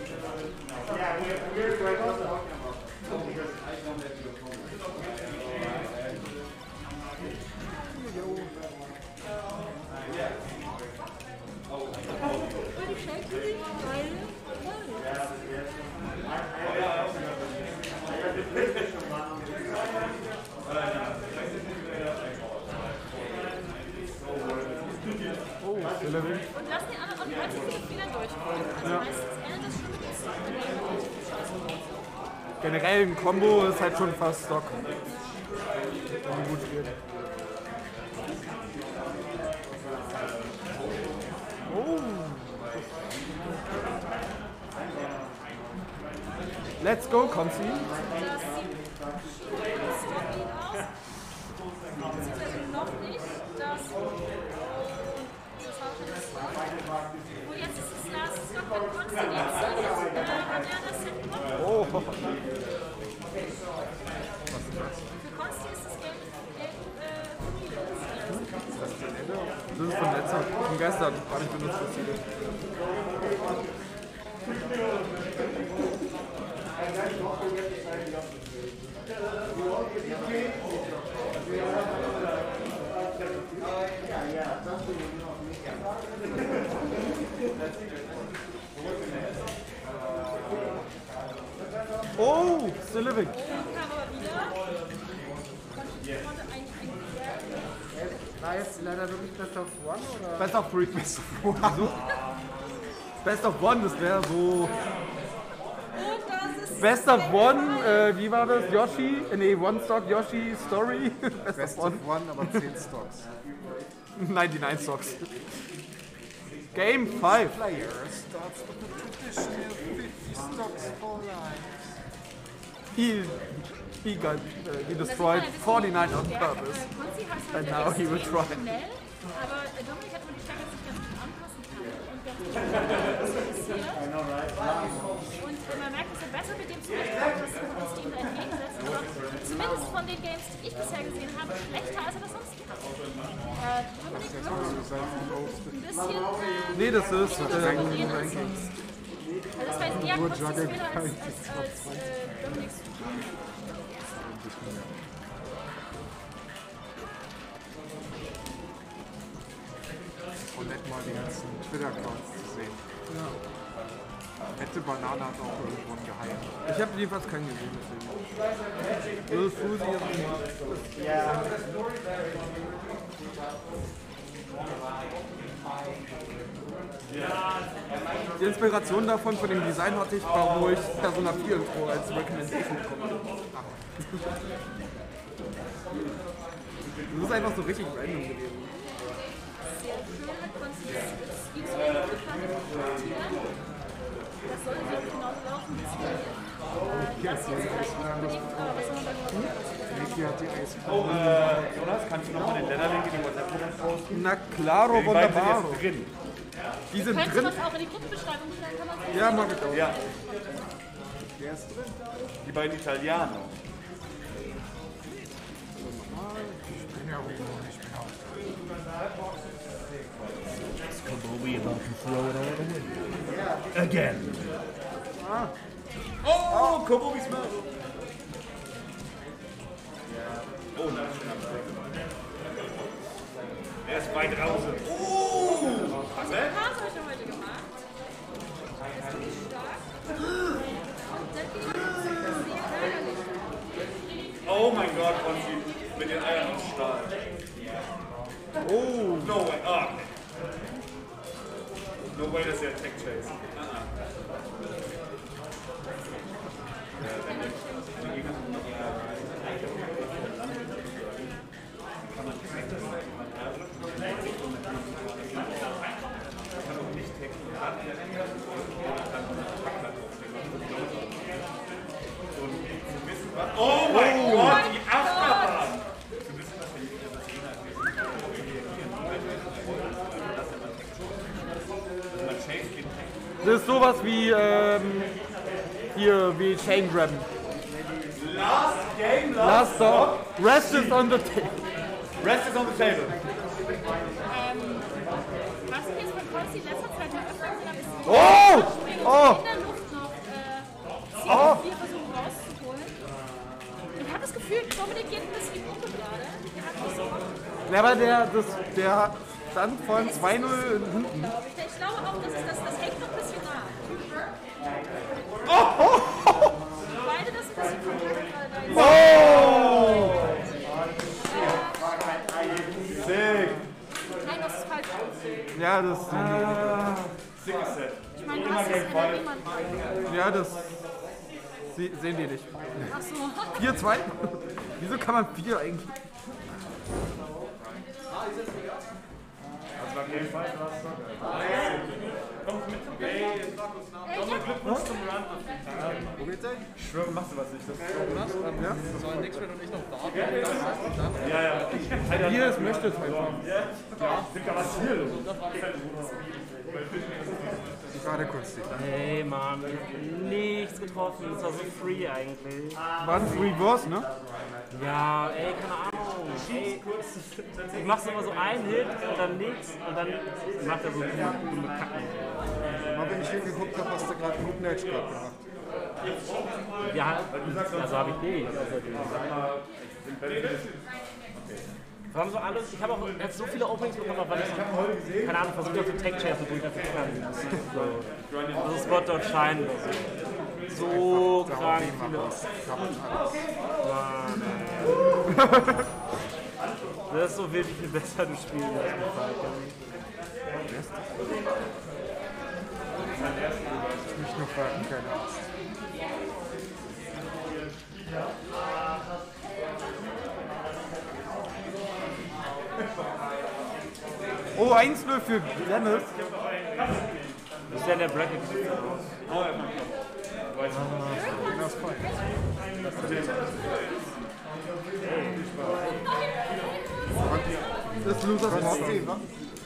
Pretty shaky, weil Oh, Eleven. und lass die anderen auch nicht allzu viele Fehler durchführen. Also meistens endet das schon mit dem Stock, wenn die Generell ein Combo ist halt schon fast Stock. Wenn die gut spielt. Oh. Let's go, Konzi. Das sieht Stocklead aus. Beziehungsweise noch nicht. Das, das war schon das Stock. Und jetzt ist es das Stock von Konstantin. Jetzt äh, hat er das Set gewonnen. Oh. Für Konsti ist das Game, Game äh, Das ist von letzter, von gestern, war nicht benutzt das Ziel. Oh, still living. War jetzt leider wirklich Best of One oder? Best of Three, Best of One. Wieso? Best of One, das wäre so. Best of One, äh, wie war das? Yoshi? Äh, nee, One Stock, Yoshi Story. Best, Best of One. of One, aber zehn Stocks. neunundneunzig Stocks. Game five. Player starts with the traditional fifty stocks for life. He, he got, uh, he destroyed forty-nine on purpose. And now he will try. Aber Dominik hat immer die Stärke, dass ich ganz gut anpassen kann und ganz gut interessiert. Und man merkt, dass er besser mit dem zurechtkommt, was das ihm da entgegensetzt. Aber zumindest von den Games, die ich bisher gesehen habe, schlechter als er das sonst kann. Äh, Dominik wirkt ein bisschen... Äh, Nee, das ist... äh, Ähm, also das war jetzt eher kurz als, als, als äh, Dominiks... Und nicht mal die ganzen Twitter-Accounts zu sehen. Ja. Hätte Banane hat auch irgendwo einen Geheim. ich habe jedenfalls keinen gesehen, deswegen. Lil Fusi Die Inspiration davon, von dem Design hatte ich, war, wo ich Persona vier Intro als Recommendation bekommen habe. Das ist einfach so richtig random gewesen. Das soll so hinauslaufen, bis wir das Niki hat die Eisbahn. Oh, äh, Jonas, kannst du nochmal den Letterlink in die WhatsApp-Gruppe posten? Na claro, Die beiden sind wunderbar. jetzt drin. Die sind Könntest du drin. das auch in die Gruppenbeschreibung stellen? Kann man das Ja, mach ich auch. Ja, Der ist drin. die beiden Italiener. Ja, wie noch nicht mehr aus. Again. Oh, Kobobi Smell. Oh, nein, er ist weit draußen. Oh! Was habe ich denn heute gemacht? Das ist nicht stark. Und dann geht es sehr ärgerlich. Oh mein Gott, Konzi, mit den Eiern aus Stahl. Oh! No way, ah. No way, dass er Tech Chase. Uh-uh. Oh mein Gott, die Achterbahn! Das ist sowas wie, ähm, hier, wie Chain Grabben. Last game, Last last stop. Rest is on the table. Rest is on the table. Ähm, was ich jetzt von Konzi in letzter Zeit mal öfter gesehen habe, ist Oh! Springen Oh! in der Luft noch äh, Oh! vier versuchen rauszuholen. Ich habe das Gefühl, Dominik geht ein bisschen um gerade. Der hat nicht so Bock. Ja, aber der, das, der stand von zwei null hinten. Ich glaube auch, dass das, das hängt noch ein bisschen nach. Oh! Oh! Oh! Beide das ein bisschen verpackt. Oh! Sick. Nein, das ist falsch. Ja, das. Sickes Set. Ich meine, du hast es ja niemand. Ja, das. Sie, sehen die nicht. Ach so. vier zwei? Wieso kann man vier eigentlich? Das war Game five, last Kommt mit. Ey, jetzt war kurz nach. Nochmal Glückwunsch zum Run. Wo geht's denn? Ich schwöre, machst du was nicht. Das ist Ja? Sollen Nixfred und ich noch warten? ja, ja. Wie ihr es möchtet einfach. Ja, Dicker, was ist hier los? Gerade kurz die. Hey Mann, nichts getroffen, das war so free eigentlich. War ein Reverse, ne? Ja, ey, keine Ahnung. Ey, ich mach so immer so einen Hit und dann nichts und dann macht er so dumme Kacken. Mal wenn ich hingeguckt habe, hast du gerade einen guten Edge gerade gemacht. Ja, also habe ich nicht. Also wir haben so alles, ich habe auch jetzt so viele Openings bekommen, weil ich, keine Ahnung, versucht habe, so Tech-Chaser durchzuführen. So. Also Spot dort scheinen. So krank viele. Das ist so wild, wie viel besser du spielen hast. Nicht nur fragen, keine Angst. Oh, eins null für Dennis. Das ist ja der Bracket. Das ist Losers Moxie, wa?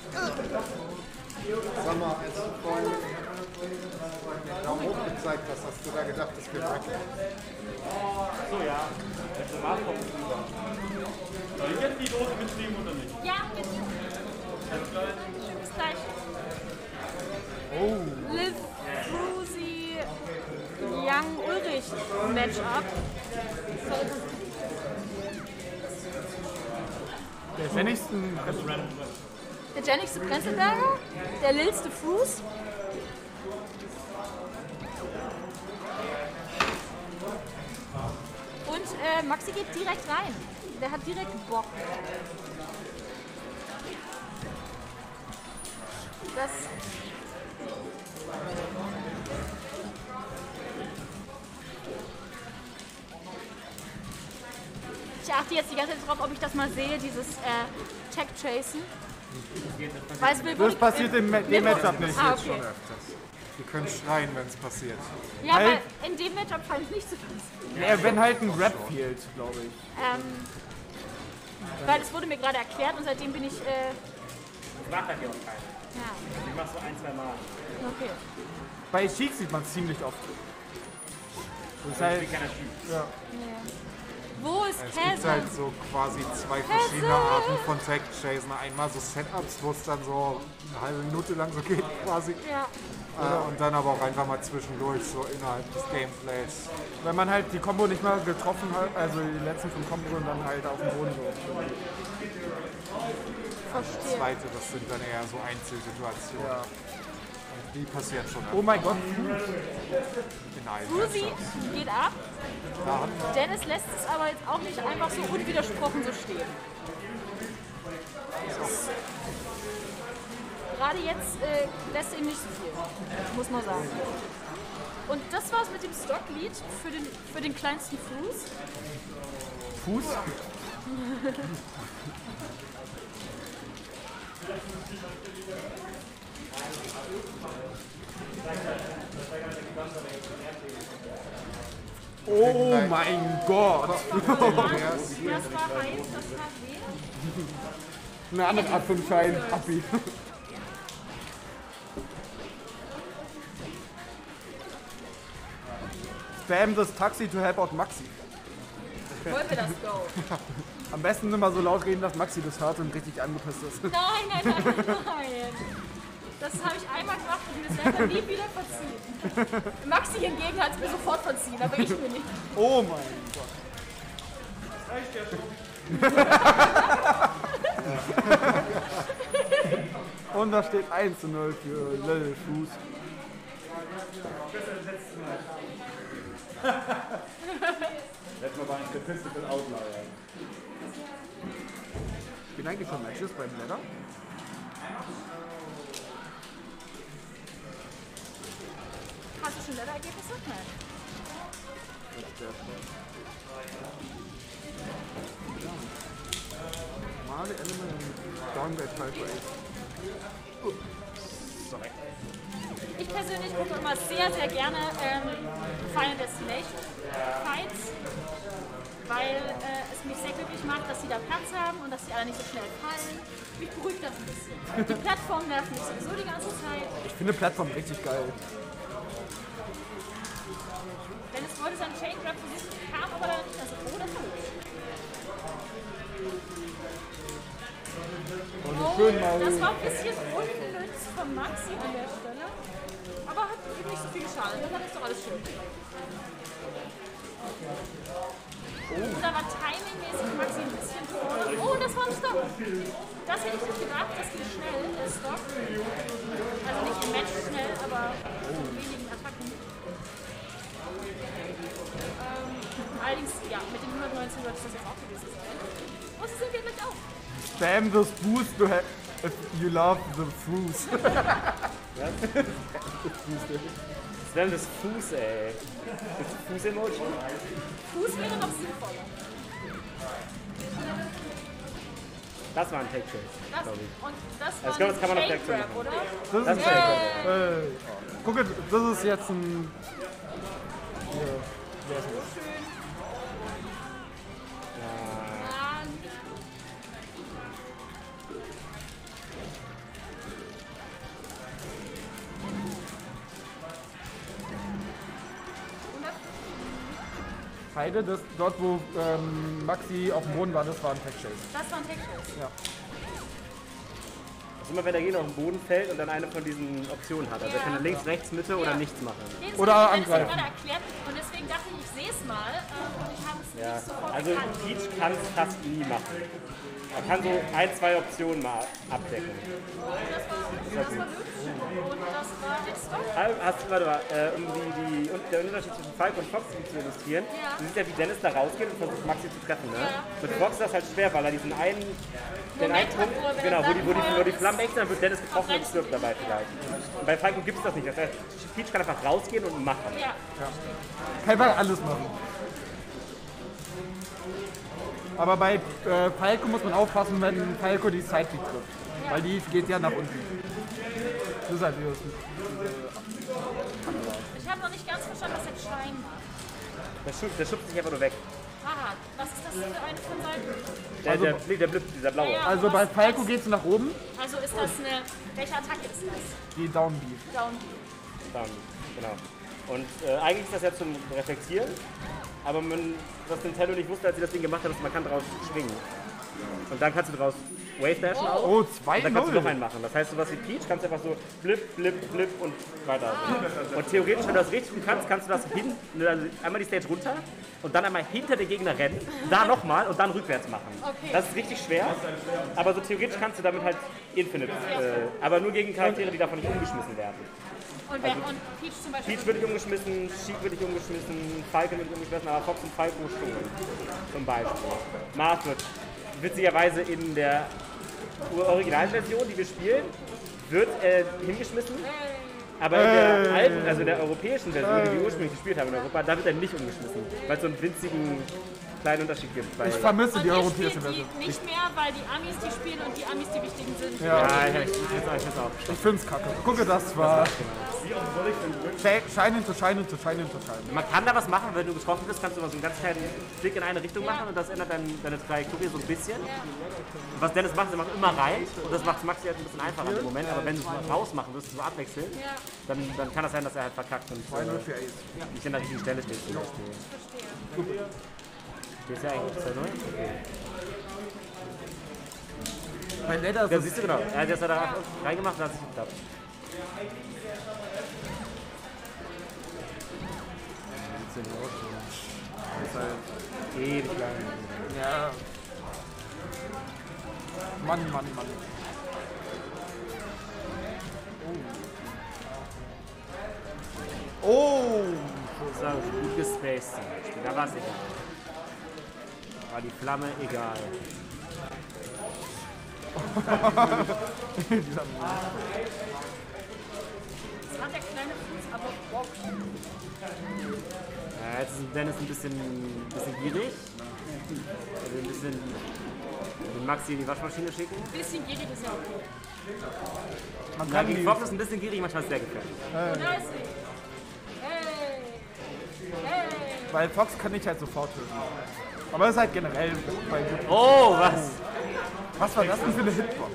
Sag mal, als du vorhin den Daumen hoch gezeigt hast, hast du da gedacht, das wird Bracket? So, ja. Der Format kommt rüber. Soll ich jetzt die Dose mitnehmen oder nicht? Ja, bitte. Bis gleich. Oh. Liv, Fruzy, Young, Ulrich Matchup. Der Sennigste Der Jennigste Prenzlberger, der Lilste Fruz. Und äh, Maxi geht direkt rein. Der hat direkt Bock. Das ich achte jetzt die ganze Zeit drauf, ob ich das mal sehe, dieses äh, Tech-Chasen. Weiß, will, Das passiert im Ma- dem Matchup nicht. Ah, Jetzt okay. schon öfters. Wir können schreien, wenn es passiert. Ja, Halt. weil in dem Matchup scheint es nicht zu passieren. Ja, wenn halt ein Grab fehlt, glaube ich. Ähm, weil es wurde mir gerade erklärt und seitdem bin ich. Äh, Ich mach halt hier auch keinen. ja, Ich mach so ein, zwei Mal. okay. Bei Sheik sieht man es ziemlich oft. Das ist halt, Ich bin keiner Typ. ja. Nee. Wo ist Es gibt Käse? halt so quasi zwei verschiedene Arten von Tech-Chasen. Einmal so Setups, wo es dann so eine halbe Minute lang so geht quasi. Ja. Äh, und dann aber auch einfach mal zwischendurch, so innerhalb des Gameplays. Wenn man halt die Combo nicht mal getroffen hat, also die letzten vom Combo und dann halt auf dem Boden so. Verstehe. Zweite, das sind dann eher so Einzelsituationen. Ja. Und die passieren schon Oh mein Gott. in allen Fruzy Matchups. geht ab. Da haben Dennis lässt es aber jetzt auch nicht einfach so unwidersprochen so stehen. Gerade jetzt äh, lässt er ihm nicht so viel, muss man sagen. Und das war's mit dem Stocklied für den, für den kleinsten Fuß. Fuß? Oh mein Gott! Das war heiß, das war weh. Eine andere Art von Schein. Abi. Spam das Taxi to help out Maxi. Wollen wir das Go? Am besten immer so laut reden, dass Maxi das hört und richtig angepisst ist. Nein, nein, nein, nein. Das habe ich einmal gemacht und mir das einfach nie wieder verziehen. Maxi hingegen hat es mir sofort verziehen, aber ich mir nicht. Oh mein Gott. Und da steht eins zu null für Lil Fuß. Letztes Mal war ein Statistical Outlier. Bin eigentlich schon Matches beim Blätter. Hast du schon Letter-Ergebnisse? Nein. Male Element und Downgrade Type Rate. Sorry. Ich persönlich gucke immer sehr, sehr gerne ähm, Final Destination Fights, weil äh, es mich sehr glücklich macht, dass sie da Platz haben und dass sie alle nicht so schnell fallen. Mich beruhigt das ein bisschen. Die Plattform nervt mich sowieso die ganze Zeit. Ich finde Plattform richtig geil. Wenn es wollte, sein Chain Grab versucht, kam aber dann nicht. Also, oh, das war gut. Und Oh, schön mal. das war ein bisschen unnütz von Maxi an der Stelle. Aber hat Wird nicht so viel geschadet, dann ist doch alles schön. Oder war timingmäßig Maxi ein bisschen vorne? Oh, das war ein Stopp! Das hätte ich nicht gedacht, dass die schnell äh, Stopp. Also nicht im Match schnell, aber in wenigen Attacken. Ähm, allerdings, ja, mit den hundertneunzehn wird das jetzt auch gewesen sein. Oh, sie sind wir gleich auch. Spam this boost to have if you love the fruits. Spam das Fuß, ey. Das Fuß-Emoji? Fuß wäre noch sinnvoller. Das war ein Tech-Chase, Das, glaube ich. und das Also war ich glaube, das kann man auf ein der Aktion Shake Grab, oder? Das Das ist ist ein ein äh, Guck, das ist jetzt ein. Hier, wer ist das? Ah, nicht. Heide, das, dort wo ähm, Maxi auf dem Boden war, das war ein Tech-Chase. Das war ein Tech-Chase. Ja. Also immer wenn der Gegner auf den Boden fällt und dann eine von diesen Optionen hat. Also er kann dann links, rechts, Mitte oder nichts machen. Nee, das Oder hab ich angreifen. gerade erklärt und deswegen dachte ich, ich sehe es mal äh, und ich habe es Ja. nicht sofort Also erkannt. Peach kann es fast nie machen. Er kann so ein, zwei Optionen mal abdecken. Das war, das war hübsch und das war jetzt Stopp. Hast du, warte mal, äh, um die, die, und der Unterschied zwischen Falk und Fox zu illustrieren, Ja. du siehst ja, wie Dennis da rausgeht und versucht Maxi zu treffen. Ne? Ja. Mit Fox ist das halt schwer, weil er diesen einen, den Moment einen hat, Punkt, wo er, wenn genau, er wo die, wo die, dann wo die ist, Flammen extra, dann wird Dennis getroffen und verbrennst stirbt dabei vielleicht. Und bei Falco gibt es das nicht. Das heißt, Peach kann einfach rausgehen und machen. Ja. Kann man alles machen. Aber bei äh, Falco muss man aufpassen, wenn Falco die Sidekick trifft. Ja. Weil die geht ja nach unten. Das ist halt dieses, Ich habe noch nicht ganz verstanden, was der Schein macht. Der schubst, der schubst sich einfach nur weg. Aha, was ist das für eine von Seiten? Der, Also- der, der, der Blip, dieser blaue. Ja, ja. also bei Falco geht es nach oben, Also ist das eine. Welche Attacke ist das? die Down B. Down. Dann, genau. Und äh, eigentlich ist das ja zum Reflektieren, aber man, was Nintendo nicht wusste, als sie das Ding gemacht haben, ist, man kann draus springen. Und dann kannst du draus Wave Dashen auch. Oh, Und zwei dann kannst du noch null. einen machen. Das heißt, sowas wie Peach kannst du einfach so blip, blip, blip und weiter. Und theoretisch, wenn du das richtig gut kannst, kannst du das hin, also einmal die Stage runter und dann einmal hinter den Gegner rennen, da nochmal und dann rückwärts machen. Okay. Das ist richtig schwer, aber so theoretisch kannst du damit halt Infinite, äh, aber nur gegen Charaktere, die davon nicht umgeschmissen werden. Und, wer, und Peach zum Beispiel. Peach wird nicht umgeschmissen, Sheik wird nicht umgeschmissen, Falcon wird nicht umgeschmissen, aber Fox und Falco schon. Zum Beispiel. Mars wird witzigerweise in der Originalversion, die wir spielen, wird äh, hingeschmissen. Aber in der alten, also der europäischen Version, die wir ursprünglich gespielt haben in Europa, da wird er nicht umgeschmissen. Weil es so einen winzigen kleinen Unterschied gibt. Bei Ich vermisse Und die ihr europäische spielt Version. die nicht mehr, weil die Amis die spielen und die Amis die wichtigen sind. Ja, ja, ich, ich, ich, ich auch. ich find's kacke. Gucke, das war Shine into Shine into Shine into Shine. Man kann da was machen, wenn du getroffen bist, kannst du mal so einen ganz kleinen Blick in eine Richtung machen und das ändert dann deine Trajektorie so ein bisschen. Und was Dennis macht, er macht immer rein und das macht es Maxi halt ein bisschen einfacher im Moment, aber wenn du es mal rausmachen wirst, so abwechseln, Ja. dann, dann kann das sein, dass er halt verkackt und zwei null äh, für Ace. nicht an der richtigen Stelle steht zum Beispiel. Hier ist ja eigentlich zwei null. Bei Leder ist Ja, es siehst du genau. Er hat das da reingemacht und hat sich geklappt. Ewig lang. Ja. Mann, Mann, Mann. Oh! So, gut gespaced. Da war es egal. War die Flamme egal. Das hat der kleine Fuß aber Bock. Ja, jetzt ist Dennis ein bisschen, ein bisschen gierig. Er will ein bisschen den Maxi in die Waschmaschine schicken. Ein bisschen gierig ist ja okay. Man Ja, kann gegen die, Fox ist ein bisschen gierig, manchmal ist sehr gefährlich. Oh, da ist sie. Hey. Hey. weil Fox kann ich halt sofort töten. Aber das ist halt generell bei Hitbox. Oh, was? Was war das denn für eine Hitbox?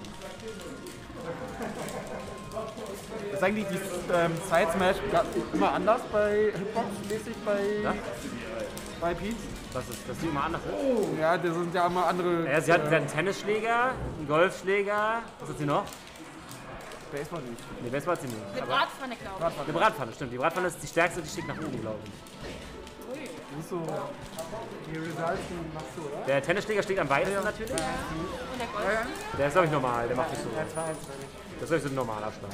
Ist eigentlich die ähm, Side Smash immer anders bei Hitbox-mäßig bei, Ja? bei Peach? Was ist das? Die immer anders ist? Ja, das sind ja immer andere. Ja, sie hat äh, einen Tennisschläger, einen Golfschläger. Was hat sie noch? Baseball nicht. Nee, Baseball hat sie nicht. Eine Aber Bratpfanne, glaube ich. eine Bratpfanne, stimmt. Die Bratpfanne ist die stärkste, die schickt nach oben, glaube ich. Ui. Das ist so. Die Resulten machst du, oder? Der Tennisschläger steht am weitesten natürlich. Und der Golfschläger? Der ist, glaube ich, normal. Der macht nicht so. Das ist, glaube ich, so ein normaler Schlag.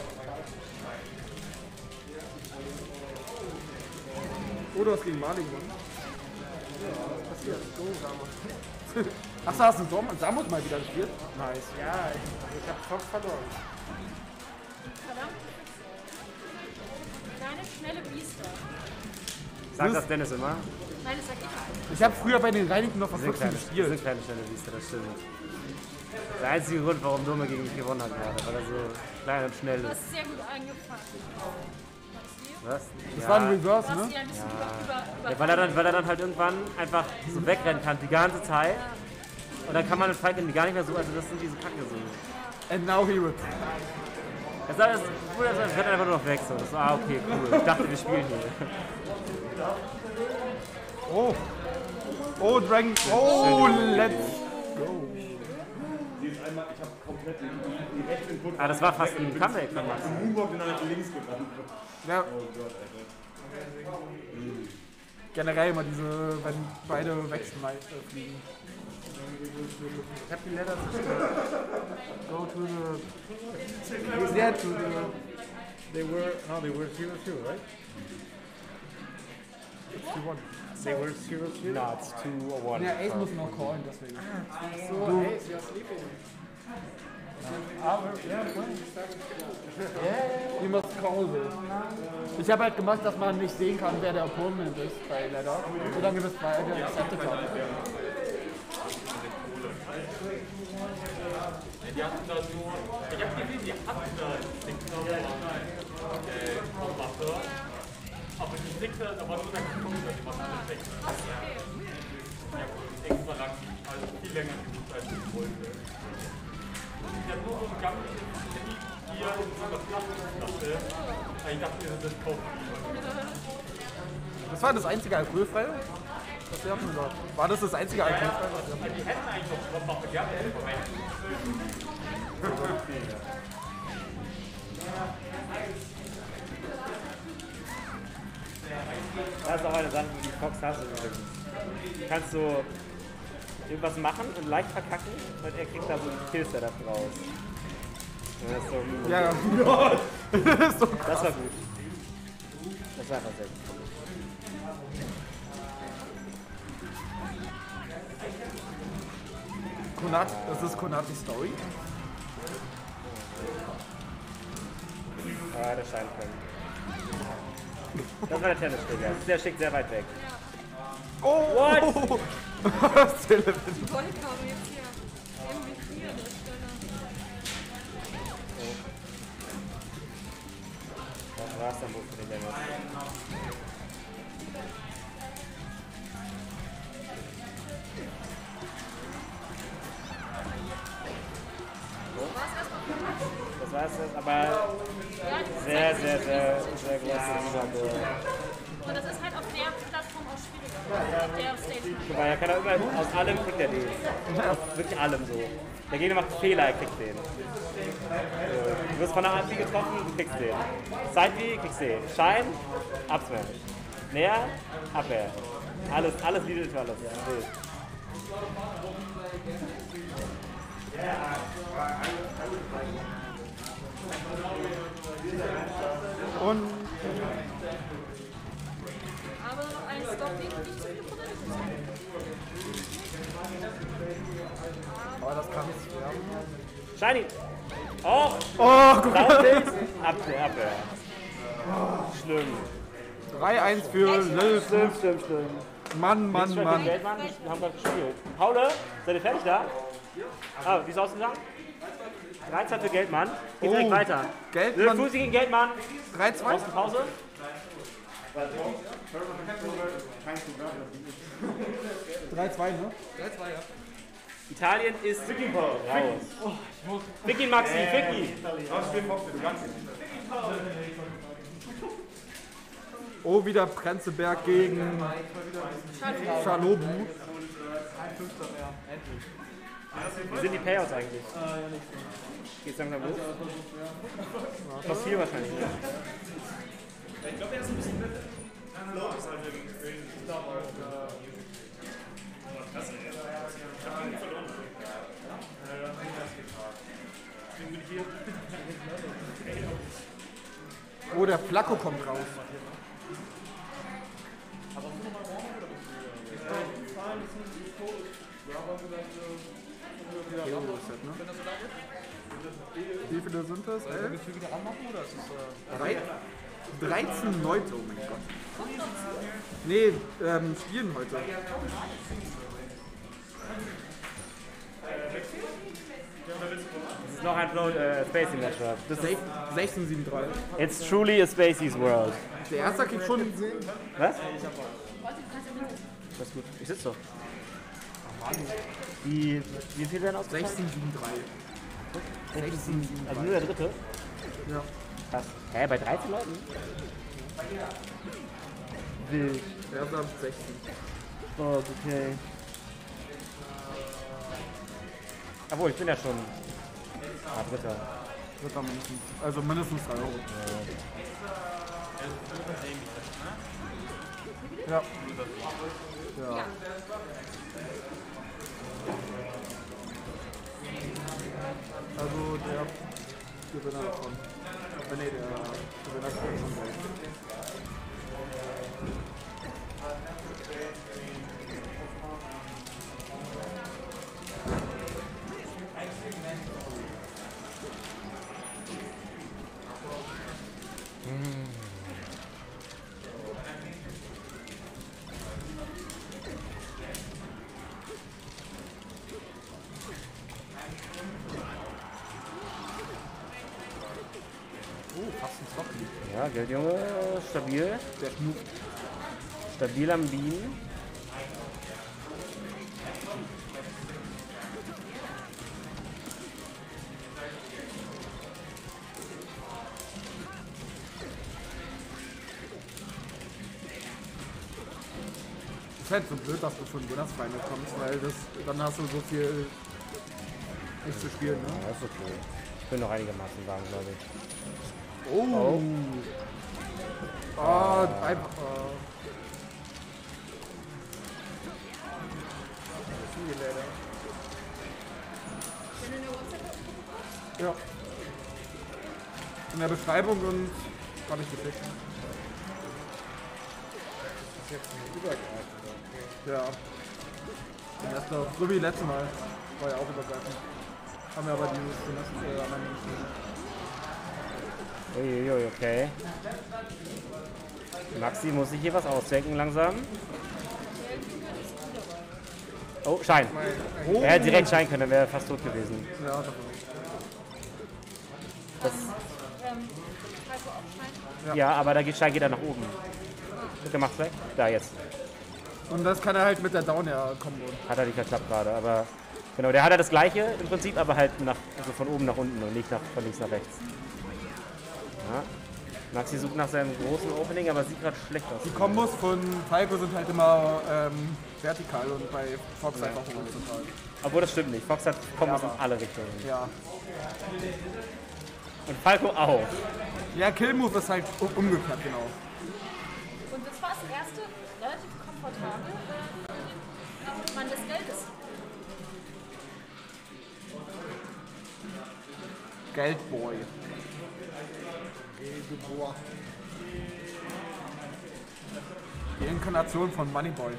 Oh, du hast gegen Mali gewonnen. Ja, was passiert? So, Samus. Achso, hast du Sam- Samus mal wieder gespielt? Nice. Ja, ich, ich hab Fox verloren. Verdammt. Kleine, schnelle Biester. Sagt das Dennis immer? Nein, das sag ich. Ich habe früher bei den Reinigen noch Das versucht sind zu kleine, das spielen. sind kleine schnelle Biester, das stimmt. Der einzige Grund, warum Dumme gegen mich gewonnen hat gerade, weil er so klein und schnell Du ist. hast sehr gut angefangen. Was? Das Ja. war ein Reverse, Du hast ne? sie ein bisschen über, über, über Ja, weil, er dann, weil er dann halt irgendwann einfach so wegrennen kann, die ganze Zeit. Und dann kann man den Fight irgendwie gar nicht mehr so, also das sind diese Kacke so. And now he ripped. Es ist alles, es wird einfach nur noch weg so. Das ist, ah, okay, cool. Ich dachte, wir spielen hier. Oh. Oh, Dragon. Oh, let's go. Ich hab komplett die rechte Input. Ah, das war fast ein Comeback von Max. Im Moonwalk bin nach links gerannt. Ja. Oh Gott, Alter. Generell immer diese, wenn beide wegfliegen. Ich hab die Letter zerstört. Go to the... Yeah, to the... They were, no, they were zero two, right? It's two one. They were zero two? No, it's two or one. Ja, Ace muss noch callen, deswegen. So, Du- Ace, you're sleeping. You must call this. Ich habe halt gemacht, dass man nicht sehen kann, wer der Opponent ist bei Ladder. Solange das beide accepted haben. Die hatten da so, ich hab gesehen, die hatten da den Knopfmacher, aber die Sticker, da war nur der Computer, die waren alle weg. Ja, extra lang, also viel länger gesucht, als ich wollte. Ich hab nur so einen ganz hier in so einer Flasche, ich dachte, das ist das Kaufspiel. Das war das einzige Alkoholfreie? Was wir haben gesagt. War das das einzige Alkoholfreie? Was wir haben? Die hätten eigentlich noch Knopfmacher, die haben ja nicht verwendet. Das ist auch eine Sache, die Fox hast übrigens. Kannst du irgendwas machen und leicht verkacken und er kriegt da so einen Killsetup raus. Das ist so, Ja, das, ist so das war gut. Das war einfach sehr gut. Konat, das ist Konati Story. Ah, der scheint können. Das war der Tennisschläger. Der schickt sehr weit weg. Oh! What? Die Wolke haben jetzt hier M V vier an der Stelle. Das war's dann wohl für den Dennis. Das war es jetzt, aber sehr, sehr, sehr, sehr große Sache. Und das ist halt auf der Plattform auch schwieriger. Auf der Stage. Weil er kann er immer, aus allem kriegt er den. Aus wirklich allem so. Der Gegner macht einen Fehler, er kriegt den. So. Du wirst von der Art wie getroffen, du kriegst den. Side B, kriegst den. Schein, Upsmash. Näher, Abwehr. Alles, alles Lied für alles. Wild. Und Aber ein Stopping nicht zu aber das kann nicht werden. Shiny! Oh! Oh, guck mal! Downtilts, Abwehr, Abwehr. Schlimm. drei eins für Lil. Schlimm, schlimm, schlimm. Mann, Mann, Mann. Geldmann, wir haben gerade gespielt. Paule, seid ihr fertig da? Ah, wie ist es ausgegangen? drei zwei für Geldmann. Geht direkt Oh, weiter. Geldmann. Fusi gegen Geldmann. drei zwei? Pause. drei zwei, ne? Italien ist raus. Vicky Maxi, Vicky. Oh, wieder Prenzlberg gegen Schalobu. Wie sind die Payouts eigentlich? Geht's langsam los? Plus vier wahrscheinlich. Ne? Ich glaube, er ist ein bisschen besser. Float ist halt irgendwie crazy. Ich glaube auch. Krass, ey. Ich hab ihn verloren. Deswegen bin ich hier. Oh, der Flacco kommt raus. Wie viele sind das? elf? Willst du wieder anmachen oder ist es. Drei, dreizehn Leute, oh mein Gott. Nee, ähm, spielen heute. Das ist noch ein Float äh, Spacey Matchup. Das ist sechzehn sieben drei. It's truly a Spacey's world. Der erste kriegt schon. Was? Das ist gut. Ich sitze doch. Wie, wie viel werden ausgefallen? sechzehn sieben drei. sechzehn sieben drei. Also nur der dritte? Ja. Krass. Hä, bei dreizehn Leuten? Wild. Der erste hat sechzehn. Oh, okay. Obwohl, ich bin ja schon. Ah, dritter. Dritter mindestens. Also mindestens drei Euro. Ja. Ja. ja. Also der Gewinner davon. Äh, nee, der Gewinner kriegt schon Geld. Ja, Geldjunge, stabil. Der Schnuck. Stabil am Bienen. ist halt so blöd, dass du schon Winners Final kommst, weil das, dann hast du so viel nicht zu spielen, ne? Ja, ist okay. Ich bin noch einigermaßen warm, glaube ich. Oh! Oh, oh einfach. Oh. Ja. In der Beschreibung und habe ich geklickt. Das ist jetzt ein übergreifender. Okay. Ja. Den ersten, so wie letztes Mal. War ja auch übergreifend. Haben wir aber dieses Semester äh, am Ende geschrieben. Uiuiui, okay. Maxi muss sich hier was ausdenken langsam. Oh, Schein. Oh. Er hätte direkt Schein können, dann wäre er fast tot gewesen. Ja, das das ja. ja, aber da geht Schein geht er nach oben. Wird er macht weg? Da jetzt. Und das kann er halt mit der Down ja kommen. Hat er nicht geklappt gerade, aber genau, der hat ja das gleiche im Prinzip, aber halt nach, also von oben nach unten und nicht nach, von links nach rechts. Ja. Maxi sucht nach seinem großen Opening, aber sieht gerade schlecht aus. Die Kombos von Falco sind halt immer ähm, vertikal und bei Fox ja. einfach horizontal. Obwohl das stimmt nicht. Fox hat Kombos ja, in alle Richtungen. Ja. Und Falco auch. Ja, Killmove ist halt umgekehrt, genau. Und das war das erste relativ komfortabel, äh, Mann des Geldes. Geldboy. Geldboy. Die Inkarnation von Moneyboy.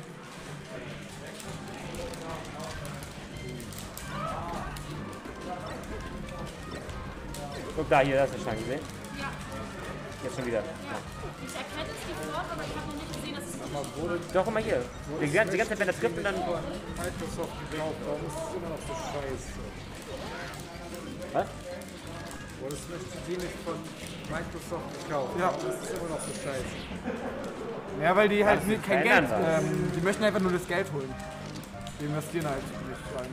Guck da, hier, hast du den Schein gesehen? Ja. Jetzt schon wieder. Ja. Ich erkenne jetzt die Form, aber ich habe noch nicht gesehen, dass es Aber wurde doch, guck mal hier. Die ganze, die ganze Zeit, wenn das trifft und dann... Microsoft gekauft, warum ist es immer noch so scheiße? Was? Wurde es möchte die nicht von Microsoft gekauft? Ja. Das ist immer noch so scheiße. Ja, weil die halt Das nicht, kein verändern Geld, das. ähm, die möchten einfach nur das Geld holen. Die investieren halt nicht rein.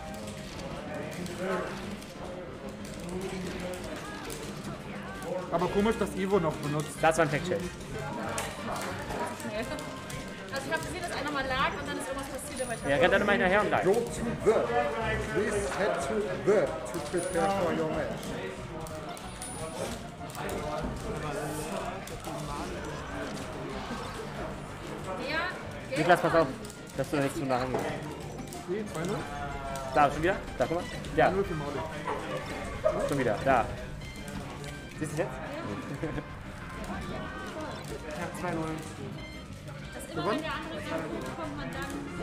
Aber komisch, dass Evo noch benutzt. Das war ein Tech-Chat. Also ich habe gesehen, dass einer mal lag und dann ist irgendwas passiert, aber ich Er rennt dann immer hinterher und greift. Go to the. Please head to the to prepare for your match. Niklas, pass auf, dass du da nichts zu machen gehst. Nee, zwei null. Da, schon wieder? Da, guck mal. Ja. zwei null für Mauli. Schon wieder, da. Siehst du es jetzt? Ja, zwei null. Gewonnen? Wenn der andere Seite kommt, man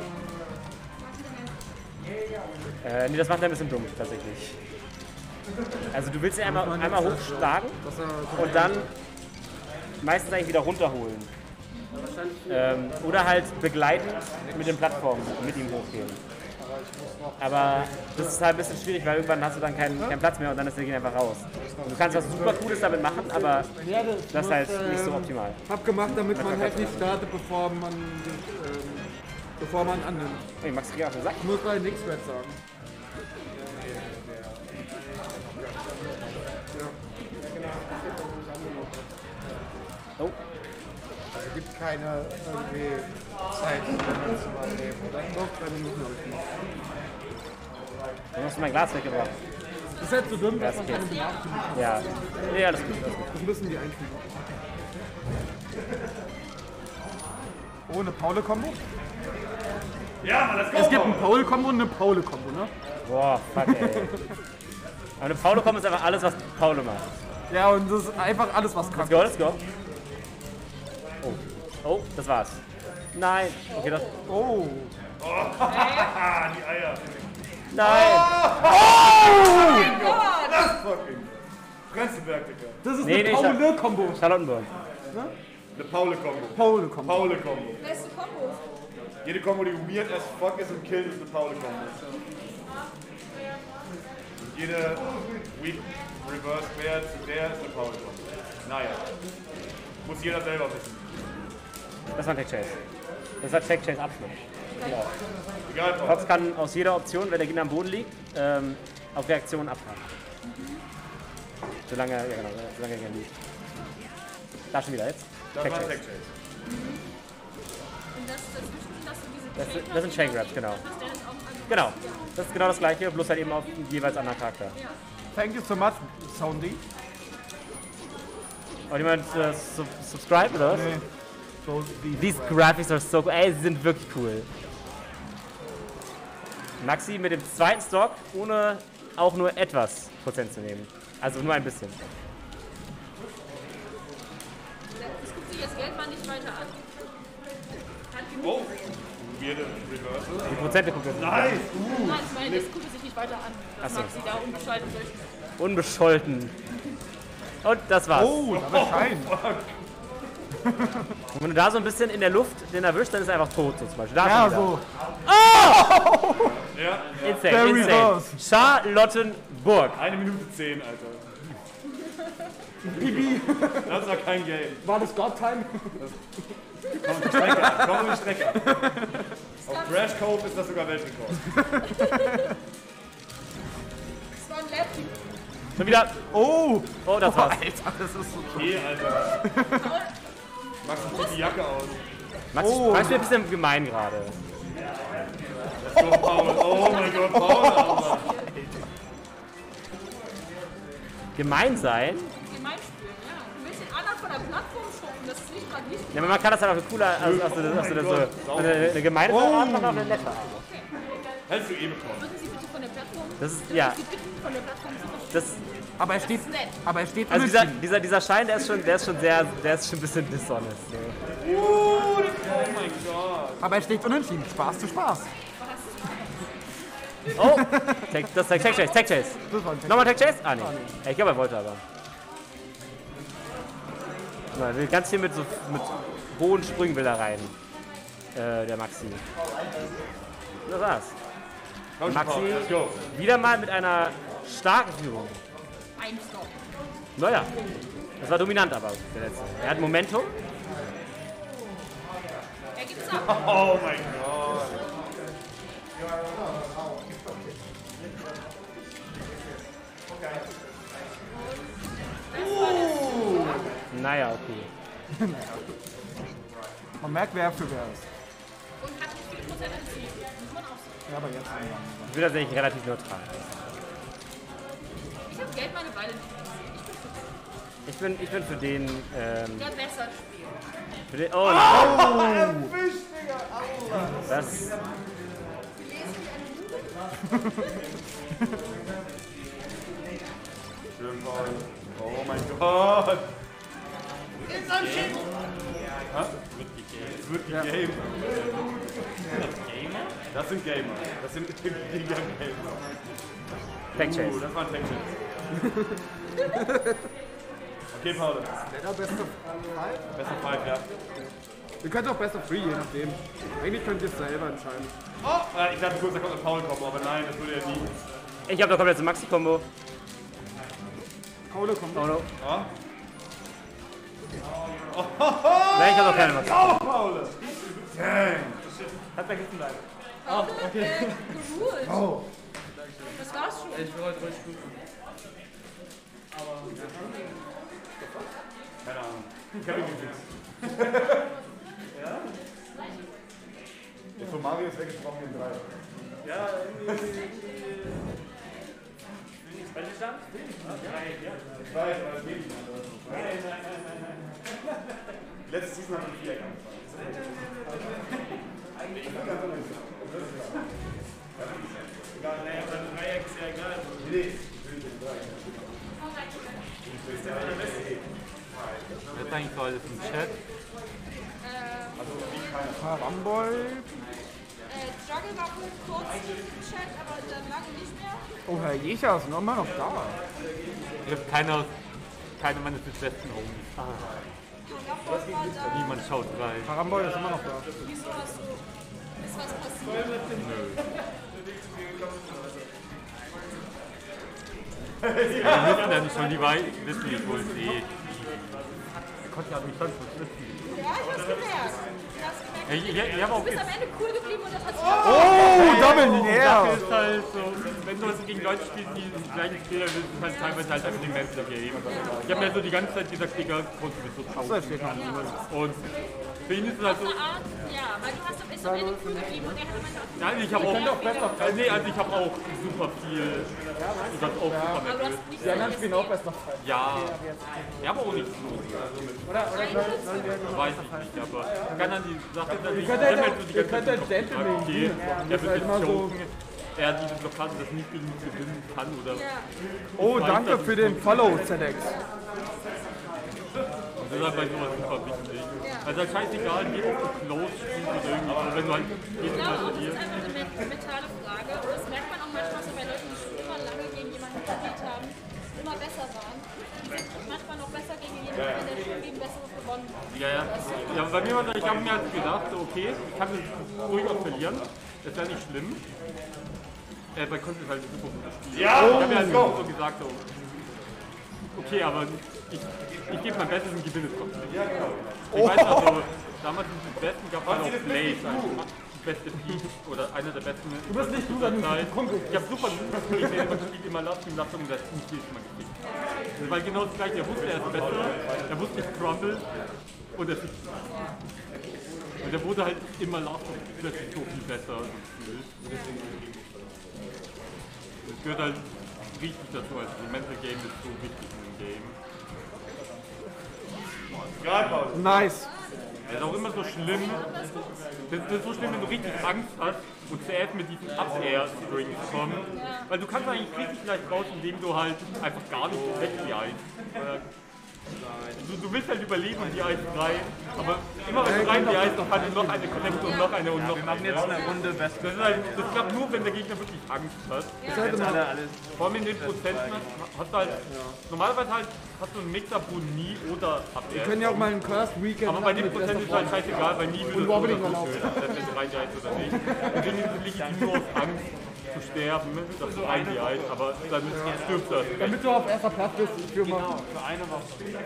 dann... Äh, nee, das macht er ein bisschen dumm, tatsächlich. Also du willst ihn einmal, einmal hochschlagen und dann meistens eigentlich wieder runterholen. Ähm, oder halt begleitend mit den Plattformen mit ihm hochgehen. Aber das ist halt ein bisschen schwierig, weil irgendwann hast du dann keinen, keinen Platz mehr und dann ist der Gegner einfach raus. Und du kannst was super Cooles damit machen, aber das ist halt nicht so optimal. Hab gemacht, damit man halt nicht startet, bevor man, ähm, bevor man annimmt. Hey, Max kriegt auf den Sack. Ich muss mal nichts mehr sagen. Oh. Also gibt keine irgendwie Zeit, um zu übernehmen, oder? Doch, drei Minuten habe ich noch. Du hast mein Glas weggebracht. Das ist halt so dumm, dass Das man geht. keine Benachrichtigung hat. Ja. Nee, alles gut. Alles gut. Das müssen die einfügen. Oh, eine Paule-Kombo? Ja, Mann, das Es gibt ein Paul-Kombo und eine Paule-Kombo, ne? Boah, fuck ey. Aber eine Paulo kommt ist einfach alles, was Paulo macht. Ja, und das ist einfach alles, was Let's kann. go, let's go. Oh. Oh, das war's. Nein. Okay, das. Oh. Die Eier. Nein. Oh mein Gott! Das fucking Prenzlberg, Digga. Das ist Nee, eine nee, Paule-Kombo. Charlottenburg. Eine Paule-Kombo. Paule-Kombo. Paule-Kombo. Beste Kombo. Jede Kombo, die weird as fuck ist und killt, ist eine Paule-Kombo. Und jede weak reverse quer zu der ist eine Paule-Kombo. Naja. Muss jeder selber wissen. Das war ein Tech Chase. Das war Tech Chase Abschluss. Genau. Egal, Paul. Fox kann aus jeder Option, wenn der Gegner am Boden liegt, ähm, auf Reaktion abhaken. Solange, ja genau, solange er liegt. Da schon wieder jetzt. Das Tech war ein Chase. Tech Chase. Und das dazwischen, dass du diese Das, Chain das sind Chain Grabs, genau. Genau. Das ist genau das gleiche, bloß halt eben auf einen jeweils anderen Charakter. Thank you so much, Soundy. Und jemand äh, sub subscribe oder was? Nee. So, These graphics are so cool. Ey, sie sind wirklich cool. Maxi mit dem zweiten Stock, ohne auch nur etwas Prozent zu nehmen. Also nur ein bisschen. Das guckt sich jetzt Geldmann nicht weiter an. Hat genug Oh, gesehen. weirde Reversal. Die Prozente guckt er sich Nice! Nein, ich meine, das guckt er sich nicht weiter an. Das Ach so. mag sie da unbescheiden durch. an. Unbescholten. Und das war's. Oh, da war Schein. Und wenn du da so ein bisschen in der Luft den erwischst, dann ist er einfach tot, so zum Beispiel. Da Ja, ist er wieder. so. Ja, ja. Insane, Very insane. close. Charlottenburg. Eine Minute zehn, Alter. Bibi. Das war kein Game. War das God-Time? Komm auf die Strecke an. Komm auf die Strecke an. Auf Crash Cove ist das sogar Weltrekord. Das war ein Lab. Schon wieder. Oh. Oh, das war's. Alter, das ist so Okay, Alter. Max, zieht die Jacke aus. Max, Oh. Max ist ein bisschen gemein gerade. So, Paul. Oh mein Gott, Paul, Alter. Gemein sein? Gemein spielen, ja. Du willst den anderen von der Plattform schocken, das ist nicht gerade nicht. Ja, aber man kann das halt auch cooler, als, als, als, als, als so eine, eine gemeine Art machen, auch eine nette Art. Hättest du eh bekommen. Würden Sie bitte von der Plattform? Das ist, Würden ja, Sie bitte von der Plattform zu verschwinden? das, Aber er steht, Das ist nett. aber er steht also dieser, unentschieden. dieser, dieser Schein, der ist schon, der ist schon sehr, der ist schon ein bisschen dishonest. So. Oh mein Gott. Aber er steht unentschieden. Spaß zu Spaß. Oh, Tech, das ist Tech Chase, Tech Chase. Das war ein Tech- Nochmal Tech Chase? Ah, nee. Ja, ich glaube, er wollte aber. Mal, will ganz viel mit so mit hohen Sprüngen will er rein. Äh, der Maxi. Das war's. Komm schon, Maxi, Paul, let's go. wieder mal mit einer starken Führung. Ein Stop. Naja, das war dominant aber, der letzte. Er hat Momentum. Er gibt's ab. Oh mein Gott. Naja, okay. Man merkt, wer für wer ist. Und hat nicht viel Prozent erzielt. aber jetzt. Ich bin tatsächlich relativ neutral. Ich habe Geld meine Beine nicht. Ich bin, ich bin für den. Ähm, Der besser spielt. für den oh nein! Oh, erwischt, Digga! Aua! Das. Schön Paul. Oh mein Gott! It's on shit! Es wird gegame. Das sind Gamer. Das sind Gamer. Backchase. Uh, das war ein Backchase. Okay, Paul. Wer beste Five? Besser Five, ja. Ihr könnt auch besser Free, je nachdem. Eigentlich könnt ihr es selber entscheiden. Oh! Ich dachte kurz, da kommt ein Paul-Kombo, aber nein, das würde er nie. Ich hab da komplett eine Maxi-Kombo. Paul kommt. Oh no. Oh. Nein, ich hab doch keine Maxi. Oh, Paul! Dang! Hat vergessen leider. Oh, okay. Äh, geruled. Oh. Das war's schon. Ich will heute durchstufen. Keine Ahnung. Ich hab ihn gefixt. Ja? Jetzt von Mario ist weggesprochen in drei. Ja, irgendwie. Welche Stand? Drei, ja. Zwei, aber es geht nicht. Nein, nein, nein, nein, nein. Letztes Season hat man vier gehabt. Egal, naja, aber Dreieck ist ja egal. Nee. Wer ist eigentlich gerade im Chat? Karambol. Äh, Juggle war wohl kurz im Chat, aber dann lange nicht mehr. Oh, Herr Jecher ist noch immer noch da. Ich habe keine, keine meiner besten Augen. Karambol war da. Niemand schaut rein. Karambol ist immer noch da. Wieso hast du... Ist was passiert? Wir müssen dann schon die Weise wissen, wie wohl sie. Ich konnte ja nicht sonst was wissen. Ja, ich hab's gemerkt. Ich hab's gemerkt. Ja, ich, ich, ich hab auch Du bist am Ende cool geblieben und das hat sich... Oh, Double Die Nair! Sache ist halt so, wenn du also gegen Leute spielst, die das gleiche Spieler sind, ist halt teilweise halt einfach die Mental Game. Ich habe mir so die ganze Zeit gesagt, Digga, konnte du so schauen. Und für ihn ist es halt so. Art, ja, weil du hast am Ende am Ende cool geblieben und er hat am Ende auch... Nein, ich habe auch. Äh, nee, also ich habe auch super viel. Ich habe auch super Aber du nervös. hast nicht Die anderen spielen auch besser. Ja. Ja, aber auch nicht so. Oder, oder sollen wir Weiß ich nicht, aber kann dann die Sache, dass ich könnt dann halt- halt so die ihr ganze könnt Zeit halt noch Gentleman gefragt, okay, spielen. der Das wird ist halt jetzt immer so- joken, er diese Blockade das nicht gegen mich gewinnen kann oder. Oh, Ich weiß, danke dass für ich den schon- Follow, Zelex. Das ist halt bei sowas super wichtig. Also halt scheißegal, wie oft du close spielst oder irgendwie so, wenn du halt jedes Ja, Mal auch das ist verlierst. einfach eine men- mentale Frage. Und das merkt man auch manchmal so bei Leuten, die schon immer lange gegen jemanden gespielt haben, immer besser waren. Die sind manchmal noch besser gegen jemanden, wenn der schon gegen Besseres gewonnen hat. Ja, ja. Ja, bei mir war das, ich habe mir halt gedacht, so, okay, ich kann das ruhig auch verlieren. Das ist ja nicht schlimm. Äh, bei Konz ist halt ein super gutes Spiel. Ja, ich habe mir halt let's go. so gesagt, so, okay, aber ich, ich gebe mein Bestes und gewinne es trotzdem. Ja, genau. Ich weiß also, damals in den Besten gab es halt auch Blaze, also die beste Peak oder einer der besten. Du bist nicht du, sondern Zeit. Ich habe super gespielt, immer gespielt, immer Last und Last und das nicht jedes Mal gekriegt. Das war genau das gleiche, er wusste, er ist besser, er wusste, ich crumble und er fixt. Und er wurde halt immer Last und plötzlich so viel besser gefühlt. Das gehört halt richtig dazu, also die Mental Game ist so wichtig in dem Game. Gerade Paul. Nice. Das ist auch immer so schlimm. Das ist so schlimm, wenn du richtig Angst hast und zuerst mit diesen Up-Air-Strings kommen. Weil du kannst eigentlich richtig leicht raus, indem du halt einfach gar nicht wegbeeilst. Du, du willst halt überleben und die eins drei, aber immer wenn du rein die eins noch eine, noch eine Connect und noch eine und noch eine. Jetzt eine Runde Best. Das, ist halt, das klappt nur, wenn der Gegner wirklich Angst hat. Jetzt alle alles. Vor allem in den Prozenten hast du halt, normalerweise halt hast du einen Mixer, wo nie oder Up-Air. Wir können ja auch mal einen Cursed Weekend Aber bei machen dem mit Prozent Best ist of halt One. scheißegal, weil nie Und würde es Wobbling so noch schön, wenn es reingeht oder nicht. Deswegen ist es legitim nur aus Angst zu sterben, dass du reingehst, aber dann stirbt das. Damit du auf erster Platz bist, für mal. Genau, für eine Woche.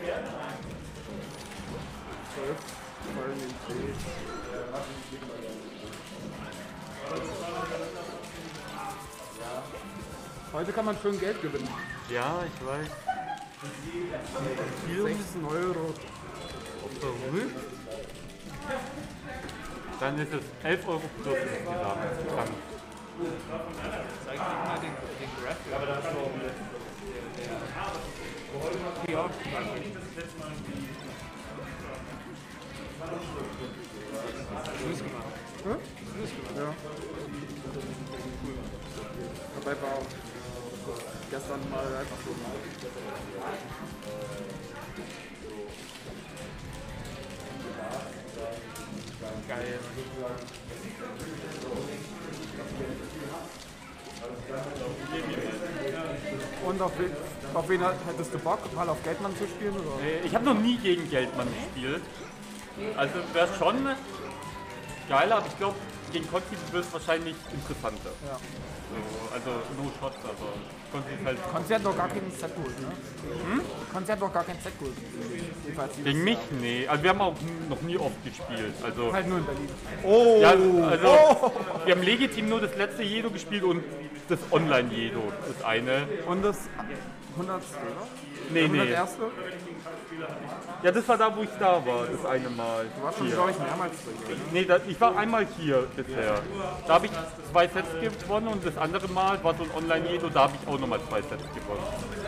Heute kann man schön Geld gewinnen. Ja, ich weiß. sechzehn Euro. Verrückt. Dann ist es elf Euro plus insgesamt. Krank. Ja. Dabei war auch gestern mal einfach so. Geil. Und auf wen, auf wen hättest du Bock, mal auf Geldmann zu spielen? Oder? Ich habe noch nie gegen Geldmann gespielt. Also wäre es schon geiler, aber ich glaube, gegen Konzi wird es wahrscheinlich interessanter. Ja. So, also no shots, aber Konzi ist halt... Konzi hat doch gar keinen Set geholt, ne? Hm? Konzi hat doch gar keinen Set geholt. Gegen mich? Nee. Also wir haben auch noch nie oft gespielt. Also halt nur in Berlin. Oh! Ja, also oh. Wir haben legitim nur das letzte Jedo gespielt und das Online-Jedo, das eine. Und das hundertste, oder? Nee, nee. hunderterste? Ja, das war da, wo ich da war, das eine Mal. Du warst schon, glaube ich, mehrmals drin, ne? Nee, das, ich war einmal hier bisher. Da habe ich zwei Sets gewonnen und das andere Mal war so ein Online-Jedo, da habe ich auch nochmal zwei Sets gewonnen.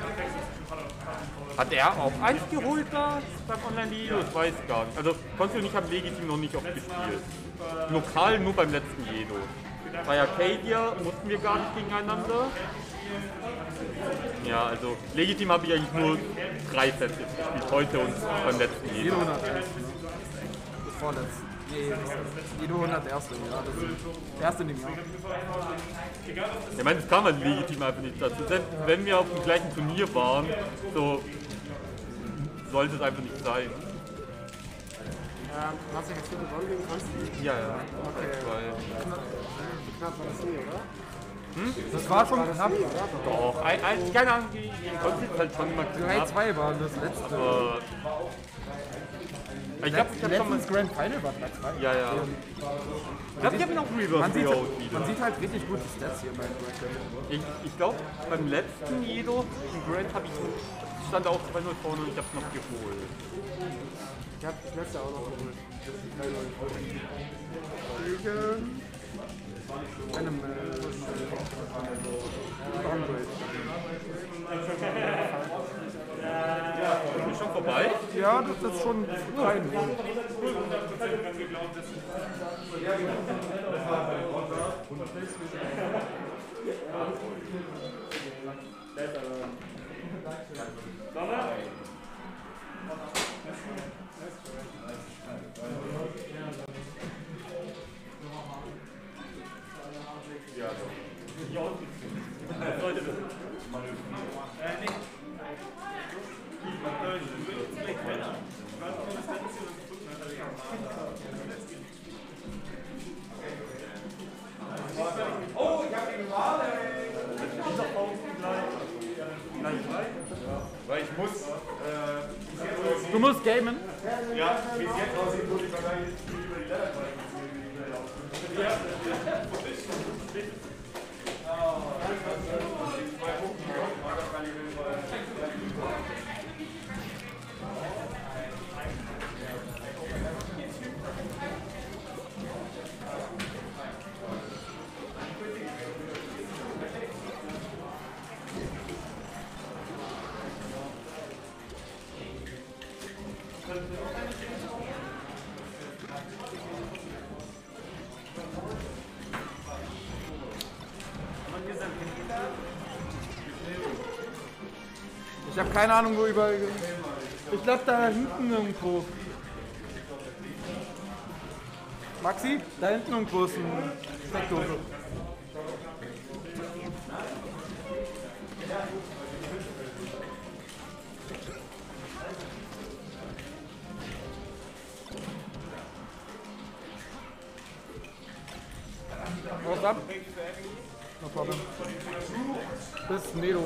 Hat er auch eins geholt da beim Online-Jedo? Ich weiß gar nicht. Also Konzi und ich haben legitim noch nicht oft gespielt. Lokal nur beim letzten Jedo. Bei Arcadia mussten wir gar nicht gegeneinander. Ja, also legitim habe ich eigentlich nur drei Sets jetzt gespielt, heute und beim letzten Jedo. Jedo hunderterste, ne? Das vorletzte. Nee, Jedo hunderterste, ja. Das ist das erste in dem Jahr. Ich meine, das kam halt legitim einfach nicht dazu. Selbst wenn wir auf dem gleichen Turnier waren, so sollte es einfach nicht sein. Ähm, hast du jetzt viel gewonnen gegen Konsti? Ja, ja. Okay. Knapp war das nie, oder? Hm? Das war schon knapp. Doch, ein, ein, keine Ahnung, gegen Konsti ist halt schon immer knapp. drei zwei war das letzte. Aber ich glaube, ich habe schon mal... Das Grand Final war drei zwei. Ja, ja. Ich glaube, ich habe noch Reverse man sieht, Reload wieder. Man sieht halt richtig gut die Stats hier beim Grand Final. Ich, ich glaube, beim letzten Jedo, im Grand, habe ich stand auch zwei null vorne und ich habe es noch geholt. Ich habe das letzte auch noch geholt. Gegen Animal Downgrade. Ist das schon vorbei? Ja, das ist schon klein. Oh, ich habe die normale. Weil ich muss. Äh, du musst gamen? Ja, wie es jetzt aussieht, muss ich wahrscheinlich über die Leiterqualität. Ich habe keine Ahnung, wo überall. Ich glaube da hinten irgendwo. Maxi, da hinten irgendwo ist eine Steckdose. What's up? No problem. Bis Nero.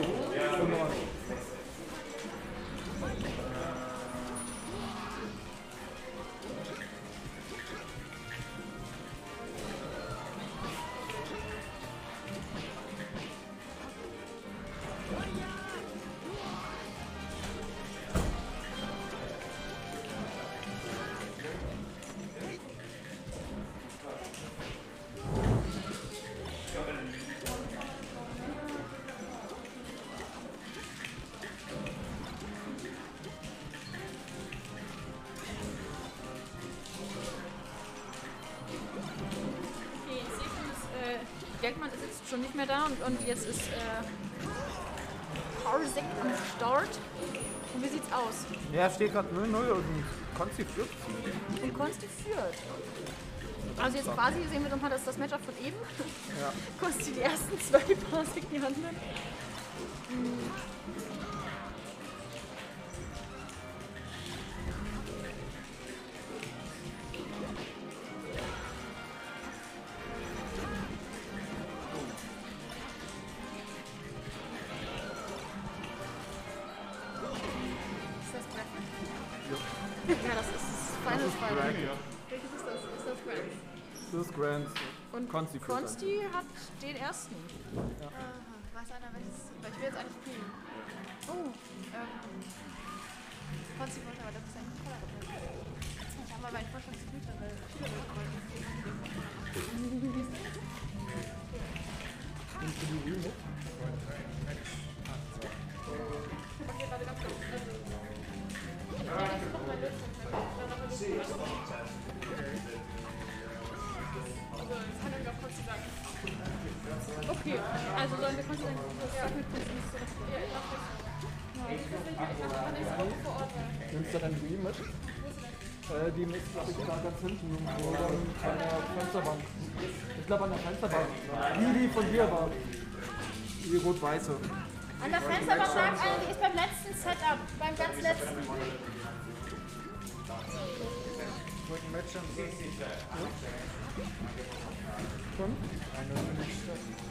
Geldmann ist jetzt schon nicht mehr da und, und jetzt ist äh, Parsec am Start. Und wie sieht's aus? Ja, steht gerade null null und Konsti führt. Und Konsti führt. Also jetzt quasi sehen wir doch mal das, das Matchup von eben. Ja. Konsti die ersten zwei, Parsec die anderen. Hm. Ja, das ist Final Fight. Welches ist das? Ist das Grant? Das ist Grant. Und Konsti, Konsti hat den ersten. Ja. Äh, weiß einer welches? Weil ich will jetzt eigentlich spielen. Oh, ähm. Konsti wollte aber, das ist ein Collar. Ich habe mal meinen Vorschlag zu Güter, weil Schüler wollen. Nimmst du die Wii mit? Okay, warte ganz kurz. Also. Ja, ich mach mal Lösung. Also, das kann ich auch kurz sagen. Okay, also sollen wir Konsti sagen, dass Ja. ich mit Konsti nicht so das Ja, ich mach das. Ich mach nächste Woche vor Ort. Nimmst du deine Wii mit? Äh, die ist, glaube ich, da ganz hinten irgendwo dann an der Fensterbank. Ich glaube an der Fensterbank. Die, die von dir war. Die rot-weiße. An der Fensterbank lag eine, die ist beim letzten Setup, beim ganz letzten. Ich wollte ein Match schon sehen. Schon? Eine nächste.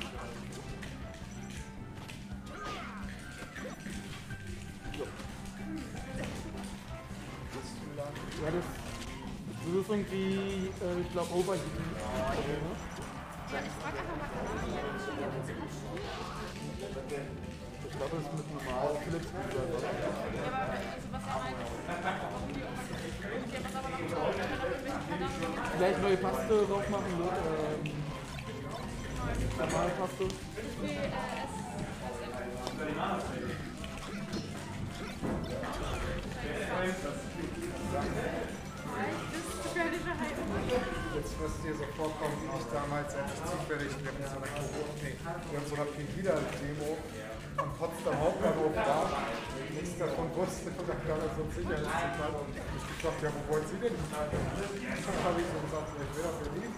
Ja, das, das ist irgendwie, äh, ich glaube, Overheating. Ja, ich frage einfach mal Ich glaube, das ist mit normal Philips User, oder? Ja, aber also was er meint, okay, was aber noch so, wenn er noch irgendwelche Kanäle Vielleicht neue Paste drauf machen, ne? Ähm, normale Paste. wie äh, es. Jetzt wirst du dir so vorkommen, wie ich damals, als ich zufällig während so einer nee, während so einer Pegida-Demo am Potsdam Hauptbahnhof war, nichts davon wusste und dann kam so ein Sicherheitszitat und ich gefragt, ja, wo wollen Sie denn? Dann habe ich so gesagt, ich will nach Berlin.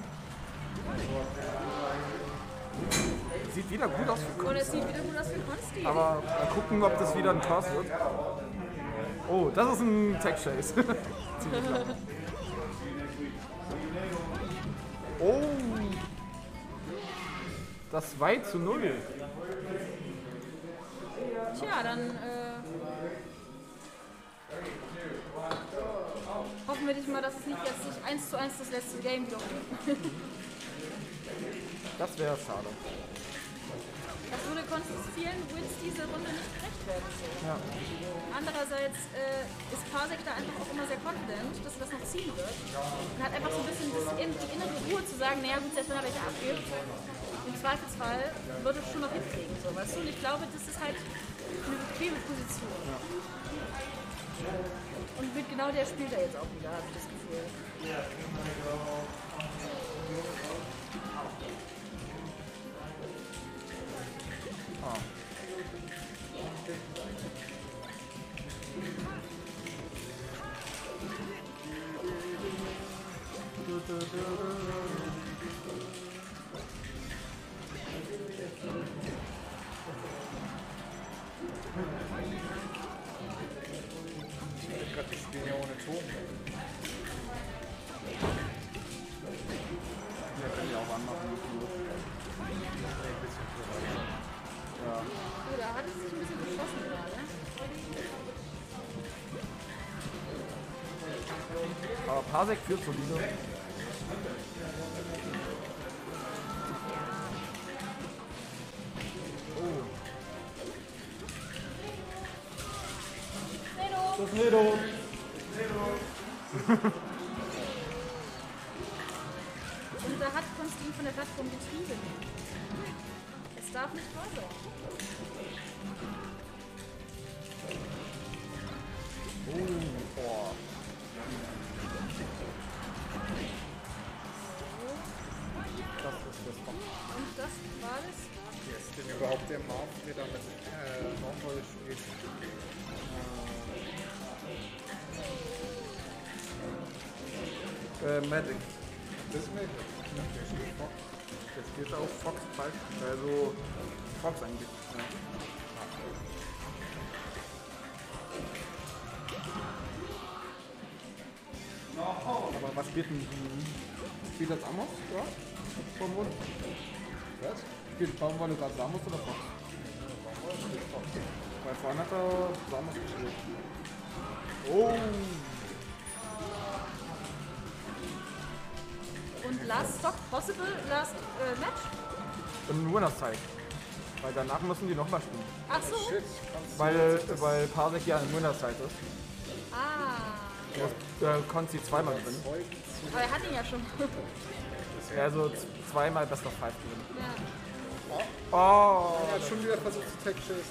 Sieht wieder gut aus für Und es sieht wieder gut aus für Konsti. Aber mal gucken, ob das wieder ein Toss wird. Oh, das ist ein Tech-Chase. Ziemlich lang. Oh! Das zwei zu null. Tja, dann äh, hoffen wir nicht mal, dass es nicht jetzt nicht eins zu eins das letzte Game wird. Das wäre schade. Das würde Konstis vielen Wins diese Runde nicht gerecht werden. So. Ja. Andererseits äh, ist Parsec da einfach auch immer sehr confident, dass er das noch ziehen wird. Und hat einfach so ein bisschen das, die innere Ruhe zu sagen, naja gut, selbst wenn er welche abgibt, im Zweifelsfall wird es schon noch hinkriegen. So, weißt du? Und ich glaube, das ist halt eine bequeme Position. Ja. Und mit genau der spielt er jetzt auch wieder, habe ich das Gefühl. Ah. Ich gerade das Spiel ja ohne Ton. Ja, kann ich auch anmachen. Ja. Oh, da hat es sich ein bisschen geschossen gerade. Aber Parsec führt solide. Oh. Das ist Nedo. Und da hat Konstantin von der Plattform getrieben. Es darf nicht wahr sein. Oh, boah. Das ist das Bock. Und das Was war das? Wer ist denn überhaupt der Marv, der da mit äh, Normrolle spielt? Äh, Magic. Das ist Magic. Ja, der spielt Fox. Der spielt auch Fox falsch. Also Fox eigentlich. Ja. Aber was spielt denn spielt das Amos? Ja? Baumwolle? Was? Spielt Baumwolle gerade Samus oder Fox? Weil vorhin hat er Samus gespielt. Oh! Und Last Stock Possible, Last äh, Match? Und nur das Zeit. Weil danach müssen die nochmal spielen. Ach so. Shit. Weil, weil Parsec ja in Winner-Zeit ist. Ah. Du äh, konntest sie zweimal gewinnen. Aber er hat ihn ja schon. Also z- zweimal Best of Five gewinnen. Ja. Oh! Er hat schon wieder versucht zu tech-chasen.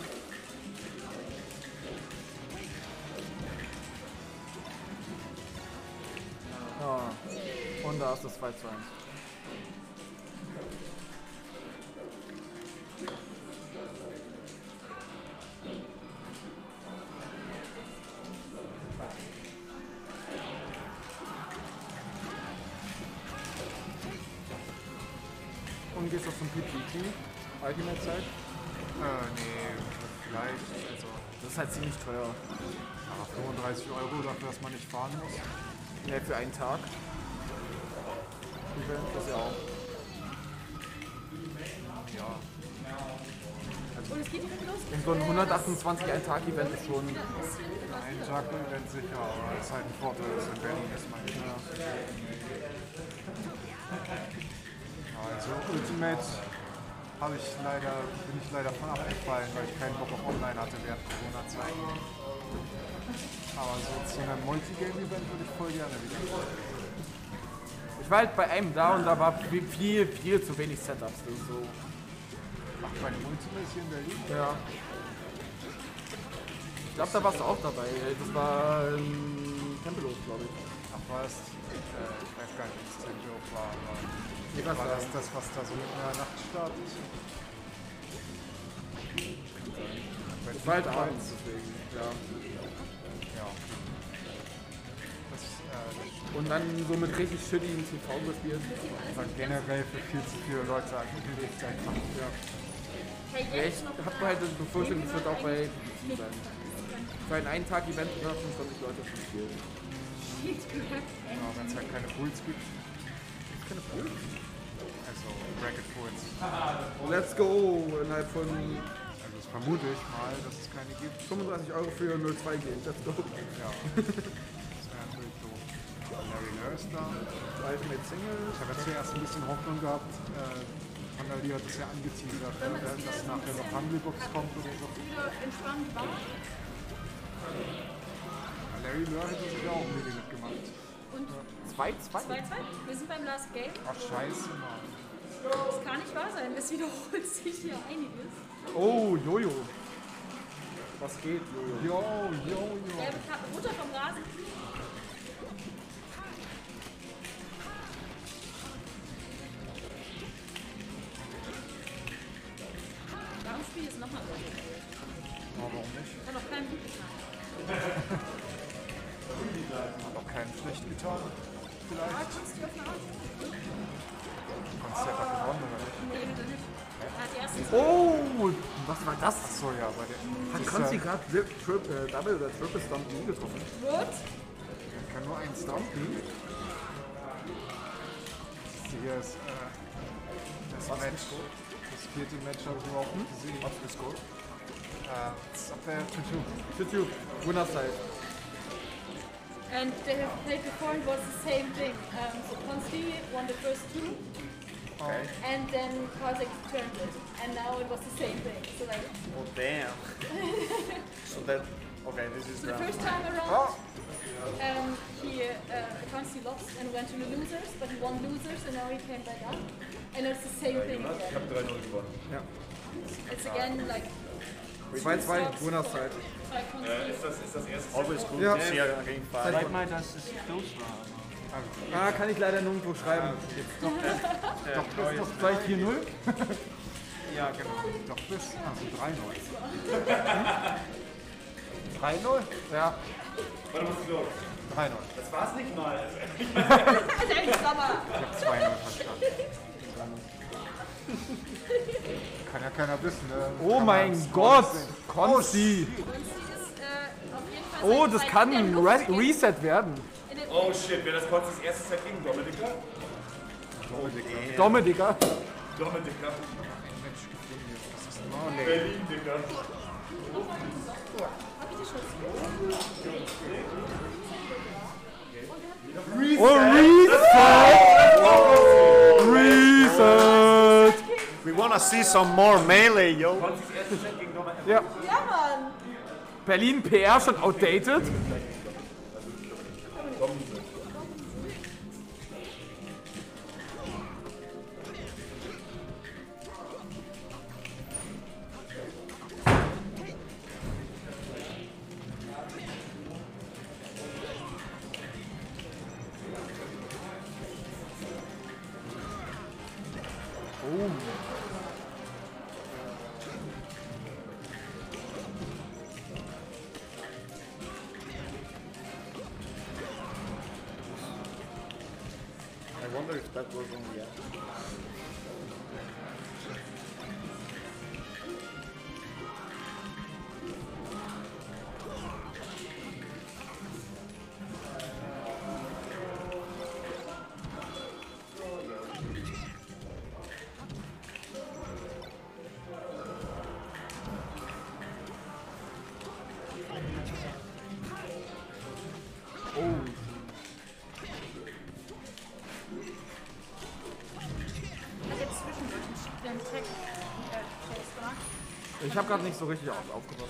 Oh. Und da ist das zwei zu eins. Und gehst du zum P P T? Ultimate Zeit? Äh, nee, vielleicht. Also, Das ist halt ziemlich teuer. aber fünfunddreißig Euro dafür, dass man nicht fahren muss. Ja, für einen Tag. Event ist ja auch. Ja. Und es geht direkt los. Und so ein hundertachtundzwanzig ein-Tag-Event ist schon. Ein Tag-Event sicher, aber es ist halt ein Vorteil, dass in Berlin ist manchmal. Also Ultimate habe ich leider, bin ich leider von abgefallen, weil ich keinen Bock auf Online hatte während Corona-Zeiten. Aber so zu einem Multigame-Event würde ich voll gerne wieder. Ich war halt bei einem da und da war viel, viel, viel zu wenig Setups. Das ist so. Ach, bei dem Ultimate hier in Berlin? Ja. Ich glaube, da warst du auch dabei. Das war in Tempelhof, glaube ich. Ach was, äh, ich weiß gar nicht, wie es Tempelhof war, aber Nee, was war da? das das, was da so mit einer Nacht startet? Das war halt abends, deswegen. Ja. Ja, okay. Das, äh, das Und dann so mit richtig shitty T V gespielt. war generell für viel zu viele Leute angekündigt einfach. Ja. Hey, Ja, ich jetzt noch hab halt das Befürchtung, das wird auch bei P P T sein. Für ein Ein-Tag-Event oder fünfundzwanzig Leute schon spielen. Genau, wenn es halt keine Pools gibt. Keine Pools? Also Bracket Pools. Let's go! Innerhalb von Also das vermute ich mal, dass es keine gibt. fünfunddreißig Euro für null zwei gehen. Let's go! Ja. Das wäre natürlich doof. Larry Nurse da. Ultimate Single. Ich habe ja zuerst ein bisschen Hoffnung gehabt. Äh, Vandali hat es ja angeteasert, äh, dass nachher noch Humblebox kommt oder so. wieder entspannen bauen. Larry Nurse hat sich ja auch Mühe mitgemacht. Und zwei zwei? zwei zwei. Wir sind beim Last Game. Ach scheiße, Mann. Das kann nicht wahr sein. Es wiederholt sich hier einiges. Oh, Jojo. Was geht, Jojo? Jo, jo, jo. Er bekam runter vom Rasen. Warum spiele ich es nochmal? Warum nicht? Ich habe noch keinen Blut getan. Hat auch keinen schlecht getan. Vielleicht. Ah, kannst du auf eine Art? Konzert hat gewonnen, oder nicht? Nee, bitte nicht. Er hat die ersten Oh, was war das? Achso, ja, bei der. Hat Siehst Konzi du, gerade äh, Double oder Triple Stomp nie getroffen? What? ich kann nur einen Stompen. Hier ist äh, das Was Match. Das vierte Match habe ich überhaupt nicht gesehen. Was für Score? Äh, das ist up there to two. YouTube, Winner Side. And they have played before and it was the same thing. Um, so Konsti won the first two. Okay. And then Parsec turned it. And now it was the same thing. So like, Oh damn. So that okay, this is so the round first one. time around, um, he uh, Konsti lost and went to the losers, but he won losers and now he came back up. And it's the same thing Ich again. habe drei null gewonnen. Ja. It's again like zwei zwei, Winner Side. by Konsti. Äh, ist, das, ist das erste Always good Ja. to see her again five. Sag mal, dass es close war. Aber Ah, kann ich leider nirgendwo schreiben. Doch, äh, doch bis noch Soll ich vier null? Ja, genau. Doch bis, also drei null. drei null? Ja. Warte, was ist los? drei null. Das war's nicht mal. Das ist echt Sommer. Ich hab zwei null verstanden. Kann ja keiner wissen, ne? Oh Kann mein man Gott! sehen. Konsti! Und sie ist äh, auf jeden Fall. Oh, seit- das seit kann der ein Luft Re geht- Reset werden. in den- Oh shit, wer das kurz das erste Set gegen Dominika? Dominiker. Dominika. Oh, nee. Berlin, Digga. Oh, Reset! Reset! We wanna see some more melee, yo. Ja. Ja, Mann. Berlin P R schon outdated. I wonder if that was on the app. Hat jetzt zwischendurch den Tag äh, Chase gemacht. Ich habe gerade nicht so richtig auf, aufgepasst.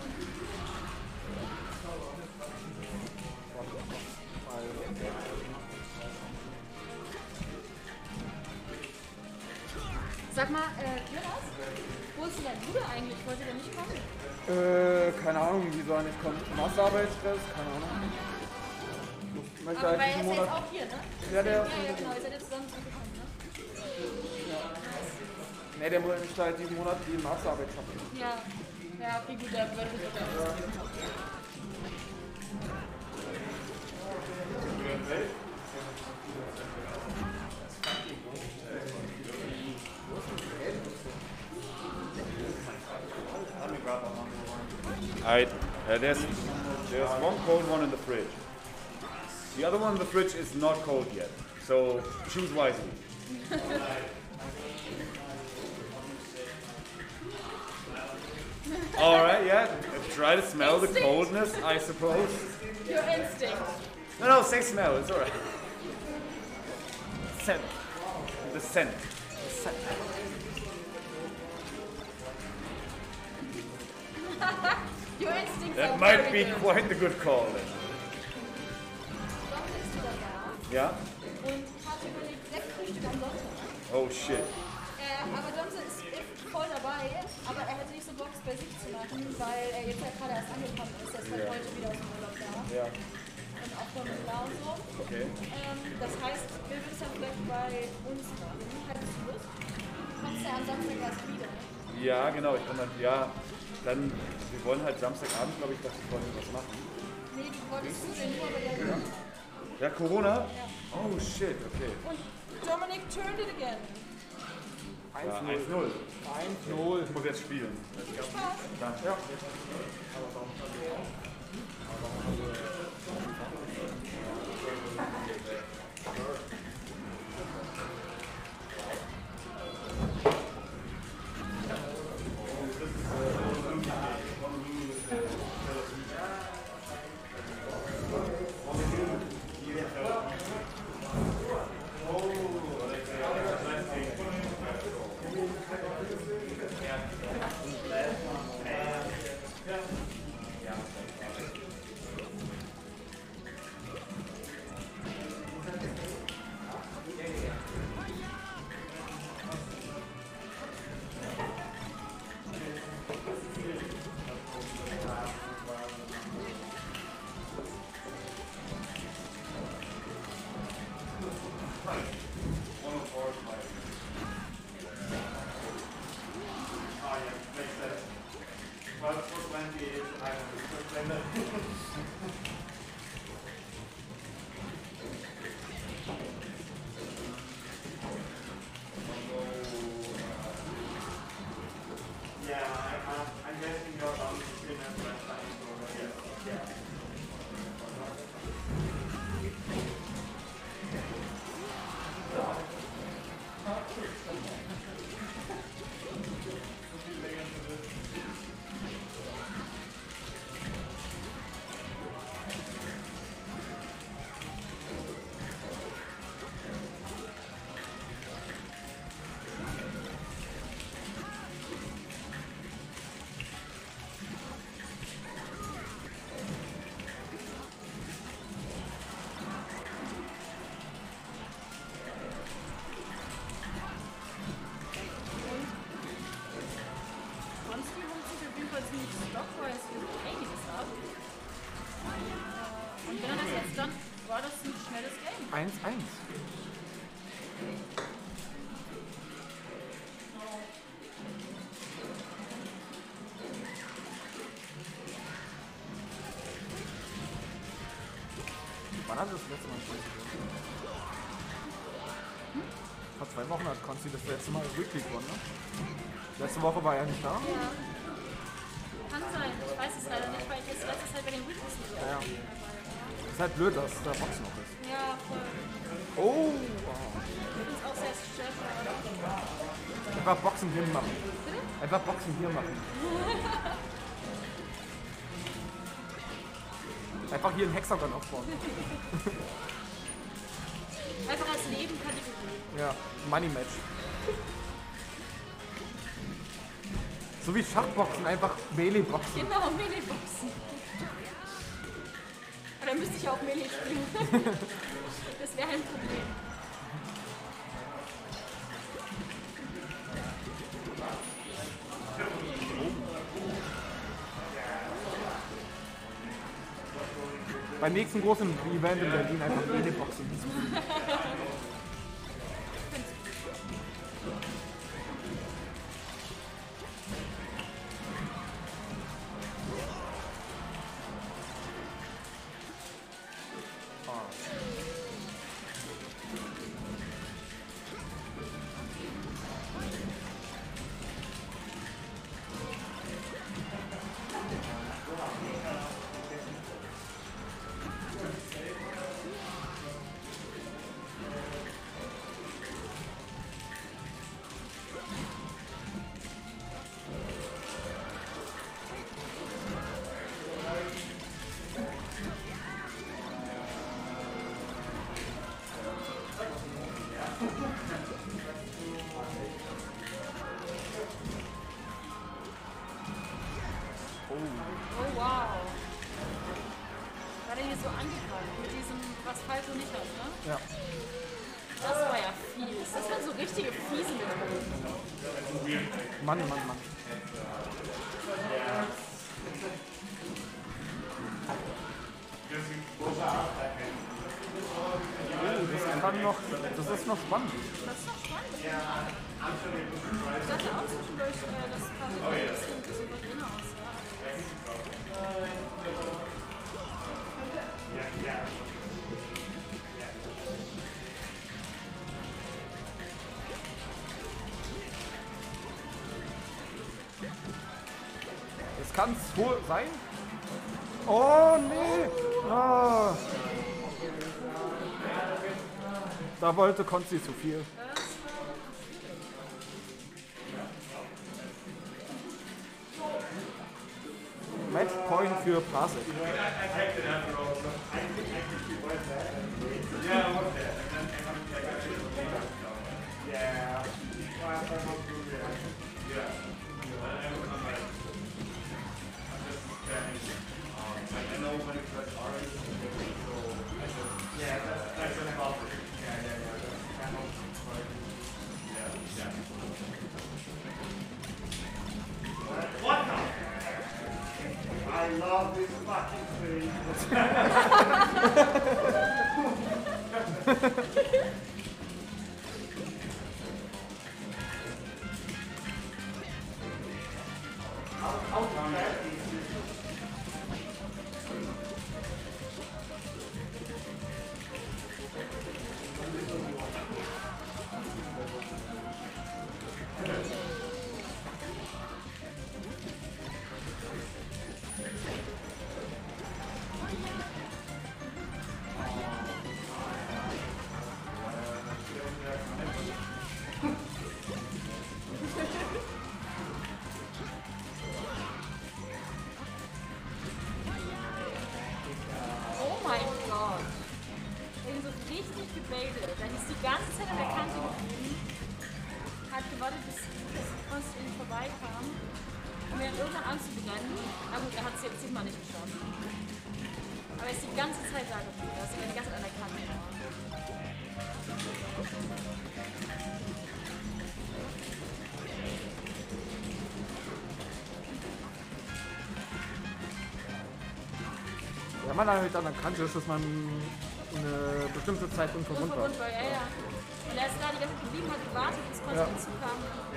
Sag mal, äh, Jonas, wo ist denn dein Bruder eigentlich? Wollte der nicht kommen? Äh, keine Ahnung, wie soll er nicht kommen? Masterarbeitsstress? Keine Ahnung. Ich möchte Aber halt weil er diesen ist ja jetzt Monat. auch hier, ne? Ja, der Ja, ja, genau, ihr seid jetzt zusammen zusammengekommen, ne? Ne, der möchte halt diesen Monat die Masterarbeit schaffen. Ja. Ja, okay, gut, dann würde ich das. Alright, uh, there's, there's one cold one in the fridge. The other one in the fridge is not cold yet, so choose wisely. Alright, yeah, try to smell the Instinct. coldness, I suppose. Your instinct. No, no, say smell, it's alright. Scent. The scent. The scent. Your instincts That are might very be good. quite a good call then. Dom ist wieder da Ja? und hat überlegt, sechs Frühstück am Sonntag. Oh shit. Äh, aber Domse ist voll dabei, aber er hätte nicht so Bock, es bei sich zu machen, weil er jetzt ja gerade erst angekommen ist. Er ist halt Ja. heute wieder aus dem Urlaub da. Ja. Und auch von da und so. Okay. Ähm, das heißt, wir würden es dann vielleicht bei uns machen. Hättest du Lust? Kommst ja am Samstag erst wieder. Ja, genau, ich kann dann, ja, dann, wir wollen halt Samstagabend, glaube ich, dass wir wollen was machen. Nee, du wolltest zusehen, nur aber der Ja, Corona? Ja. Oh shit, okay. Und Dominic turned it again. Ja, eins null. eins null. Ich muss jetzt spielen. Danke. Ja. eins eins. Wann hat er das letzte Mal Konzi gewonnen? Vor zwei Wochen hat Konzi das letzte Mal Weekly gewonnen, ne? Letzte Woche war er nicht da? Ja. Kann sein, ich weiß es leider nicht, weil ich jetzt letzte Zeit bei den Weeklies nicht Ja, ja. Ist halt blöd, dass da Box noch ist. Ja, voll. Oh! Ich finde es auch sehr stressig. Einfach Boxen hier machen. Bitte? Einfach Boxen hier machen. Einfach hier ein Hexagon aufbauen. Einfach als Nebenkategorie. Ja, Money Match. So wie Schachboxen, einfach Melee-Boxen. Genau, Melee-Boxen. Aber dann müsste ich auch Melee spielen. Das wäre ein Problem. Beim nächsten großen Event in Berlin einfach Melee-Boxen. Oh wow. War der hier so angegriffen mit diesem, was Falco nicht hat, ne? Ja. Das war ja fies. Das waren so richtige fiese Methoden. Mann, Mann, Mann. Oh, das kann noch, das ist noch spannend. Das ist doch spannend. Ich dachte auch zwischendurch, äh, das kann ein bisschen souverän aus. Das kann es wohl sein. Oh nee! Ah. Da wollte Konzi zu viel. Matchpoint für Prasek. What the? I love this fucking thing. how, how bad is this? die ganze Zeit an der Kante geblieben, hat gewartet, bis das Monster ihn vorbeikam, um ihn irgendwann anzubrennen. Aber gut, er hat es jetzt diesmal nicht geschafft. Aber er ist die ganze Zeit da geblieben, also er die ganze Zeit an der Kante war. Wenn man halt an der Kante ist, dass man eine bestimmte Zeit unverwundbar. Unverwundbar, ja, ja. Und er ist da die ganze Zeit geblieben, hat gewartet, bis Monster Ja. hinzukam.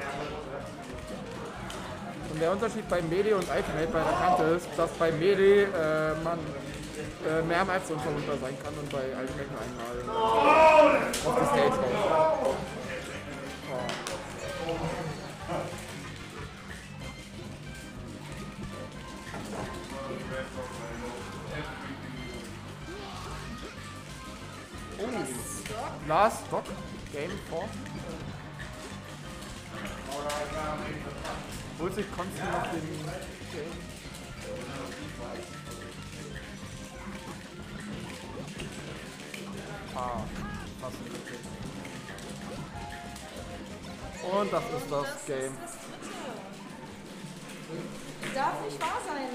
Und der Unterschied bei Melee und Ultimate bei der Kante ist, dass bei Melee äh, man äh, mehrmals unverwundbar sein kann und bei Ultimate nur einmal auf die Stage raus. Oh. Last Stock Game four. Holt sich Konsti noch den Game. Ah, fast okay. Und das ist das Game. Darf nicht wahr sein.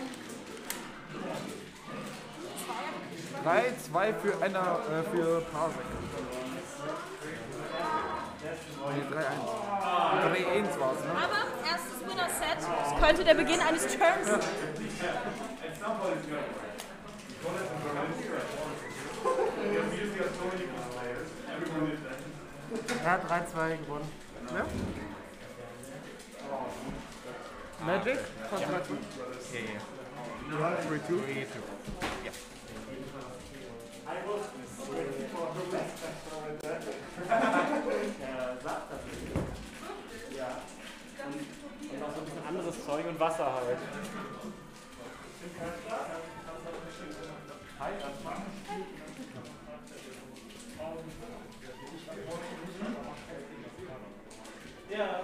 drei zwei für einer äh, für Parsec. Nee, drei eins. drei eins war es, ne? Aber erstes Winner-Set. Das könnte der Beginn eines Turns sein. Er hat drei zwei gewonnen. Ja? Magic? Ja. drei zwei? Ja, ja. drei zwei? drei zwei. Ja. Und auch so ein bisschen anderes Zeug und Wasser halt. Ja.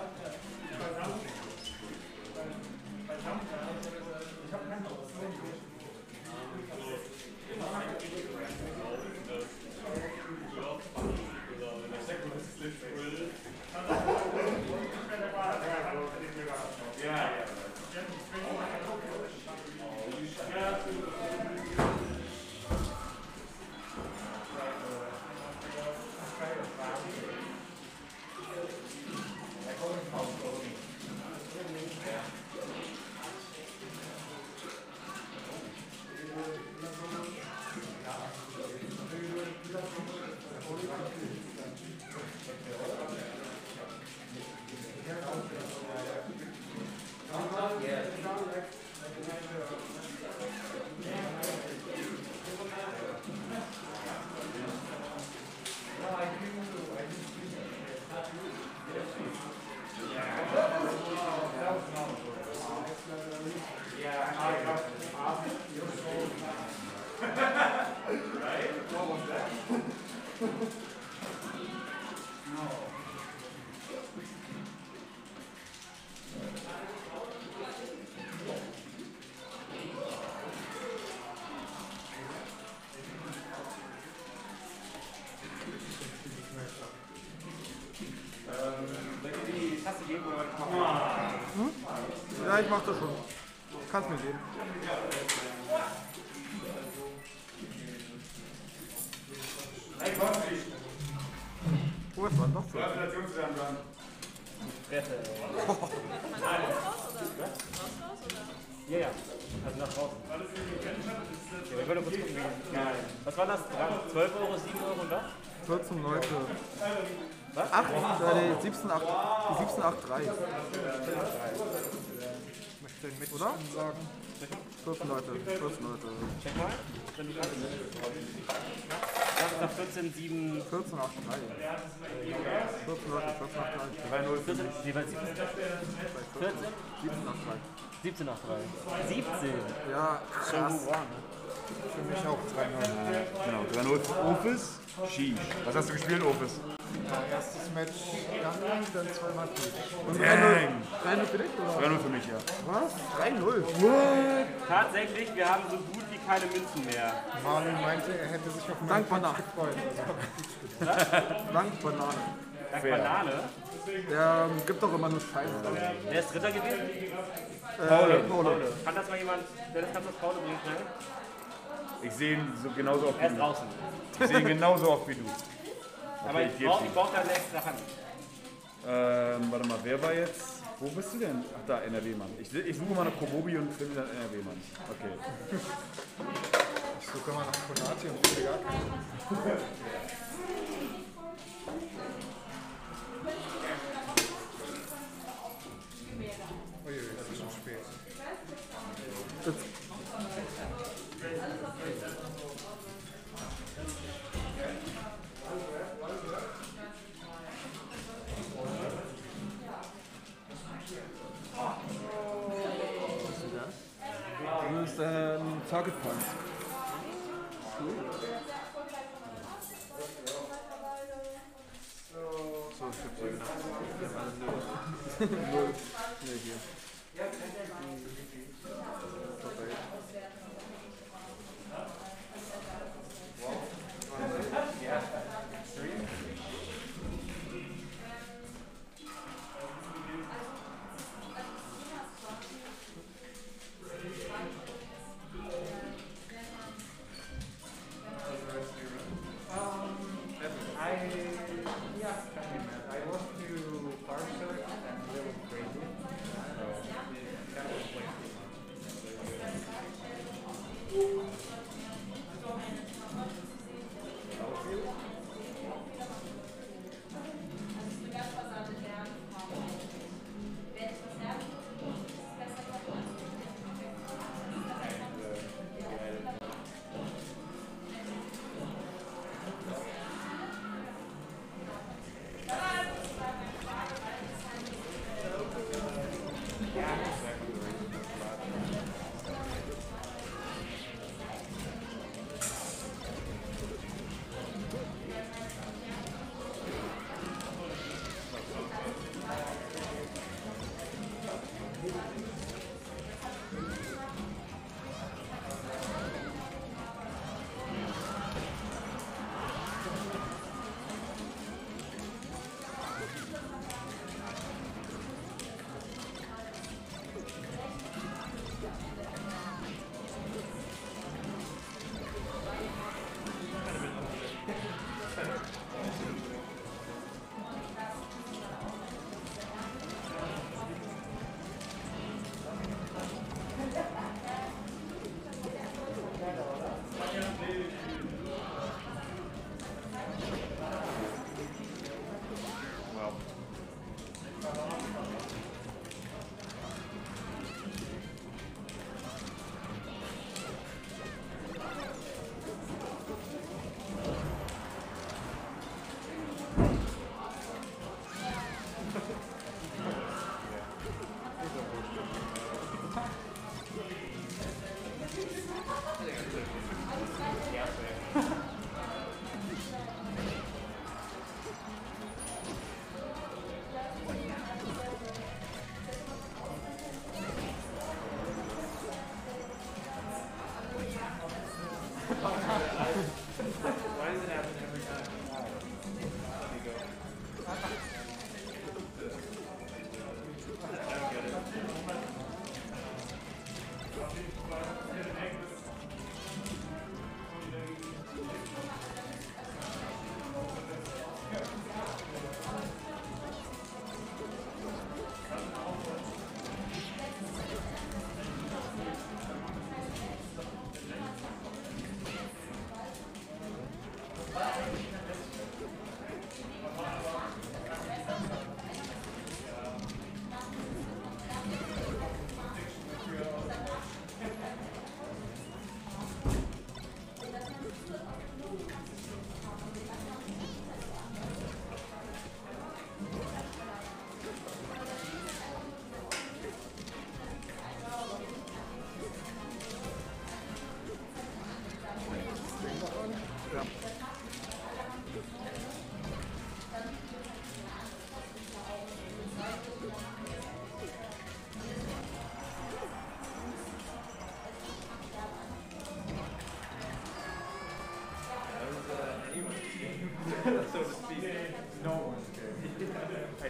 Hm? Ja, ich mach das schon. Kannst mir geben. Wo ist man noch so? Gratulation zu deinem Run. Fresse. Ja, ja. Also nach draußen. Ja, wir können kurz gucken, wie. Was war das? zwölf Euro, sieben Euro und was? vierzehn Leute. Was? acht, äh, siebzehn acht, die siebzehn acht drei. Möchte den Oder? Mitspielen sagen. vierzehn Leute, vierzehn Leute. Check mal. Wenn du kannst. Das ist nach vierzehn sieben. vierzehn acht drei. vierzehn Leute, vierzehn acht drei. drei null. vierzehn, jeweils siebzehn. vierzehn? siebzehn acht drei. siebzehn acht drei. siebzehn. Ja, krass. Für mich auch drei null. Genau, drei null für Office. Sheesh. Was hast du gespielt, Office? Ja, erstes Match Gunline, dann zweimal Peach. Und drei null. drei null für dich, oder? drei null für mich, ja. Was? drei null? What? Tatsächlich, wir haben so gut wie keine Münzen mehr. Marlon meinte, er hätte sich auf meinen Dank Pitch Banane. gefreut. Also hab ich Peach gedacht. Dank Banane. Dank Fair. Banane. Der ähm, gibt doch immer nur Scheiße. Wer ist Dritter gewesen? Paule. Paule. Kann das mal jemand, Dennis, kannst du das Paule bringen schnell? Ich sehe ihn so genauso oft Er wie ist du. draußen. Ich sehe ihn genauso oft wie du. Aber Okay, ich geb's brauche ihm. brauch da eine extra Hand. Ähm, warte mal, wer war jetzt? Wo bist du denn? Ach da, N R W-Mann. Ich, ich suche mal nach Komobi und finde dann N R W-Mann. Okay. Ich suche mal nach Konati und finde gar keinen. Uiui, das ist schon spät. Das ist ähm, Target Points. So, ich hab so gedacht. Wir haben alle null. Null. Nee, hier. I, yeah, I was to Parsec and they were crazy. So, kind of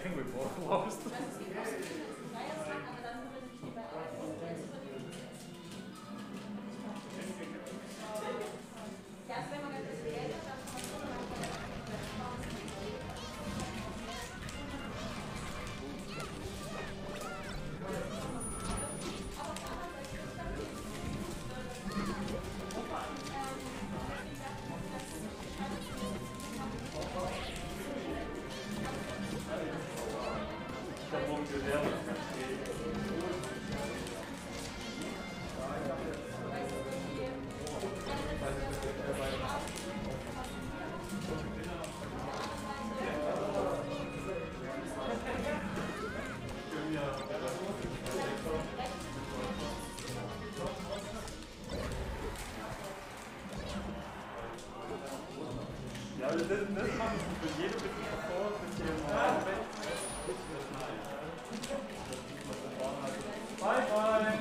think we both lost. Ja, das, das machen wir für jede bisschen davor, bisschen Bye bye!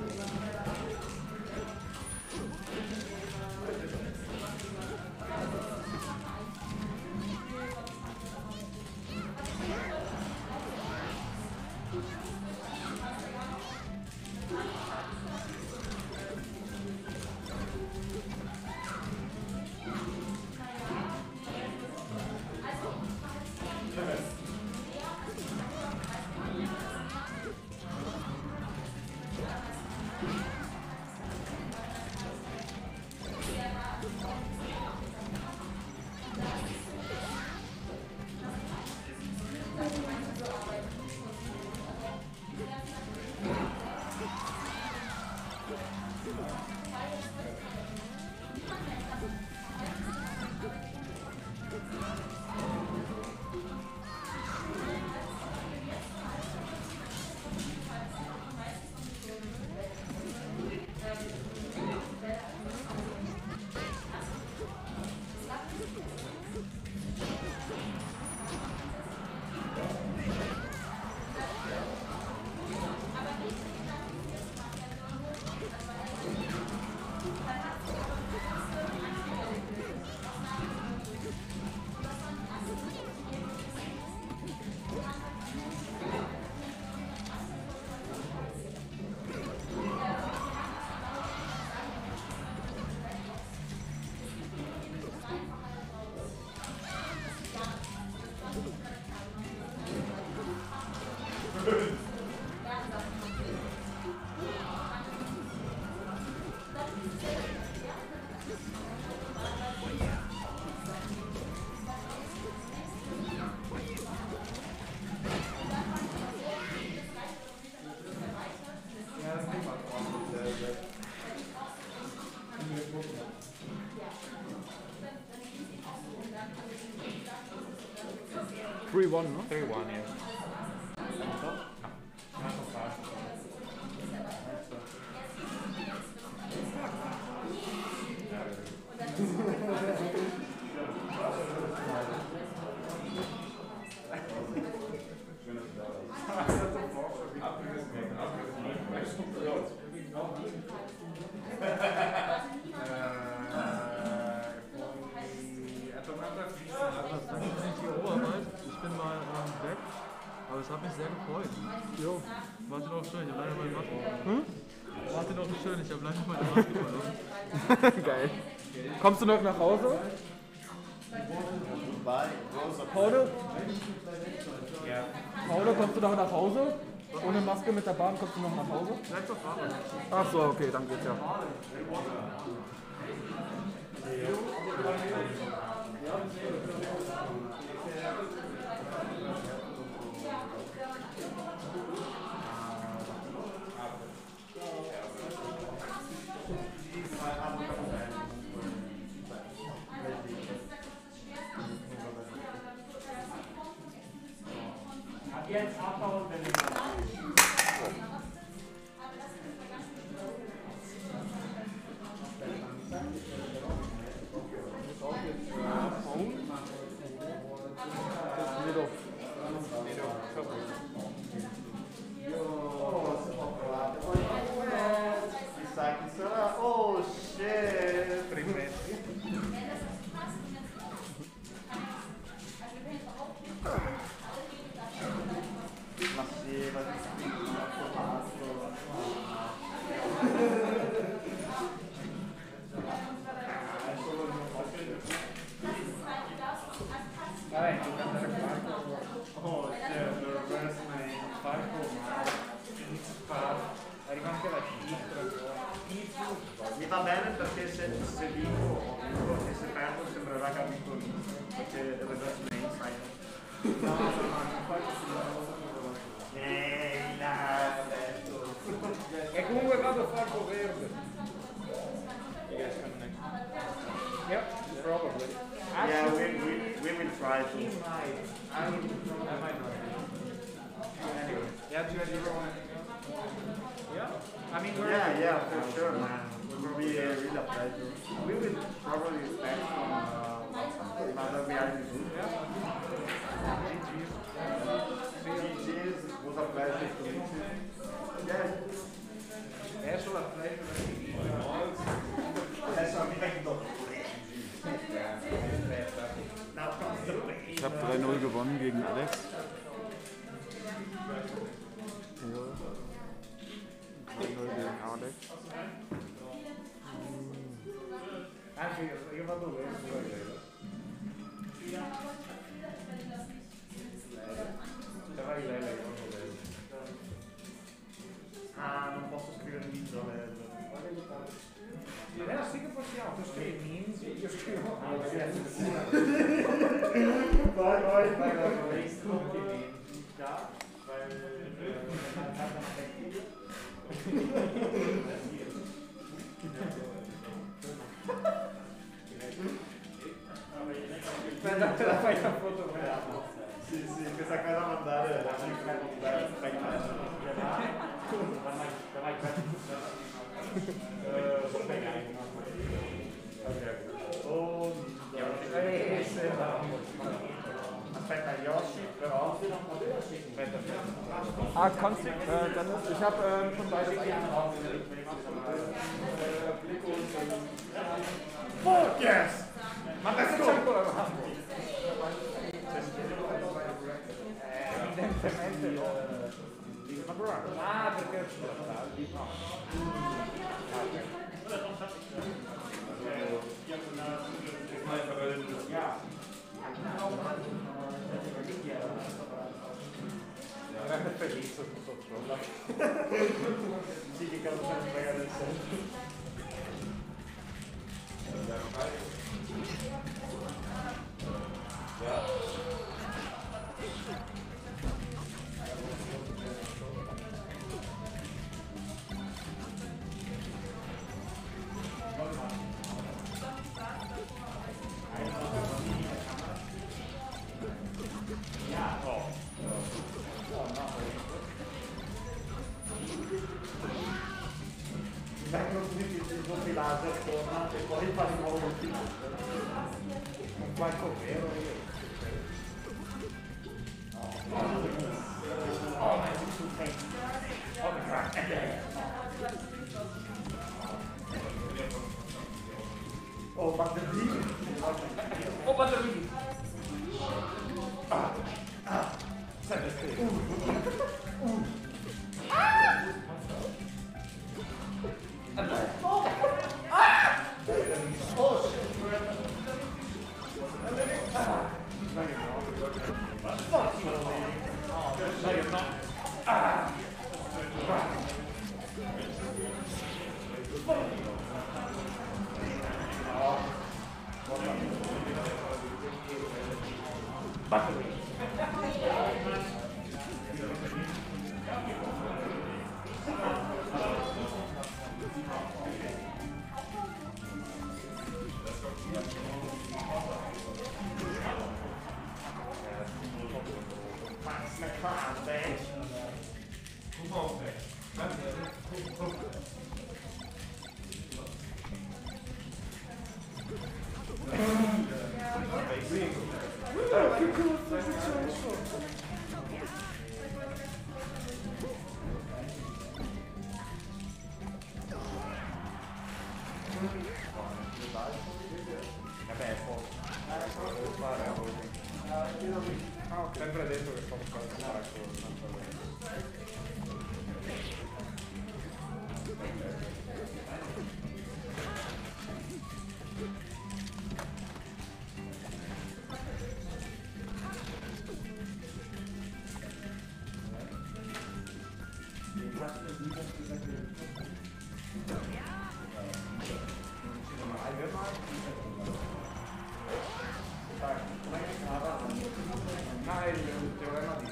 three one, no? three one, yeah. Aber es hat mich sehr gefreut. Jo. Warte noch schön, ich habe leider meine Maske verloren. Hm? Warte noch schön, ich habe leider meine Maske verloren. Geil. Kommst du noch nach Hause? Paulo? Ja. Paulo, kommst du noch nach Hause? Ohne Maske mit der Bahn kommst du noch nach Hause? Bleib doch Fahrrad. Ach so, okay, dann geht's ja. Jetzt abbauen, wenn wir Oh shit! Ma sì, ma Oh, shit, the reverse main. Falco, arriva anche la sinistra. mi va bene perché se, se vinco e se perdo sembrerà che ha vinto lui, perché il reverse main sai. No, no, no, non fai così. Ehi, là, adesso. E comunque vado a Falco verde. Yep, probably. Yeah, we, we, we will try to. He might. I would. I might not. Anyway. Yeah, do you ever want to? Yeah. I mean, we're. Yeah, yeah, for sure, man. We will be uh, really pleasure. We will probably expect from uh, another reality group. Yeah. G G's, it was a pleasure to meet you. Yeah. É, power deck. Anche io, io vado questo, se vai lei, lei vado lei. Ah, non posso scrivere in lei. Eh sì che possiamo, tu scrivi memes, io scrivo. Vai, vai, vai, vai. Aspetta, te la fai la foto. Sì, sì, questa cosa mandare la Aspetta, Yoshi, però. Aspetta, Ah, kannst du, äh, dann ist, ich habe äh, schon beides eingetragen. Fuck yes! Ma das let's c'è go! ancora una evidentemente no. Ah, perché Veramente felice tutto ciò. Sì, che cosa mi frega del senso. Vengono tutti i laser torna e poi fa di nuovo il un qualco vero oh ma è tutto tempo oh my god oh batterini oh batterini ah ah sempre stretto uh uh ah Oh! Ah! Oh shit! Ah! No, you're not. Fuck you! No, you're not. Ah! Battery. Max McCann, bitch. Ah, ho sempre detto che posso fare un Ah, è il teorema di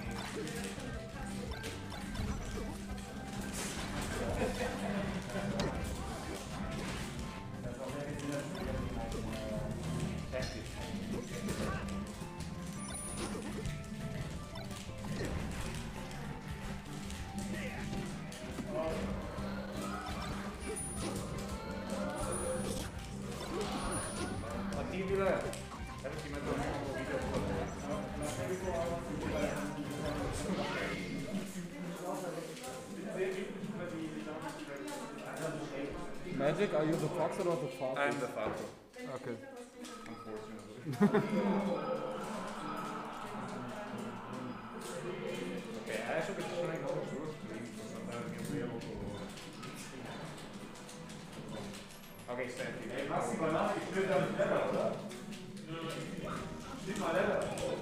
fattibile, adesso ti metto un nuovo video. Magic, are you the fox or the fox? I'm the fox. Okay. Ok, adesso che ci sono i nuovi sullo screen, posso andare al mio vero Ey, machst die Banane, ich will da nicht Letter, oder? Schieb mal Letter.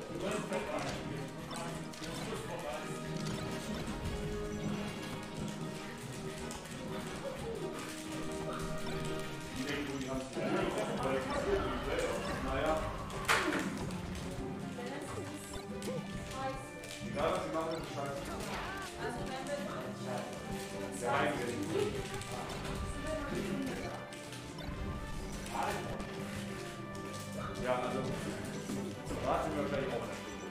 Naja. Egal, was sie machen, ist scheiße. Ja, eigentlich. Ja, also warten wir gleich auch.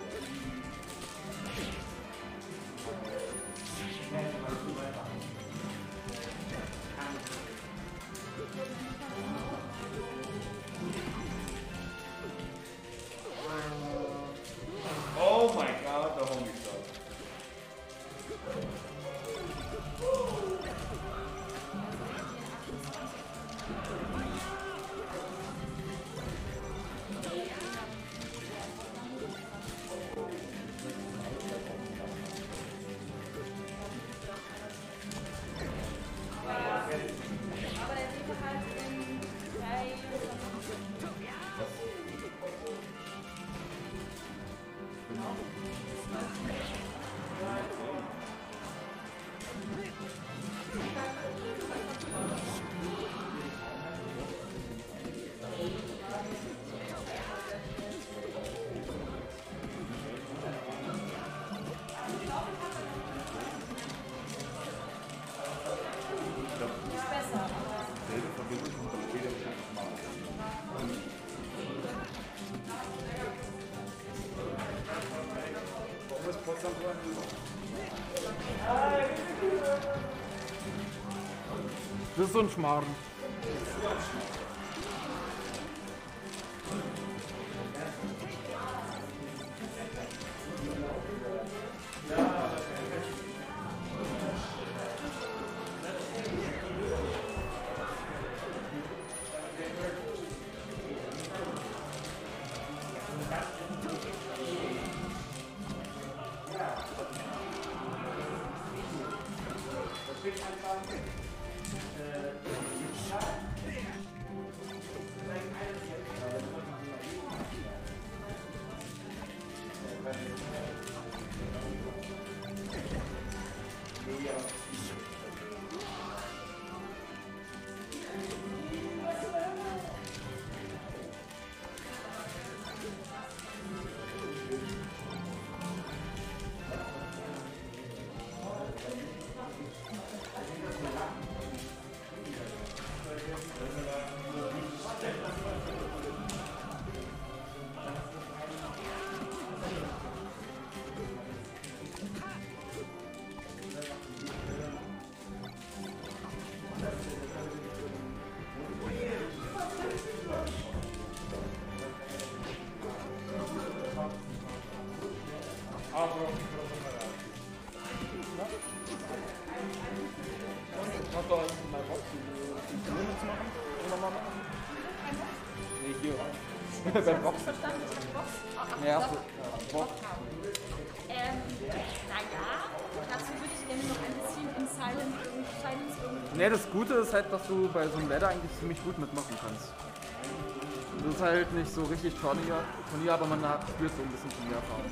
Oh my God, the homie stuff. Aber der Liebe halt in drei. Das ist so ein Schmarrn. Hast du eigentlich mal Bock, die Filme zu machen? Irgendwann mal machen? Nee, hier. Beim Boxen. Verstanden, ich hab Box. Oh, Ja, Bock. so. Ja, Bock. Ähm, naja, dazu würde ich gerne noch ein bisschen in Silent Silence irgendwie. Ne, das Gute ist halt, dass du bei so einem Ladder eigentlich ziemlich gut mitmachen kannst. Das ist halt nicht so richtig Turnier, Turnier aber man hat, spürt so ein bisschen Turniererfahrung.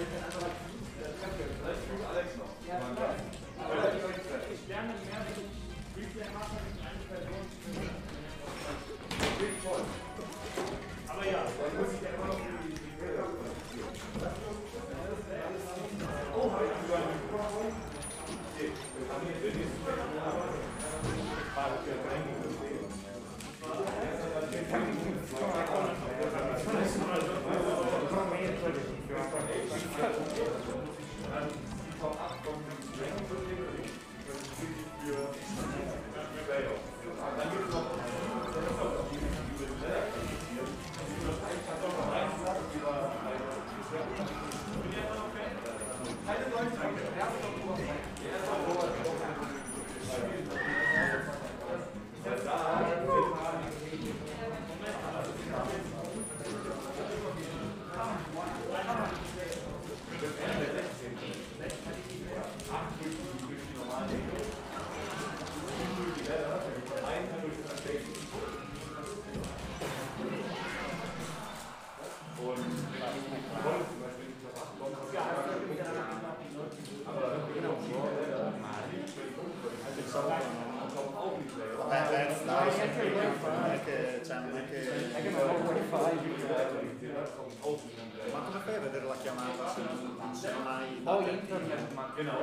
Aber ja, dann muss ich ja immer noch Ma come fai a vedere la chiamata se non, se non hai... Oh, internet, ma genau.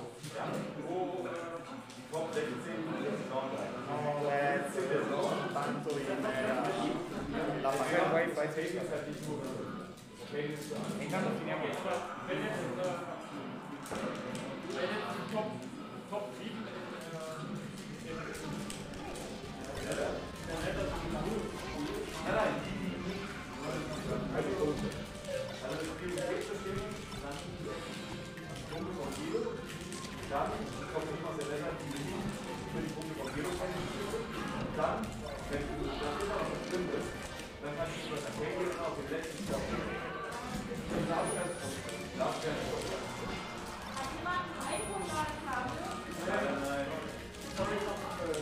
Eh, tanto in la pagina wifi e intanto finiamo top top sieben dann kommt immer sehr besser die für die Punkte von Gero dann, wenn du das immer noch drin bist, dann kannst du das Erkennen auf den letzten Stopp. Und da kannst du das werden. Hat jemand ein iPhone-Ladekabel? Nein, nein. Sorry, ich habe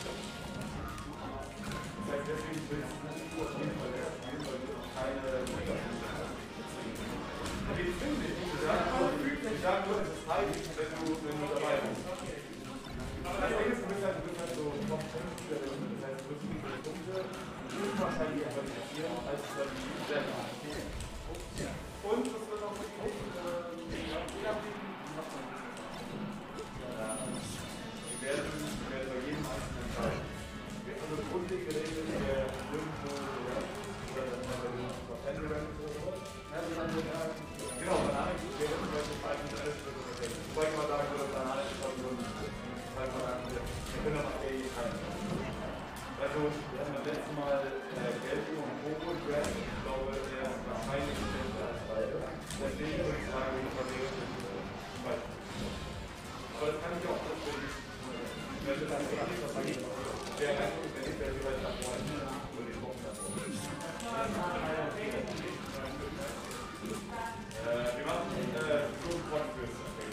das heißt, deswegen willst du nicht nur spielen, weil der spielt, weil du keine Mikrofone hast. Ich finde nicht. Ich sage nur, es ist heilig, wenn du, wenn du dabei bist. Aber das Ding ist, du bist halt, du bist halt so Top fünf Spieler, das heißt, du wirst nicht viele Punkte und wahrscheinlich einfach nicht passieren, als dann die selber. Und das wird auch wirklich nicht, je nachdem, wie macht man das? Wir werden, wir werden bei jedem einzelnen entscheiden. Also grundlegende Regel ist ja irgendwo, oder wenn du auf Handy rennst oder so. Genau, Banane wäre zum Beispiel falsch alles für das Geld. Wobei ich mal sagen würde, Banane ist schon so ein falsch mal sagen würde, wir können aber eh keinen. Also, wir hatten beim letzten Mal äh, Geld über den Pogo Grand. Ich glaube, der ist wahrscheinlich besser als beide. Deswegen würde ich sagen, ich verliere den falsch. Aber das kann ich auch natürlich. Wenn du dann eh nicht verlieren, der reinguckt, wenn nicht, der vielleicht nach vorne über den Bock hat. Äh, wir machen äh, so ein Quad-Quiz.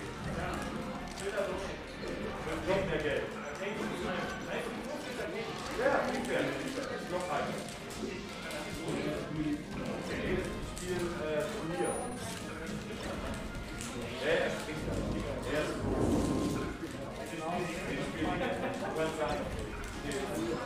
Für noch mehr Geld. Ja, nicht mehr. Noch ein. Wir spielen äh, Turnier. Er ist richtig. Er ist gut. Wir spielen nicht. Du kannst sagen.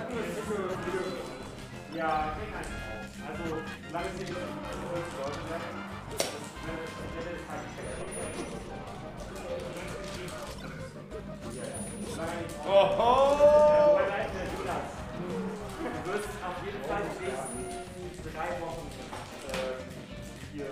Ja, ich denke eigentlich auch. Also, solange es hier nicht zwölf Leute werden, das ist halt Oho! Du wirst auf jeden Fall die nächsten drei Wochen äh, hier.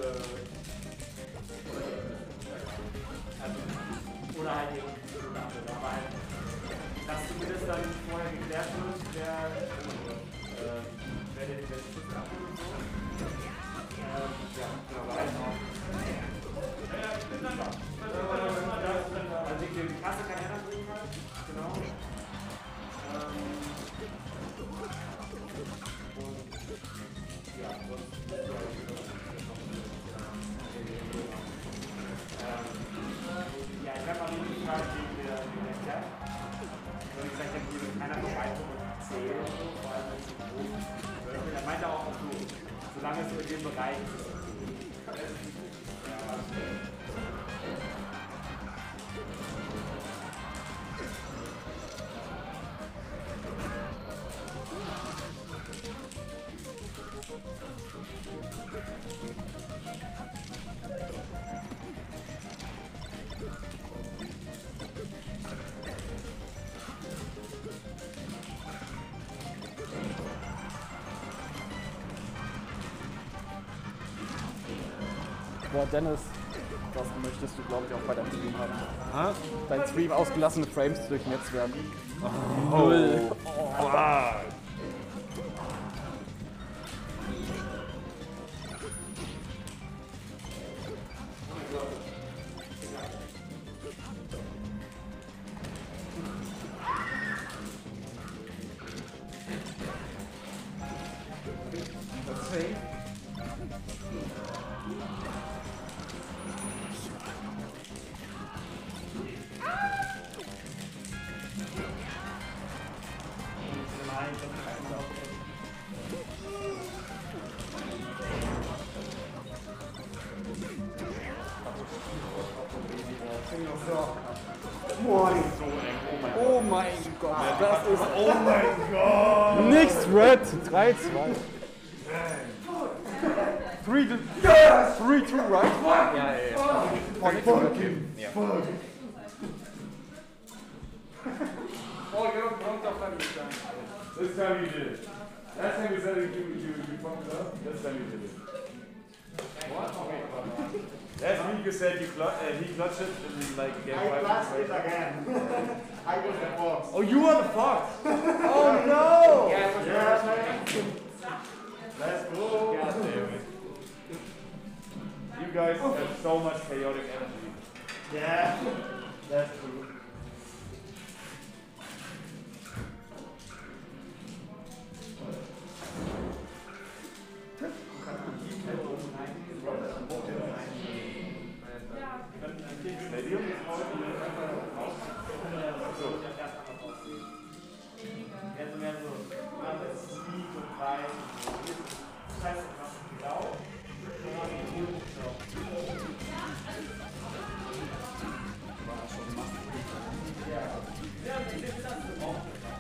Also, oder halt eben aber halt, dass zumindest dann vorher geklärt wird, wer, äh, wer den Schutz abholt und so. Ähm, ja, genau, aber halt auch. Ja, ich bin dann da. Also die Kasse kann er dann bringen halt, genau. Ähm, und ja, sonst ja, ich habe mal die Frage wegen der, wegen der Clap. Und ich gesagt habe, hier wird keiner vorbeikommen und zählen und so, vor allem wenn es so groß ist. Er meinte auch so, solange es so in dem Bereich ist. Ja, Boah, Dennis, das möchtest du, glaube ich, auch bei deinem Stream haben. Ha? Dein Stream ausgelassene Frames durch Netzwerk. Oh. Null. Oh. Wow. Oh mein Gott, das ist... Oh mein Gott! Nix Red! drei zwei. three to... Yes! three two, right? Ja, ja, ja. Fuck him. Ja. Oh, you don't count off that this time. This time you did it. Last time you said you, you, you fucked it up. This time you did it. What? Last week you said you cl uh, he clutched it and then like gave I five clutched it points. again. I was the fox. Oh, you are the fox! Oh no! Yeah, yeah. Let's go! God damn it. You guys have so much chaotic energy. Yeah, that's true. Stadium? Also mehr so, das ist Speed und Preis und so. Das heißt, du machst Blau und dann die Toten. Ja, ja, ich finde das auch.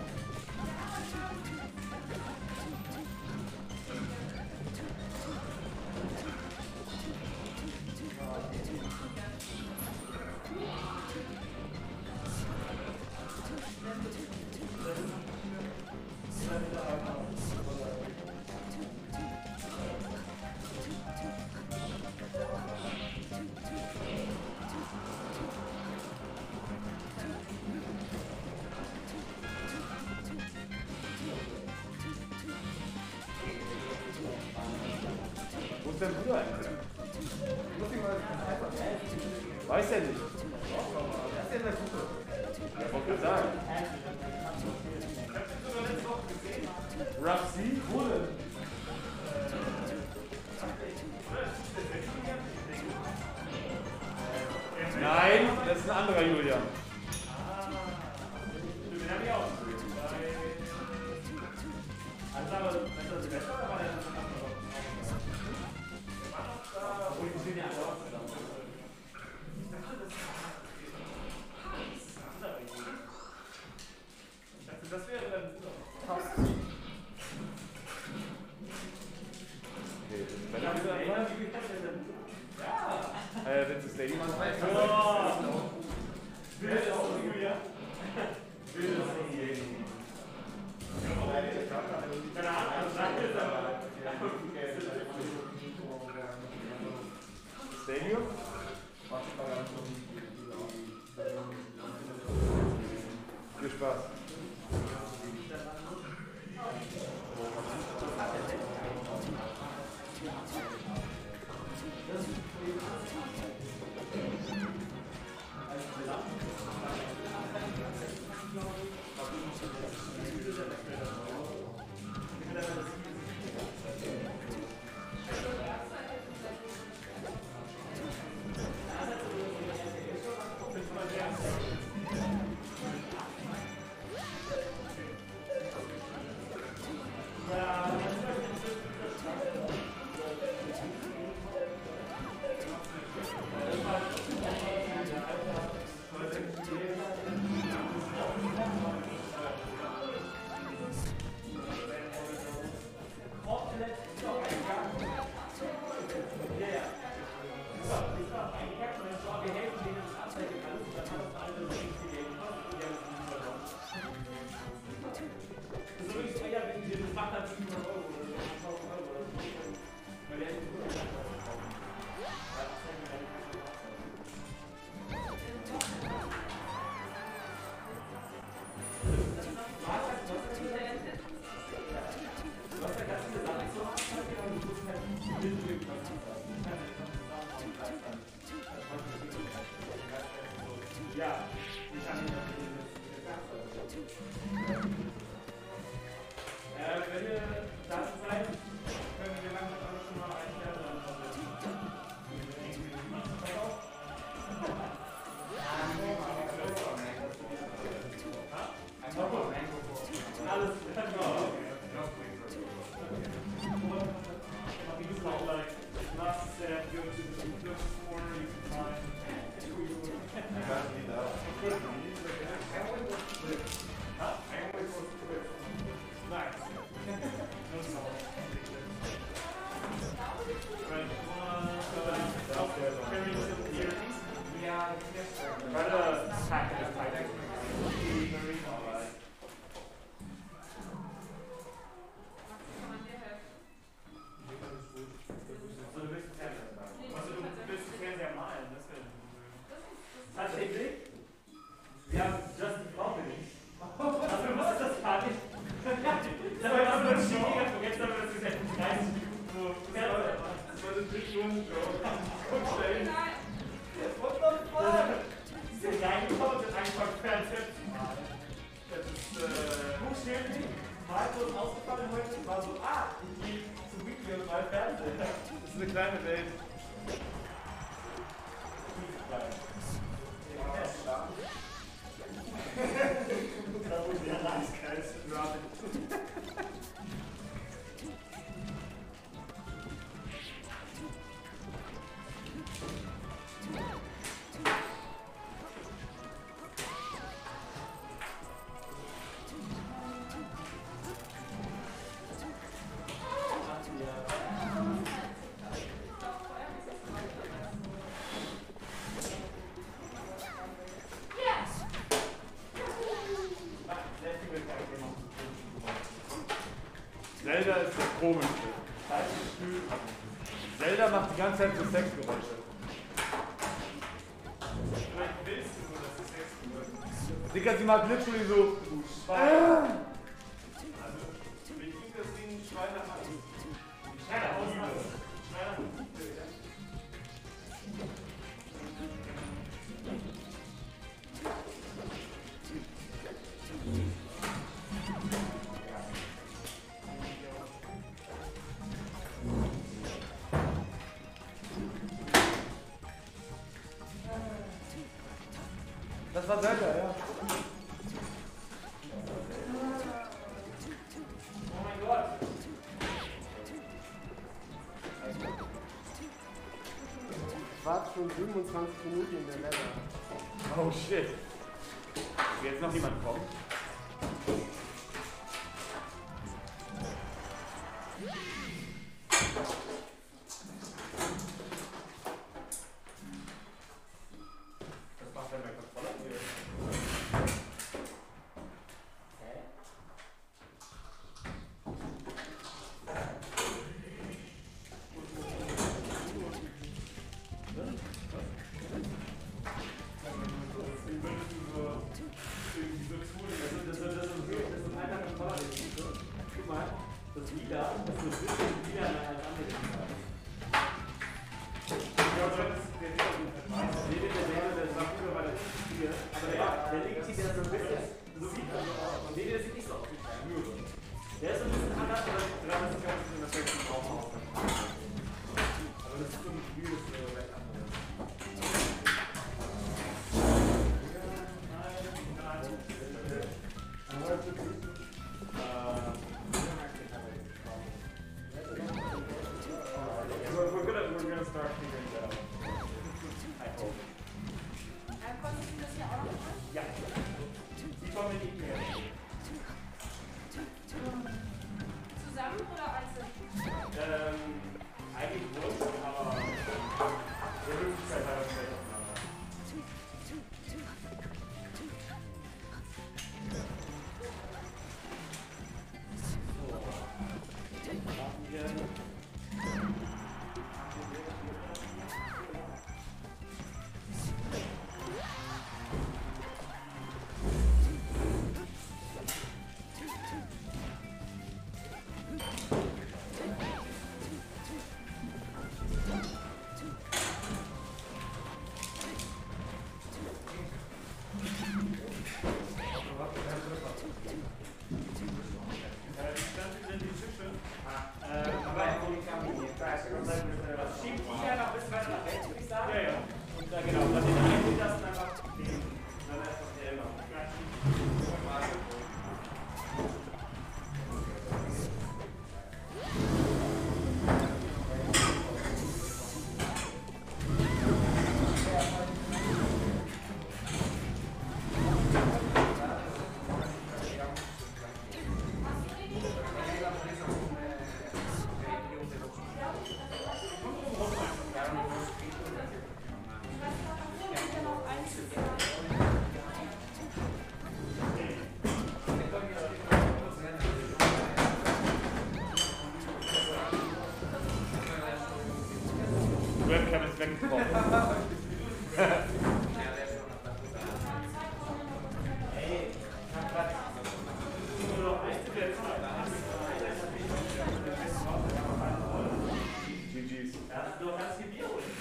Wo ist dein Bruder eigentlich? Weiß er nicht. Das ist in der Gruppe. Ich wollte gerade sagen. Rough Sea? Wo denn? Nein, das ist ein anderer Julian. Den hab ich auch gesehen. Also, aber, ist das Silvester oder war der das andere? Obwohl, die stehen ja alle auch zusammen. Ich dachte, das ist. Ich dachte, das wäre dann. Zelda ist das komische. Zelda macht die ganze Zeit so Sexgeräusche. Vielleicht willst du nur, dass es Sexgeräusche. Digga, sie macht literally so. Also, wie klingt das Ding Schweine an? Schweine aus. Schweine an. Das war Zelda, ja. Oh mein Gott. Ich warte schon siebenundzwanzig Minuten in der Level. Oh shit. Will jetzt noch jemand kommen? Was macht denn mein Controller hier? Hä? Wenn du so irgendwie so Tools wieder, dass du ein bisschen wieder als andere aber der, der legt sich ja so ein bisschen, so sieht er so aus. Und der sieht nicht so aus wie der Mühe. Der ist so ein bisschen anders, aber ich glaube, das ist ja auch ein bisschen das Wechsel drauf aus. Aber das ist so ein Mühe, das ist vielleicht anderes. We're, we're gonna we're gonna start figuring that out. I hope. Konntest du das hier auch noch machen? Ja. Die kommen mit ihm her. Zusammen oder einzeln? Ähm, eigentlich wurscht, aber der Möglichkeit hat er vielleicht aufeinander. So. Machen wir. Webcam ist weggebrochen. Ey, ich hab grad nur noch eins zu der Zeit. G Gs. Ja, du kannst die Bier holen.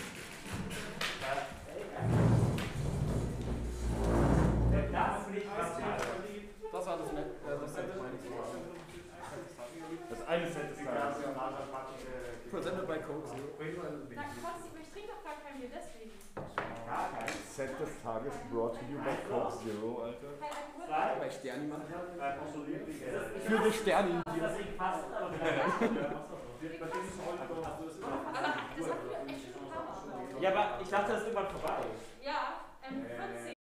Das nicht was Das war das Set, das Set meine ich. Das eine Set ist da. Presented by Coke Zero. Na, trotzdem, ich trinke doch gar kein Bier, deswegen. Set des Tages brought to you by Coke Zero, Alter. Bei Sterni Mann. Für die Sterni. Das ist fast, aber ja, aber ich dachte, das ist irgendwann vorbei. Ja, ähm, vierzehn.